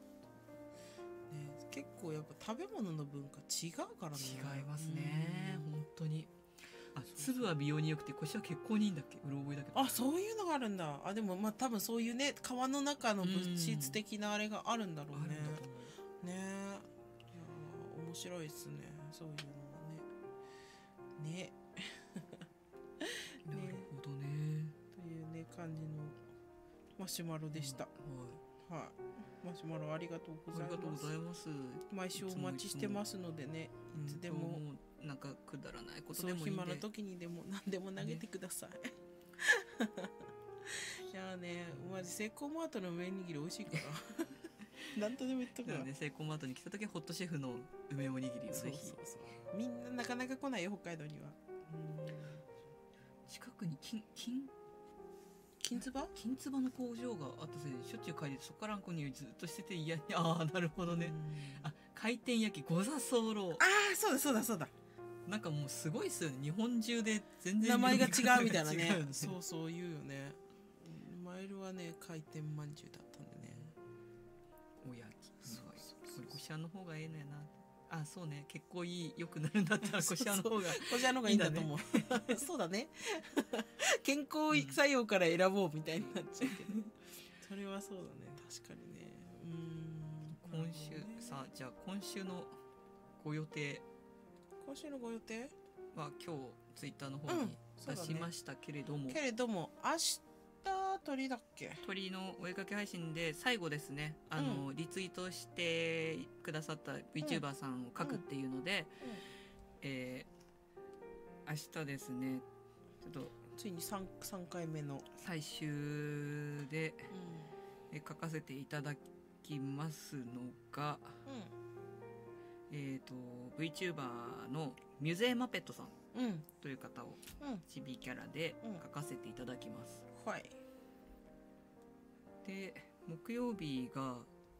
結構やっぱ食べ物の文化違うからね。 違いますね本当に。粒は美容に良くて腰は血行にいいんだっけ。うろ覚えだけど。 そういうのがあるんだ。でもまあ多分そういうね、皮の中の物質的なあれがあるんだろうね。面白いですね、そういうのはね。 なるほどね。 というね感じのマシュマロでした。マシュマロありがとうございます。毎週お待ちしてますのでね、いつでもなんかくだらないことでもいいんで、 暇な時にでも何でも投げてください。いやね、マジセイコーマートの梅握り美味しいから。なんとでも言っとくわ。 セイコーマートに来た時はホットシェフの梅おにぎりをぜひ。 みんななかなか来ないよ北海道には。 近くに金金つばの工場があったせいでしょっちゅう帰りそこからんこにずっとしてて嫌になるほどね。回転焼きご座候。 そうだなんかもうすごいっすよね。日本中で全然名前が違うみたいなね。 ねそう言うよね。マイルはね回転まんじゅうだったんでね。 おやきこしあんの方がええのやな。そうね、結構良くなるんだったらこしあんの方がこしあんの方がいいんだと思う。そうだね。健康作用から選ぼうみたいになっちゃうけど、それはそうだね、確かにね。 今週さ、じゃあ今週のご予定は今日ツイッターの方に出しましたけれども、 明日鳥だっけ？ 鳥のお絵かき配信で最後ですね、リツイートしてくださった VTuber さんを書くっていうので、明日ですね、ちょっとついに 3回目の最終で、書かせていただきますのが、VTuber のミュゼーマペットさんという方をチビキャラで書かせていただきます。 はい。 で木曜日が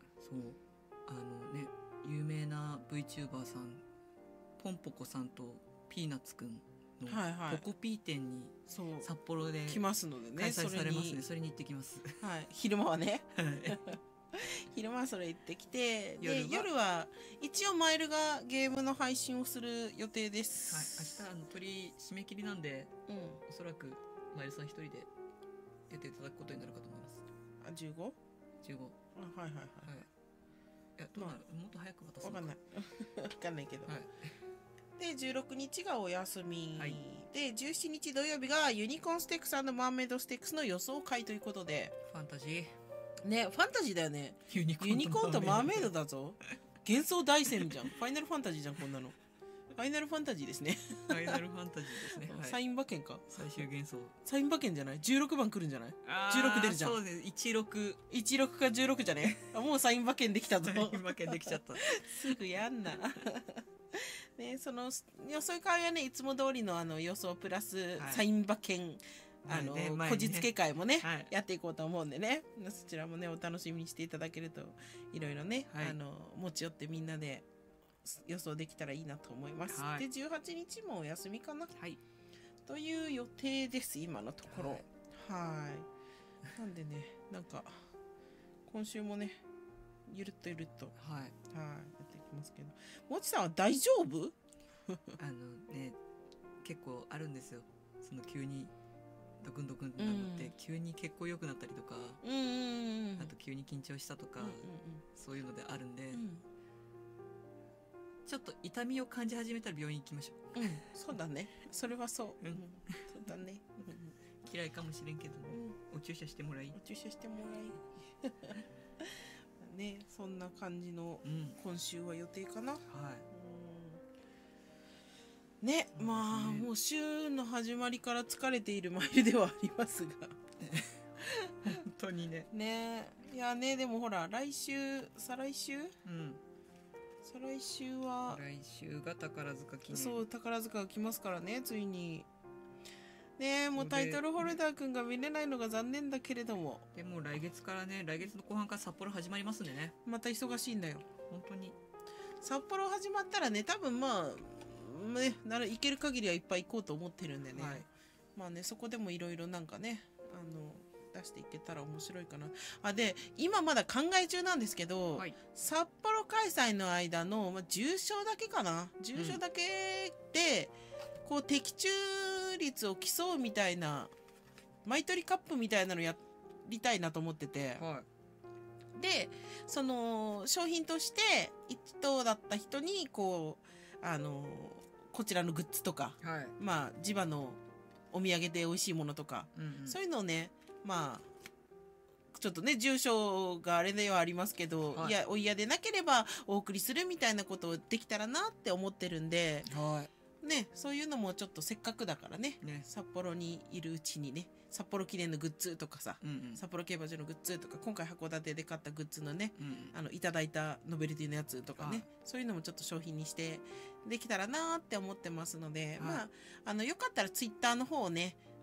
有名な VTuber さんポンポコさんとピーナッツくんのポコピー店に札幌で来ますのでね、 開催されますね。それに行ってきます。 はい、昼間はね。昼間はそれ行ってきて、で夜は一応マイルがゲームの配信をする予定です。 はい、明日鳥締め切りなんで、おそらくマイルさん一人で出ていただくことになるかと思います。 15？ 15。 はい。いや、どうなる？もっと早く渡すのか。 わかんないけど。で16日がお休み、で17日土曜日がユニコーンステックス&マーメイドステックスの予想会ということで、 ファンタジーね、ファンタジーだよね。ユニコーンとマーメイドだぞ。幻想大戦じゃん。ファイナルファンタジーじゃん、こんなの。ファイナルファンタジーですね。 ファイナルファンタジーですね。 サイン馬券か。 最終幻想。 サイン馬券じゃない ?16 番来るんじゃない ?16 出るじゃん。 そうです。16。 16か16じゃね。もうサイン馬券できたぞ。 サイン馬券できちゃった。 すぐやんな。ね、その予想会はね、いつも通りの予想プラスサイン馬券、こじつけ会もね、やっていこうと思うんでね、そちらもねお楽しみにしていただけるといろいろね、持ち寄ってみんなで予想できたらいいなと思います。で18日もお休みかな、という予定です今のところ。なんでね、なんか今週もねゆるっとやっていきますけど、もちさんは大丈夫？ ね、結構あるんですよ。その急にドクンドクンってなって急に結構良くなったりとか、あと急に緊張したとか、そういうのであるんで、ちょっと痛みを感じ始めたら病院行きましょう。 そうだね、それはそう。そうだね。 嫌いかもしれんけどね、お注射してもらいね、そんな感じの今週は予定かな。ね、まあもう週の始まりから疲れているマイルではありますが本当にね。 いやね、でもほら再来週は来週が宝塚記念。 そう宝塚が来ますからね、ついにね。もうタイトルホルダーくんが見れないのが残念だけれども、 でも来月の後半から札幌始まりますんでね、 また忙しいんだよ本当に。 札幌始まったらね、多分まあね、行ける限りはいっぱい行こうと思ってるんでね、まあね、そこでもいろいろなんかね出していけたら面白いかな。で今まだ考え中なんですけど、札幌開催の間の、重賞だけかな、重賞だけで、こう的中率を競うみたいなマイトリカップみたいなのやりたいなと思ってて、でその商品として1等だった人にこちらのグッズとか、まあ地場のお土産で美味しいものとか、そういうのをね、まあちょっとね住所があれではありますけど、お嫌でなければお送りするみたいなことをできたらなって思ってるんで、ね、そういうのもちょっとせっかくだからね、札幌にいるうちにね、札幌記念のグッズとかさ、札幌競馬場のグッズとか、今回函館で買ったグッズのね、いただいたノベルティのやつとかね、そういうのもちょっと商品にしてできたらなって思ってますので、まあよかったらツイッターの方をね、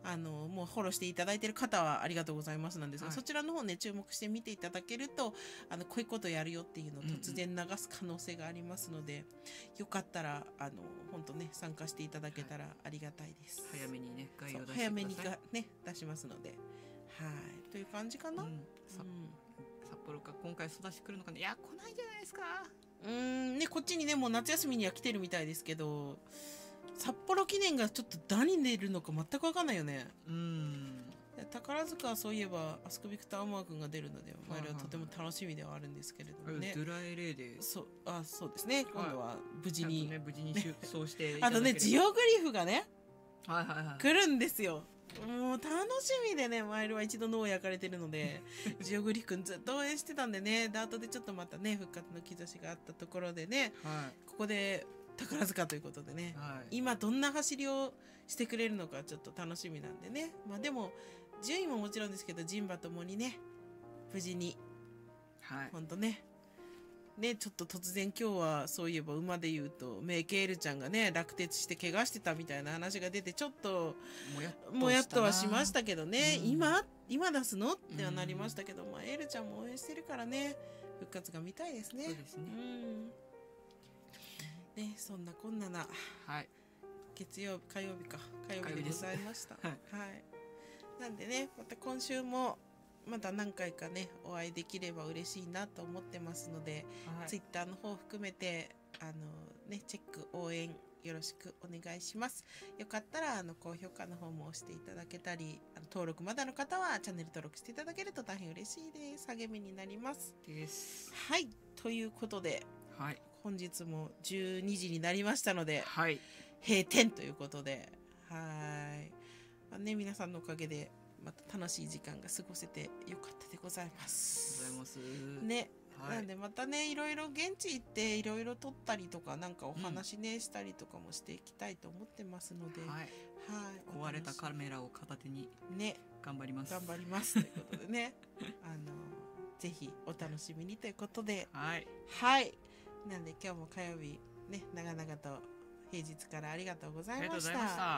もうフォローしていただいている方はありがとうございますなんですが、 はい、 そちらの方ね注目して見ていただけるとこういうことやるよっていうのを突然流す可能性がありますので、よかったら本当ね参加していただけたらありがたいです。 早めにね概要出してください。 早めにね出しますので、はいという感じかな。 札幌か今回育ち来るのかな。いや来ないじゃないですか。 ねこっちにねもう夏休みには来てるみたいですけど。札幌記念がちょっと何に出るのか全く分かんないよね。宝塚はそういえばアスクビクター・アマー君が出るので、我々はとても楽しみではあるんですけれどもね。 ドゥラエレーでそうですね、今度は無事に、 ね、出走してあとねジオグリフがね、来るんですよ。もう楽しみでね、マイルは一度脳を焼かれてるのでジオグリフ君ずっと応援してたんでね、で後でちょっとまたね復活の兆しがあったところでね、ここで宝塚ということでね、今どんな走りをしてくれるのかちょっと楽しみなんでね。まあでも順位ももちろんですけど人馬ともにね無事に、ほんとねちょっと突然今日はそういえば馬で言うとメイケールちゃんがね落鉄して怪我してたみたいな話が出て、ちょっともやっとはしましたけどね、今出すのってはなりましたけど、まあエールちゃんも応援してるからね復活が見たいですね。 そうですね。 ね、そんなこんなな、火曜日でございました。なんでね、また今週もまだ何回かねお会いできれば嬉しいなと思ってますので、ツイッターの方含めてチェック応援よろしくお願いします。よかったら高評価の方も押していただけたり、登録まだの方はチャンネル登録していただけると大変嬉しいです。励みになりますです。はい、ということで、本日も12時になりましたので、閉店ということで、皆さんのおかげでまた楽しい時間が過ごせてよかったでございます。ね、なんでまたねいろいろ現地行っていろいろ撮ったりとかなんかお話ね、したりとかもしていきたいと思ってますので、 壊れたカメラを片手にね頑張りますということでねぜひお楽しみにということで、なんで今日も火曜日ね長々と平日からありがとうございました。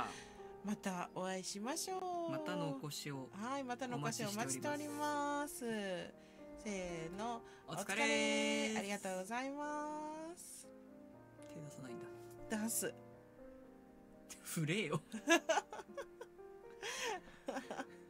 またお会いしましょう。 またのお越しをまたのお越しをお待ちしております。せーの、 お疲れ。 ありがとうございます。 手出さないんだ。 出す。 触れよ